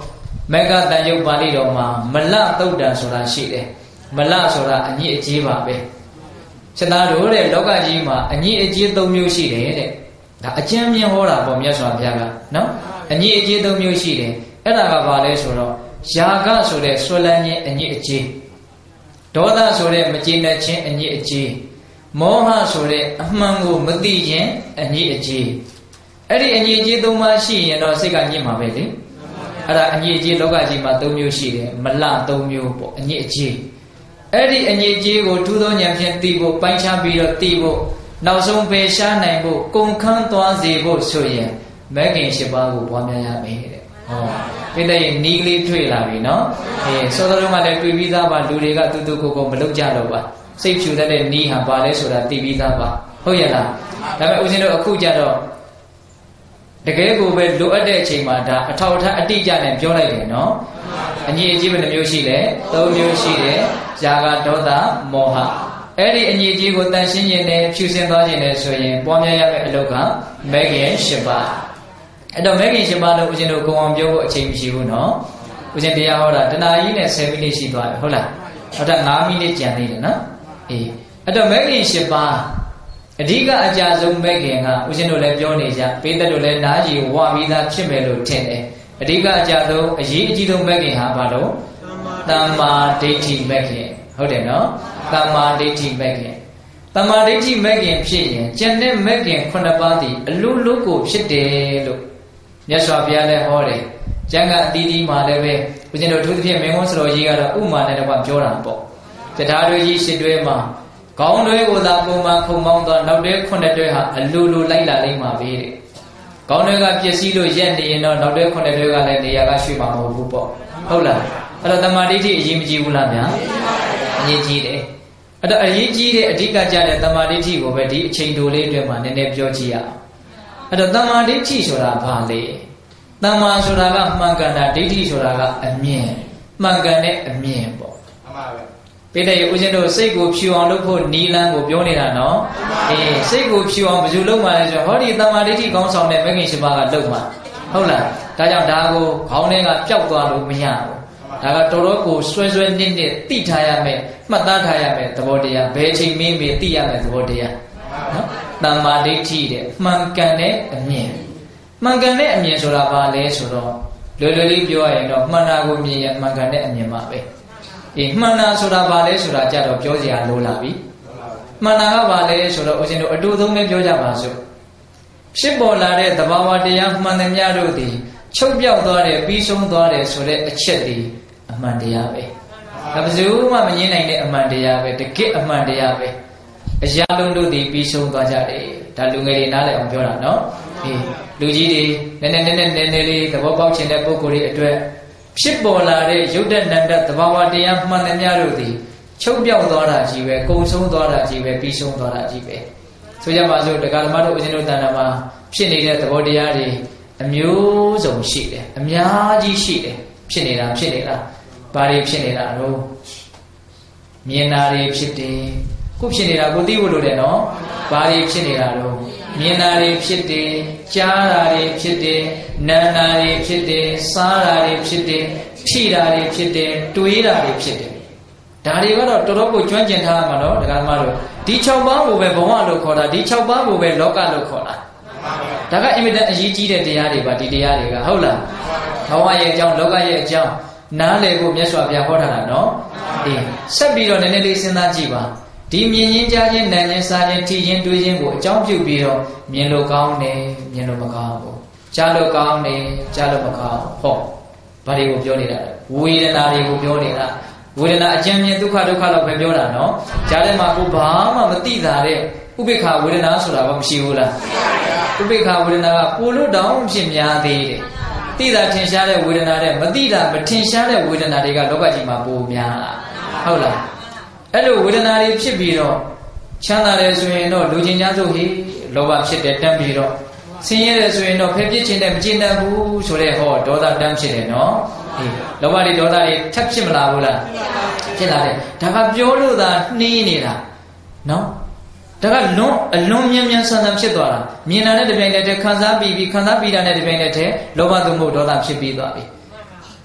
မေဃတန်ယုတ်ပါဠိတော်မှာမလသုတ်တံဆိုတာရှိတယ်မလဆိုတာအညစ်အကြေးပါပဲချက်သားတို့တဲ့လောကကြီးမှာအညစ်အကြေး၃မျိုးရှိတယ်တဲ့ဒါအကျဉ်းမြင်ဟောတာပေါ့မြတ်စွာဘုရားကနော်အညစ်အကြေး၃မျိုးရှိတယ်အဲ့ဒါကဘာလဲဆိုတော့ယာကဆိုတဲ့ဆွဲလန်းခြင်းအညစ်အကြေးဒေါသဆိုတဲ့မကျေနပ်ခြင်းအညစ်အကြေးမောဟဆိုတဲ့အမှန်ကိုမသိခြင်းအညစ်အကြေးအဲ့ဒီအညစ်အကြေး၃ပါးရှိရင်တော့စိတ်ကညစ်မှာပဲလေအဲ့ဒါအညစ်အကြေးလောကကြီးမှာ၃မျိုးရှိတယ်မလ၃မျိုးပေါ့အညစ်အကြေးအဲ့ဒီအညစ်အကြေးကိုထူးသောဉာဏ်ဖြင့်သိဖို့ပိုင်းခြားပြီးတော့သိဖို့နောက်ဆုံးပယ်ရှားနိုင်ဖို့ကုန်ခန်းသွားစေဖို့ဆိုရင်မဂ်ခင်၈ပါးကိုပွားများရမယ်တဲ့ဟောပြတဲ့နီးကလေးတွေ့လာပြီနော်စောစောတုန်းကလည်းတွေ့ပြီးသားပါလူတွေကတူတူကိုမလုပ်ကြတော့ပါစိတ်ဖြူတတ်တဲ့နီးဟာပါလဲဆိုတာသိပြီးသားပါဟုတ်ရဲ့လားဒါပေမဲ့ဦးဇင်းတို့အခုကြတော့တကယ်ကိုပဲလိုအပ်တဲ့အချိန်မှာဒါအထောက်အထားအတိအကျနဲ့ပြောလိုက်တယ်နော်အညစ်အကြေးဘယ်နှမျိုးရှိလဲ၃မျိုးရှိတယ်ဇာကဒေါသမောဟအဲ့ဒီအညစ်အကြေးကိုတန်ရှင်းခြင်းနဲ့ဖြူစင်သွားခြင်းနဲ့ဆိုရင်ပွားများရမယ့်အလုပ်ကမဂ်ခင်၈ပါးအဲ့တော့မဂ်ခင်၈ပါးလို့ဦးဇင်းတို့ကိုအောင်ပြောဖို့အချိန်မရှိဘူးနော်ဦးဇင်းတရားဟောတာတနာကြီးနဲ့10မိနစ်ရှိသွားပြီဟုတ်လားနောက်ထပ်9မိနစ်ကြံသေးတယ်နော်အေးအဲ့တော့မဂ်ခင်၈ပါးအဓိကအကြဆုံးမဂ်ခင်ကဦးဇင်းတို့လည်းပြောနေကြပေးသက်တို့လည်းနားကြီးဝါပြီးသားဖြစ်မယ်လို့ထင်တယ်အဓိကအကြဆုံးအရေးအကြီးဆုံးမဂ်ခင်ဟာဘာလို့သမ္မာဒိဋ္ဌိမဂ်ခင်ဟုတ်တယ်နော်သမ္မာဒိဋ္ဌိမဂ်ခင်သမ္မာဒိဋ္ဌိမဂ်ခင်ဖြစ်ရင်ကျန်တဲ့မဂ်ခင်9ပါးသည်အလိုလိုကိုဖြစ်တယ်လို့မြတ်စွာဘုရားလည်းဟောတယ်ကျမ်းကအသီးသီးမှာလည်းပဲဦးဇင်းတို့အထူးသဖြင့်မင်းကုန်းစတော်ကြီးကတော့ဥမာနဲ့တကွပြောတာပေါ့တရားတွေကြီးရှစ်တွဲမှာခေါင်းတွေကိုသာပုံမှန်ခုံမောင်းသွားနောက်တွဲ9တွဲဟာအလိုလိုလိုက်လာလိမ့်မှာပဲတဲ့ခေါင်းတွေကပျက်စီးလို့ရက်နေရင်တော့နောက်တွဲ9တွဲကလည်းနေရာကရွှေ့မှာမဟုတ်ဘူးပေါ့ဟုတ်လားအဲ့တော့တမာဒိဋ္ဌိအရေးမကြီးဘူးလားဗျာအရေးကြီးတယ်အဲ့တော့အရေးကြီးတဲ့အဓိကကြတဲ့တမာဒိဋ္ဌိကိုပဲဒီအချိန်တိုလေးအတွင်းမှာနည်းနည်းပြောကြည့်ရအောင်အဲ့တော့တမာဒိဋ္ဌိဆိုတာဘာလဲတမာဆိုတာကမှန်ကန်တာဒိဋ္ဌိဆိုတာကအမြင်မှန်ကန်တဲ့အမြင်ပေါ့မှန်ပါပဲပိဋကဦးဇင်းတို့စိတ်ကိုဖြူအောင်လုပ်ဖို့နီလန်းကိုပြောနေတာနော်စိတ်ကိုဖြူအောင်ဘယ်လိုလုပ်မှလဲဆိုတော့ဟောဒီတမာဒိဋ္ဌိကောင်းဆောင်တဲ့မဂ်ခင်၈ပါးကလုပ်မှာဟုတ်လားဒါကြောင့်ဒါကိုခေါင်းထဲကပျောက်သွားလို့မရဘူးဒါကတော်တော်ကိုဆွဲဆွဲနစ်နစ်သိထားရမယ်မှတ်သားထားရမယ်သဘောတရားဘယ်ချိန်မင်းသိရမယ်သဘောတရားနော်တမ္မာဒိဋ္ဌိတဲ့မှန်ကန်တဲ့အမြင်မှန်ကန်တဲ့အမြင်ဆိုတာဘာလဲဆိုတော့လွယ်လွယ်လေးပြောရရင်တော့မှန်တာကိုမြင်ရမှန်ကန်တဲ့အမြင်ပါပဲမှန်တာဆိုတာဘာလဲဆိုတာကြတော့ပြောစရာလိုလာပြီမှန်တာကဘာလဲဆိုတော့ဦးဇင်းတို့အတူဆုံးနဲ့ပြောကြပါစို့ဖြစ်ပေါ်လာတဲ့သဘာဝတရားမှန်သမျှတို့သည်ချုပ်ပြောက်သွားတယ်ပြီးဆုံးသွားတယ်ဆိုတဲ့အချက်ဒီအမှန်တရားပဲဒါဘယ်သူမှမငြင်းနိုင်တဲ့အမှန်တရားပဲတကယ့်အမှန်တရားပဲအရာလုံးတို့ဒီပြီးဆုံးသွားကြတယ်ဒါလူငယ်တွေနားလည်အောင်ပြောတာနော်လူကြီးတွေနည်းနည်းလေးသဘောပေါက်ခြင်းတဲ့ပုဂ္ဂိုလ်တွေအတွက်ဖြစ်ပေါ်လာတဲ့ရုပ်တဏ္ဍသဘာဝတရားမှန်သမျှတို့ဒီချုပ်ပြောက်သွားတာကြီးပဲကုံဆုံးသွားတာကြီးပဲပြီးဆုံးသွားတာကြီးပဲဆိုကြပါစို့တရားဓမ္မတို့ဦးဇင်းတို့တဏ္ဍာမှာဖြစ်နေတဲ့သဘောတရားတွေအမျိုးစုံရှိတယ်အများကြီးရှိတယ်ဖြစ်နေတာဘာတွေဖြစ်နေတာတော့မြင်တာတွေဖြစ်တယ်ခုဖြစ်နေတာကိုသိဖို့လိုတယ်နော်ဘာတွေဖြစ်နေတာတော့မြင်တာတွေဖြစ်တယ်ကြားတာတွေဖြစ်တယ်နားတာတွေဖြစ်တယ်စားတာတွေဖြစ်တယ်ထိတာတွေဖြစ်တယ်တွေးတာတွေဖြစ်တယ်ဒါတွေကတော့တော်တော်ကိုကျွမ်းကျင်ထားမှာနော်ဒကာမတို့ဒီ6ပါးကိုပဲဘဝလို့ခေါ်တာဒီ6ပါးကိုပဲလောကလို့ခေါ်တာဒါကအင်မတန်အရေးကြီးတဲ့တရားတွေပါဒီတရားတွေကဟုတ်လားဘဝရဲ့အကြောင်းလောကရဲ့အကြောင်းနားလည်ဖို့မြတ်စွာဘုရားဟောထားတာနော်ဆက်ပြီးတော့နည်းနည်းလေးစဉ်းစားကြည့်ပါဒီမြင်ချင်းကြားချင်းနားချင်းစားချင်းထိချင်းတွေးချင်းကိုအကြောင်းပြုပြီးတော့မြင်လို့ကောင်းတယ်မြင်လို့မကောင်းဘူးကြားလို့ကောင်းတယ်ကြားလို့မကောင်းဟောဘာတွေကိုပြောနေတာလဲဝေဒနာတွေကိုပြောနေတာဝေဒနာအကျဉ်းမြင်ဒုက္ခလောက်ပဲပြောတာနော်ကြားထဲမှာကိုဘာမှမသိတာတဲ့ဥပိ္ပခဝေဒနာဆိုတာဘာမရှိဘူးလားဥပိ္ပခဝေဒနာကပိုလို့တောင်းဖြစ်များသေးတယ်သိတာထင်ရှားတဲ့ဝေဒနာတဲ့မသိတာမထင်ရှားတဲ့ဝေဒနာတွေကလောကကြီးမှာပိုများဟုတ်လားအဲ့လိုဝေဒနာတွေဖြစ်ပြီးတော့ချမ်းသာတယ်ဆိုရင်တော့လူချင်းများဆိုဟေးလောဘဖြစ်တယ်တန်းပြီးတော့ဆင်းရဲတယ်ဆိုရင်တော့ဖယ်ပြစ်ခြင်းနဲ့မကျေနပ်ဘူးဆိုတဲ့ဟောဒေါသတန်းဖြစ်တယ်နော်လောဘတွေဒေါသတွေထပ်ဖြစ်မလာဘူးလားဖြစ်လာတယ်ဒါကပြောလို့သာနှီးနေတာနော်ဒါကအလွန်မြန်ဆန်ဖြစ်သွားတာမြင်တာနဲ့တပြိုင်တည်းခံစားပြီးတာနဲ့တပြိုင်တည်းလောဘသို့မဟုတ်ဒေါသဖြစ်ပြီးသွားပြီ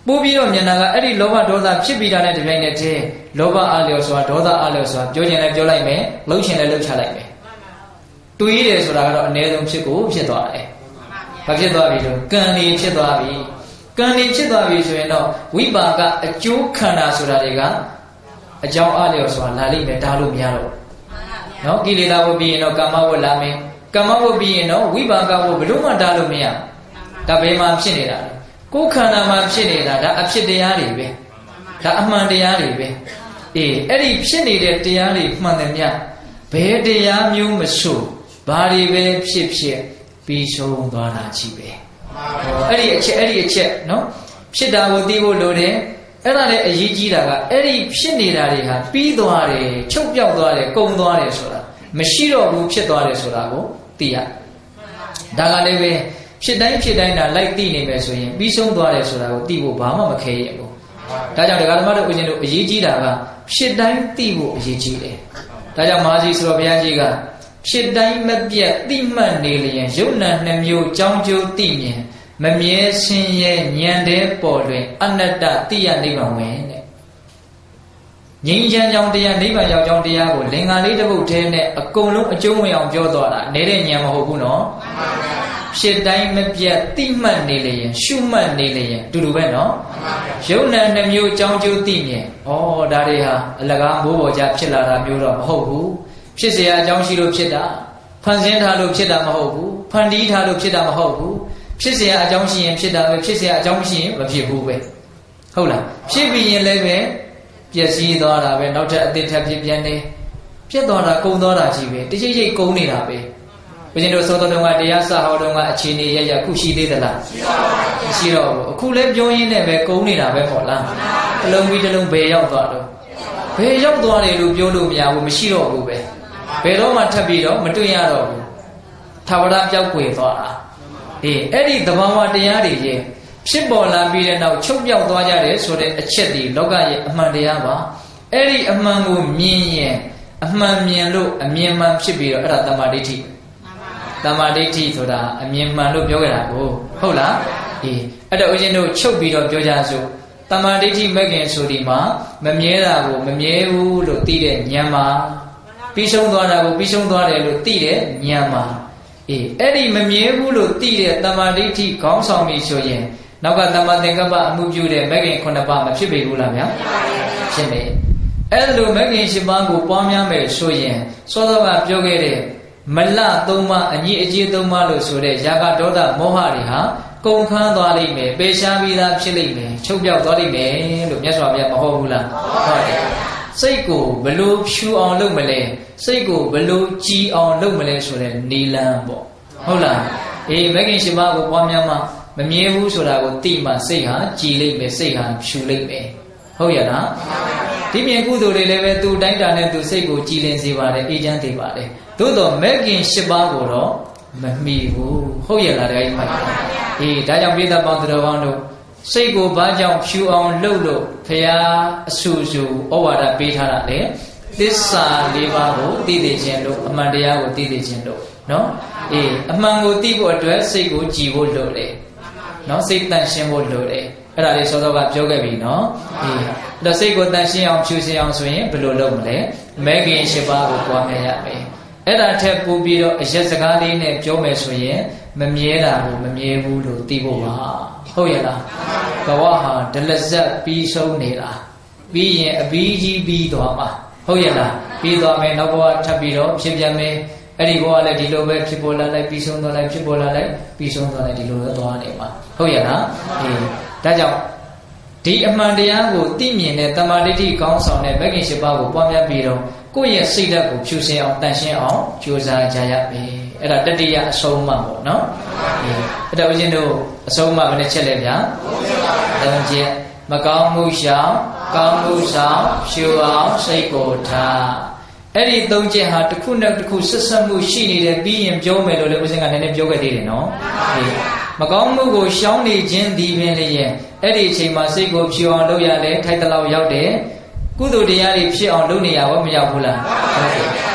ပိုးပြီးတော့မျက်နှာကအဲ့ဒီလောဘဒေါသဖြစ်ပြီးတာနဲ့တပြိုင်နက်တည်းလောဘအလျော်စွာဒေါသအလျော်စွာပြောခြင်းလည်းပြောလိုက်မယ်လှုပ်ခြင်းလည်းလှုပ်ချလိုက်မယ်တွေးတယ်ဆိုတာကတော့အ ਨੇ ဆုံးဖြစ်ကိုဖြစ်သွားတယ်ဘာဖြစ်သွားပြီလို့ကံနေဖြစ်သွားပြီကံနေဖြစ်သွားပြီဆိုရင်တော့ဝိပါကအကျိုးခန္ဓာဆိုတာတွေကအကြောင်းအလျော်စွာလာလိမ့်မယ်ဒါလို့မရတော့နော်ကိလေသာဝတ်ပြီးရင်တော့ကာမဝတ်လာမယ်ကာမဝတ်ပြီးရင်တော့ဝိပါကဝတ်ဘယ်လို့မှဒါလို့မရဒါဘယ်မှာဖြစ်နေတာလဲကိုယ်ခန္ဓာမှာဖြစ်နေတာဒါအဖြစ်တရားတွေပဲဒါအမှန်တရားတွေပဲအေးအဲ့ဒီဖြစ်နေတဲ့တရားတွေမှန်တယ်မြတ်ဘယ်တရားမျိုးမဆိုဘာတွေပဲဖြစ်ဖြစ်ပြီးဆုံးသွားတာကြီးပဲအဲ့ဒီအချက်နော်ဖြစ်တာကိုသိဖို့လိုတယ်အဲ့ဒါလည်းအရေးကြီးတာကအဲ့ဒီဖြစ်နေတာတွေဟာပြီးသွားတယ်ချုပ်ပြောက်သွားတယ်ကုန်သွားတယ်ဆိုတာမရှိတော့ဘူးဖြစ်သွားတယ်ဆိုတာကိုသိရဒါကလည်းပဲဖြစ်တိုင်းဒါလိုက်သိနေမယ်ဆိုရင်ပြီးဆုံးသွားတယ်ဆိုတာကိုသိဖို့ဘာမှမခဲရဘူးဒါကြောင့်ဒကာဓမ္မတို့ဦးဇင်းတို့အရေးကြီးတာကဖြစ်တိုင်းသိဖို့အရေးကြီးတယ်ဒါကြောင့်မဟာကြီးဆိုတော်ဘုရားကြီးကဖြစ်တိုင်းမပြတ်သိမှတ်နေလျင်ယုံနာနှမျိုးကြောင်းကျိုးသိမြင်မမြဲဆင်းရဲဉာဏ်တဲ့ပေါ်တွင်အနတ္တတိယနိဗ္ဗာန်ဝင်တဲ့ငြိမ်းချမ်းကြောင်းတရားနိဗ္ဗာန်ရောက်ကြောင်းတရားကိုလင်္ကာလေးတစ်ပုဒ်ထဲနဲ့အကုန်လုံးအကျုံးဝင်အောင်ပြောသွားတာနေတဲ့ဉာဏ်မဟုတ်ဘူးနော်ဖြစ်တိုင်းမပြတ်သိမှတ်နေလျင်ရှုမှတ်နေလျင်တူတူပဲနော်ယုံနာနှမျိုးကြောင်းကျိုးသိမြင်ဩဒါတွေဟာအလကားမိုးပေါ်ကြဖြစ်လာတာမျိုးတော့မဟုတ်ဘူးဖြစ်เสียအကြောင်းရှိလို့ဖြစ်တာဖန်ဆင်းထားလို့ဖြစ်တာမဟုတ်ဘူးဖန်တီးထားလို့ဖြစ်တာမဟုတ်ဘူးဖြစ်เสียအကြောင်းရှိရင်ဖြစ်တာပဲဖြစ်เสียအကြောင်းမရှိရင်မဖြစ်ဘူးပဲဟုတ်လားဖြစ်ပြီးရင်လည်းပဲပျက်စီးသွားတာပဲနောက်ထပ်အသစ်ထပ်ဖြစ်ပြန်နေဖြစ်သွားတာကုန်သွားတာကြီးပဲတချိတ်ကုန်နေတာပဲဘုရင်တို့သောတော်တော်ကတရားစဟောတော်ကအခြေအနေရခုရှိသေးသလားရှိတော့ဘူးအခုလည်းပြောရင်းနဲ့ပဲကုန်နေတာပဲပေါ့လားတစ်လုံးပြီးတစ်လုံးဘယ်ရောက်သွားတော့ဘယ်ရောက်သွားတယ်လို့ပြောလို့မရဘူးမရှိတော့ဘူးပဲဘယ်တော့မှထပ်ပြီးတော့မတွေ့ရတော့ဘူးထာဝရပြောက်ွယ်သွားတာအဲ့ဒီသဘာဝတရားတွေရဲ့ဖြစ်ပေါ်လာပြီးတဲ့နောက်ချုပ်ပြောက်သွားကြတယ်ဆိုတဲ့အချက်ဒီလောကရဲ့အမှန်တရားပါအဲ့ဒီအမှန်ကိုမြင်ရင်အမှန်မြင်လို့အမြင်မှန်ဖြစ်ပြီးတော့အဲ့ဒါတမ္မာဒိဋ္ဌိတမ္မာဒိဋ္ဌိဆိုတာအမြင်မှန်လို့ပြောကြတာကိုဟုတ်လားအဲ့တော့ဦးဇင်းတို့ချုပ်ပြီးတော့ပြောကြစို့တမ္မာဒိဋ္ဌိမဲ့ခင်ဆိုဒီမှာမမြဲတာကိုမမြဲဘူးလို့သိတဲ့ဉာဏ်မှာပြီးဆုံးသွားတာကိုပြီးဆုံးသွားတယ်လို့သိတဲ့ဉာဏ်မှာအဲ့ဒီမမြဲဘူးလို့သိတဲ့တမ္မာဒိဋ္ဌိခေါင်းဆောင်ပြီဆိုရင်နောက်ကတမ္မာသင်္ကပ္ပအမှုပြုတဲ့မဲ့ခင်9ပါးမဖြစ်ပေဘူးလားဗျာဖြစ်နေအဲ့လိုမဲ့ခင်10ပါးကိုပွားများမယ်ဆိုရင်စောစောကပြောခဲ့တဲ့မလ3ပါးအညီအကျေး3ပါးလို့ဆိုတဲ့ယာကဒေါသမောဟတွေဟာကုန်ခန်းသွားလိမ့်မယ်ပေရှားပြီးသားဖြစ်လိမ့်မယ်ချုပ်ပြောက်သွားလိမ့်မယ်လို့မြတ်စွာဘုရားမဟုတ်ဘူးလားဟုတ်တယ်စိတ်ကိုဘလို့ဖြူအောင်လုပ်မလဲစိတ်ကိုဘလို့ကြည်အောင်လုပ်မလဲဆိုတဲ့နီလန်းပေါ့ဟုတ်လားမဂ္ဂင်10ပါးကိုပွားများမှမမြဲဘူးဆိုတာကိုသိမှစိတ်ဟာကြည်လိမ့်မယ်စိတ်ဟာဖြူလိမ့်မယ်ဟုတ်ရလားဒီပြင်ကုသိုလ်တွေလည်းပဲသူ့တိုင်းတာနဲ့သူစိတ်ကိုကြည်လင်စေပါတယ်အေးချမ်းစေပါတယ်သို့တော့မဂ္ဂင်10ပါးကိုတော့မမီဘူးဟုတ်ရလားတရားကြီးမှတ်ဒါကြောင့်ပိဋကပေါင်းသူတော်ကောင်းတို့စိတ်ကိုဘာကြောင့်ဖြူအောင်လုပ်လို့ဖရာအဆူဆူဩဝါဒပေးထားတာလေသစ္စာ၄ပါးကိုသိသိခြင်းလို့အမှန်တရားကိုသိသိခြင်းလို့နော်အမှန်ကိုသိဖို့အတွက်စိတ်ကိုကြည်ဖို့လိုတယ်နော်စိတ်တန့်ရှင်းဖို့လိုတယ်အဲ့ဒါလေးစောစောကပြောခဲ့ပြီနော်အဲ့တော့စိတ်ကိုတန့်ရှင်းအောင်ဖြူစင်အောင်ဆိုရင်ဘယ်လိုလုပ်မလဲမဲခင်၈ပါးကိုပွားများရမယ်အဲ့ဒါထက်ပိုပြီးတော့အရက်စကားလေးနဲ့ပြောမယ်ဆိုရင်မမြဲတာကိုမမြဲဘူးလို့သိဖို့ပါဟုတ်ရလားဘဝဟာဒလဇက်ပြီးဆုံးနေတာပြီးရင်အပြီးကြီးပြီးသွားမှာဟုတ်ရလားပြီးသွားမယ်နောက်ဘဝထပ်ပြီးတော့ဖြစ်ပြန်မယ်အဲ့ဒီဘဝလည်းဒီလိုပဲဖြစ်ပေါ်လာလိုက်ပြီးဆုံးသွားလိုက်ဖြစ်ပေါ်လာလိုက်ပြီးဆုံးသွားလိုက်ဒီလိုတော့သွားနေမှာဟုတ်ရလားဒါကြောင့်ဒီအမှန်တရားကိုသိမြင်တဲ့တမ္မာဒိဋ္ဌိကောင်းဆောင်တဲ့မဂ္ဂင်၈ပါးကိုပွားများပြီးတော့ကိုယ့်ရဲ့စိတ်ဓာတ်ကိုဖြူစင်အောင်တန်ရှင်းအောင်ကြိုးစားကြရမယ်အဲ့ဒါတတိယအဆုံးအမပေါ့နော်အဲ့ဒါဦးဇင်းတို့အဆုံးအမဘယ်နှချက်လဲဗျာ၃ချက်မကောင်းမှုရှောင်ကောင်းမှုဆောင်ဖြူအောင်စိတ်ကိုထားအဲ့ဒီ၃ချက်ဟာတစ်ခုနဲ့တစ်ခုဆက်ဆက်မှုရှိနေတယ်ပြီးရင်ပြောမယ်လို့လည်းဦးဇင်းကနည်းနည်းပြောခဲ့သေးတယ်နော်မကောင်းမှုကိုရှောင်နေခြင်းဒီပင်လည်းအဲ့ဒီအချိန်မှာစိတ်ကိုဖြူအောင်လုပ်ရလဲထိုက်တလောက်ရောက်တယ်ကုသိုလ်တရားတွေဖြစ်အောင်လုပ်နေရဘောမရောက်ဘူးလားဟုတ်ကဲ့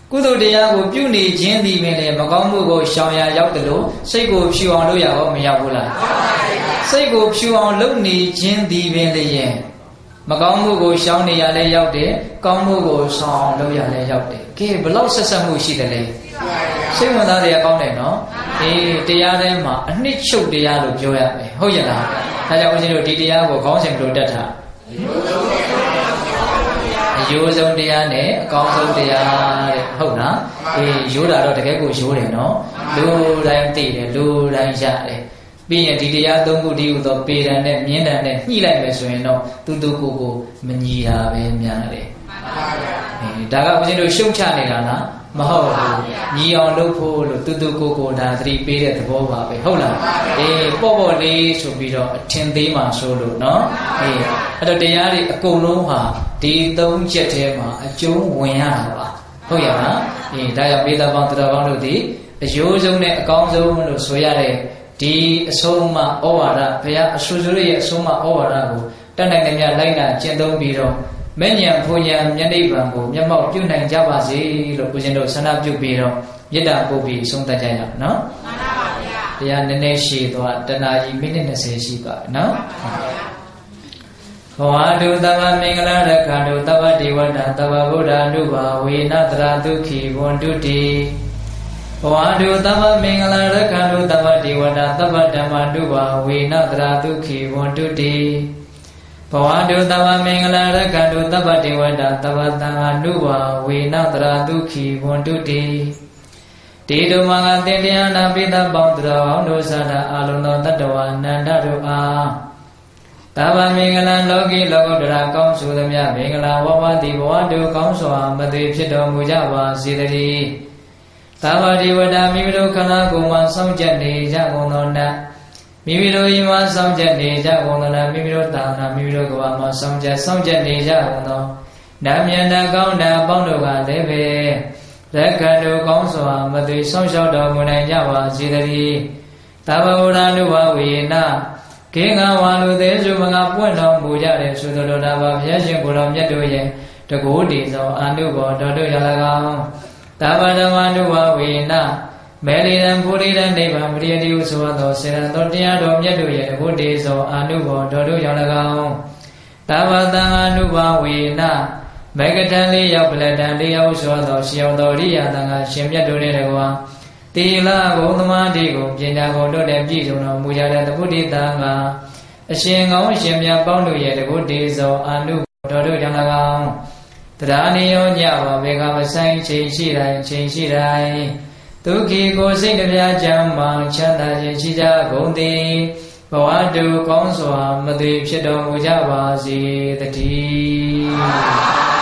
ကုသိုလ်တရားကိုပြုနေခြင်းဒီပင်လေမကောင်းမှုကိုရှောင်ရရောက်တယ်လို့စိတ်ကိုဖြူအောင်လုပ်ရတော့မရောက်ဘူးလားစိတ်ကိုဖြူအောင်လုပ်နေခြင်းဒီပင်လေရင်မကောင်းမှုကိုရှောင်နေရလဲရောက်တယ်ကောင်းမှုကိုဆောင်အောင်လုပ်ရလဲရောက်တယ်ကဲဘလောက်ဆက်ဆက်မှုရှိတယ်လဲစိတ်ဝင်စားတယ်ကောင်းတယ်နော်အေးတရားထဲမှာအနှစ်ချုပ်တရားလို့ပြောရမယ်ဟုတ်ရဲ့လားဒါကြောင့်ဦးဇင်းတို့ဒီတရားကိုခေါင်းစဉ်လို့တက်ထားအယိုးဆုံးတရားနဲ့အကောင်းဆုံးတရားတဲ့ဟုတ်လားအေးရိုးတာတော့တကယ်ကိုရိုးတယ်နော်လူတိုင်းသိတယ်လူတိုင်းရတယ်ပြီးရင်ဒီတရားသုံးခုတည်းဟူသောပေတံနဲ့မြင်းတံနဲ့ညှိလိုက်မယ်ဆိုရင်တော့သူသူကိုမညီတာပဲများတယ်ဒါကဦးဇင်းတို့ရှုံချနေတာလားမဟုတ်ဘူးညီအောင်လုပ်ဖို့လို့သူသူကိုဒါသတိပေးတဲ့သဘောပါပဲဟုတ်လားအေးပေါ့လေးဆိုပြီးတော့အထင်သေးမှဆိုလို့နော်အေးအဲ့တော့တရားတွေအကုန်လုံးဟာဒီသုံးချက်ထဲမှာအကျုံးဝင်ရတာပါဟုတ်ရလားအေးဒါကြောင့်ပေသာပေါင်းတရားပေါင်းတို့ဒီအယိုးဆုံးနဲ့အကောင်းဆုံးလို့ဆိုရတဲ့ဒီအဆုံးအမဩဝါဒဘုရားအဆူဆူရဲ့အဆုံးအမဩဝါဒကိုတတ်နိုင်တဲ့များလိုက်နာကျင့်သုံးပြီးတော့မဉ္ဇဉ်ဘုံဉ္ဇဉ်မျက်နှိပ်ပံကိုမျက်မှောက်ပြုနိုင်ကြပါစေလို့ဦးဇင်းတို့ဆန္ဒပြုပြီးတော့မေတ္တာပို့ပြီးဆုံးသက်ကြရအောင်နော်မှန်ပါဗျာတရားနည်းနည်းရှည်သွားတနာရီမိနစ်20ရှိပါနော်ဘဝတုသဗ္ဗမင်္ဂလာရက္ခဏုသဗ္ဗဒေဝတာသဗ္ဗဗုဒ္ဓ ानु ဘာဝေနတရာဒုက္ခိဝန္တုတိဘဝတုသဗ္ဗမင်္ဂလာရက္ခဏုသဗ္ဗဒေဝတာသဗ္ဗဓမ္မ ानु ဘာဝေနတရာဒုက္ခိဝန္တုတိဘဝတုသဗ္ဗမင်္ဂလာရက္ခဏုသဗ္ဗဒေဝတာသဗ္ဗသံဃာ ानु ဘာဝေနတရာဒုက္ခိဝန္တုတိတေတုမငါသင်တရားနာပိသပေါင်းတော်အောင်တို့သာတာအလုံးသောတတ္တဝါနန္ဒတို့အားသဗ္ဗမင်္ဂလာလောကီလောကုတ္တရာကောင်းဆိုသမျှမင်္ဂလာဝဝတိဘဝတုကောင်းစွာမသွေဖြစ်တော်မူကြပါစေတည်းသဗ္ဗဒေဝတာမိမိတို့ခန္ဓာကိုယ်မှာစောင့်ကြနေကြကုန်သောနတ်မိမိတို့ဤမှာစောင့်ကြနေကြကုန်သောနတ်မိမိတို့တာနာမိမိတို့ကဘာမှာစောင့်ကြနေကြကုန်သောနတ်မြတ်နာကောင်းတာအပေါင်းတို့ကလည်းပဲရက္ခဏုကောင်းစွာမသွေဆောင်လျှောက်တော်မူနိုင်ကြပါစေတည်းသဗ္ဗဝရ ानु ဘာဝေနကေငါဝါလူသေးစုမငါပွင့်တော်မူကြတဲ့သုတတော်တာပါဘုရားရှင်ကိုယ်တော်မြတ်တို့ရဲ့တကိုးတည်သောအာနုဘောတော်တို့ရ၎င်းသဗ္ဗဓမ္မ ानु ဘာဝေနမေရိရံပုရိရံနိဗ္ဗာန်ပရိယတိဟုဆိုသောစေရန်သောတရားတော်မြတ်တို့ရဲ့တကိုးတည်သောအာနုဘောတော်တို့ရ၎င်းသဗ္ဗသံဃာ ानु ဘာဝေနမေကတံလေးရောက်ပလတံလေးရောက်ဆိုသောရှေယောတော်ရိယသံဃာရှင်မြတ်တို့ရဲ့တကွာသီလဂုဏ်သမာဓိကိုပညာကိုတို့နဲ့ပြည့်စုံတော်မူကြတဲ့သဗ္ဗုဒ္ဓသံဃာအရှင်ကောင်းအရှင်မြတ်ပေါင်းတို့ရဲ့တကုတေဇောအာနုတော်တို့ကြောင့်၎င်းတရားနိယောညပါဘေကမဆိုင်ချိန်ရှိတိုင်းဒုက္ခိကိုစိတ်နှပြချမ်းမှချမ်းသာခြင်းရှိကြကုန်သည်ဘဝတုကောင်းစွာမသွေဖြစ်တော်မူကြပါစေတည်း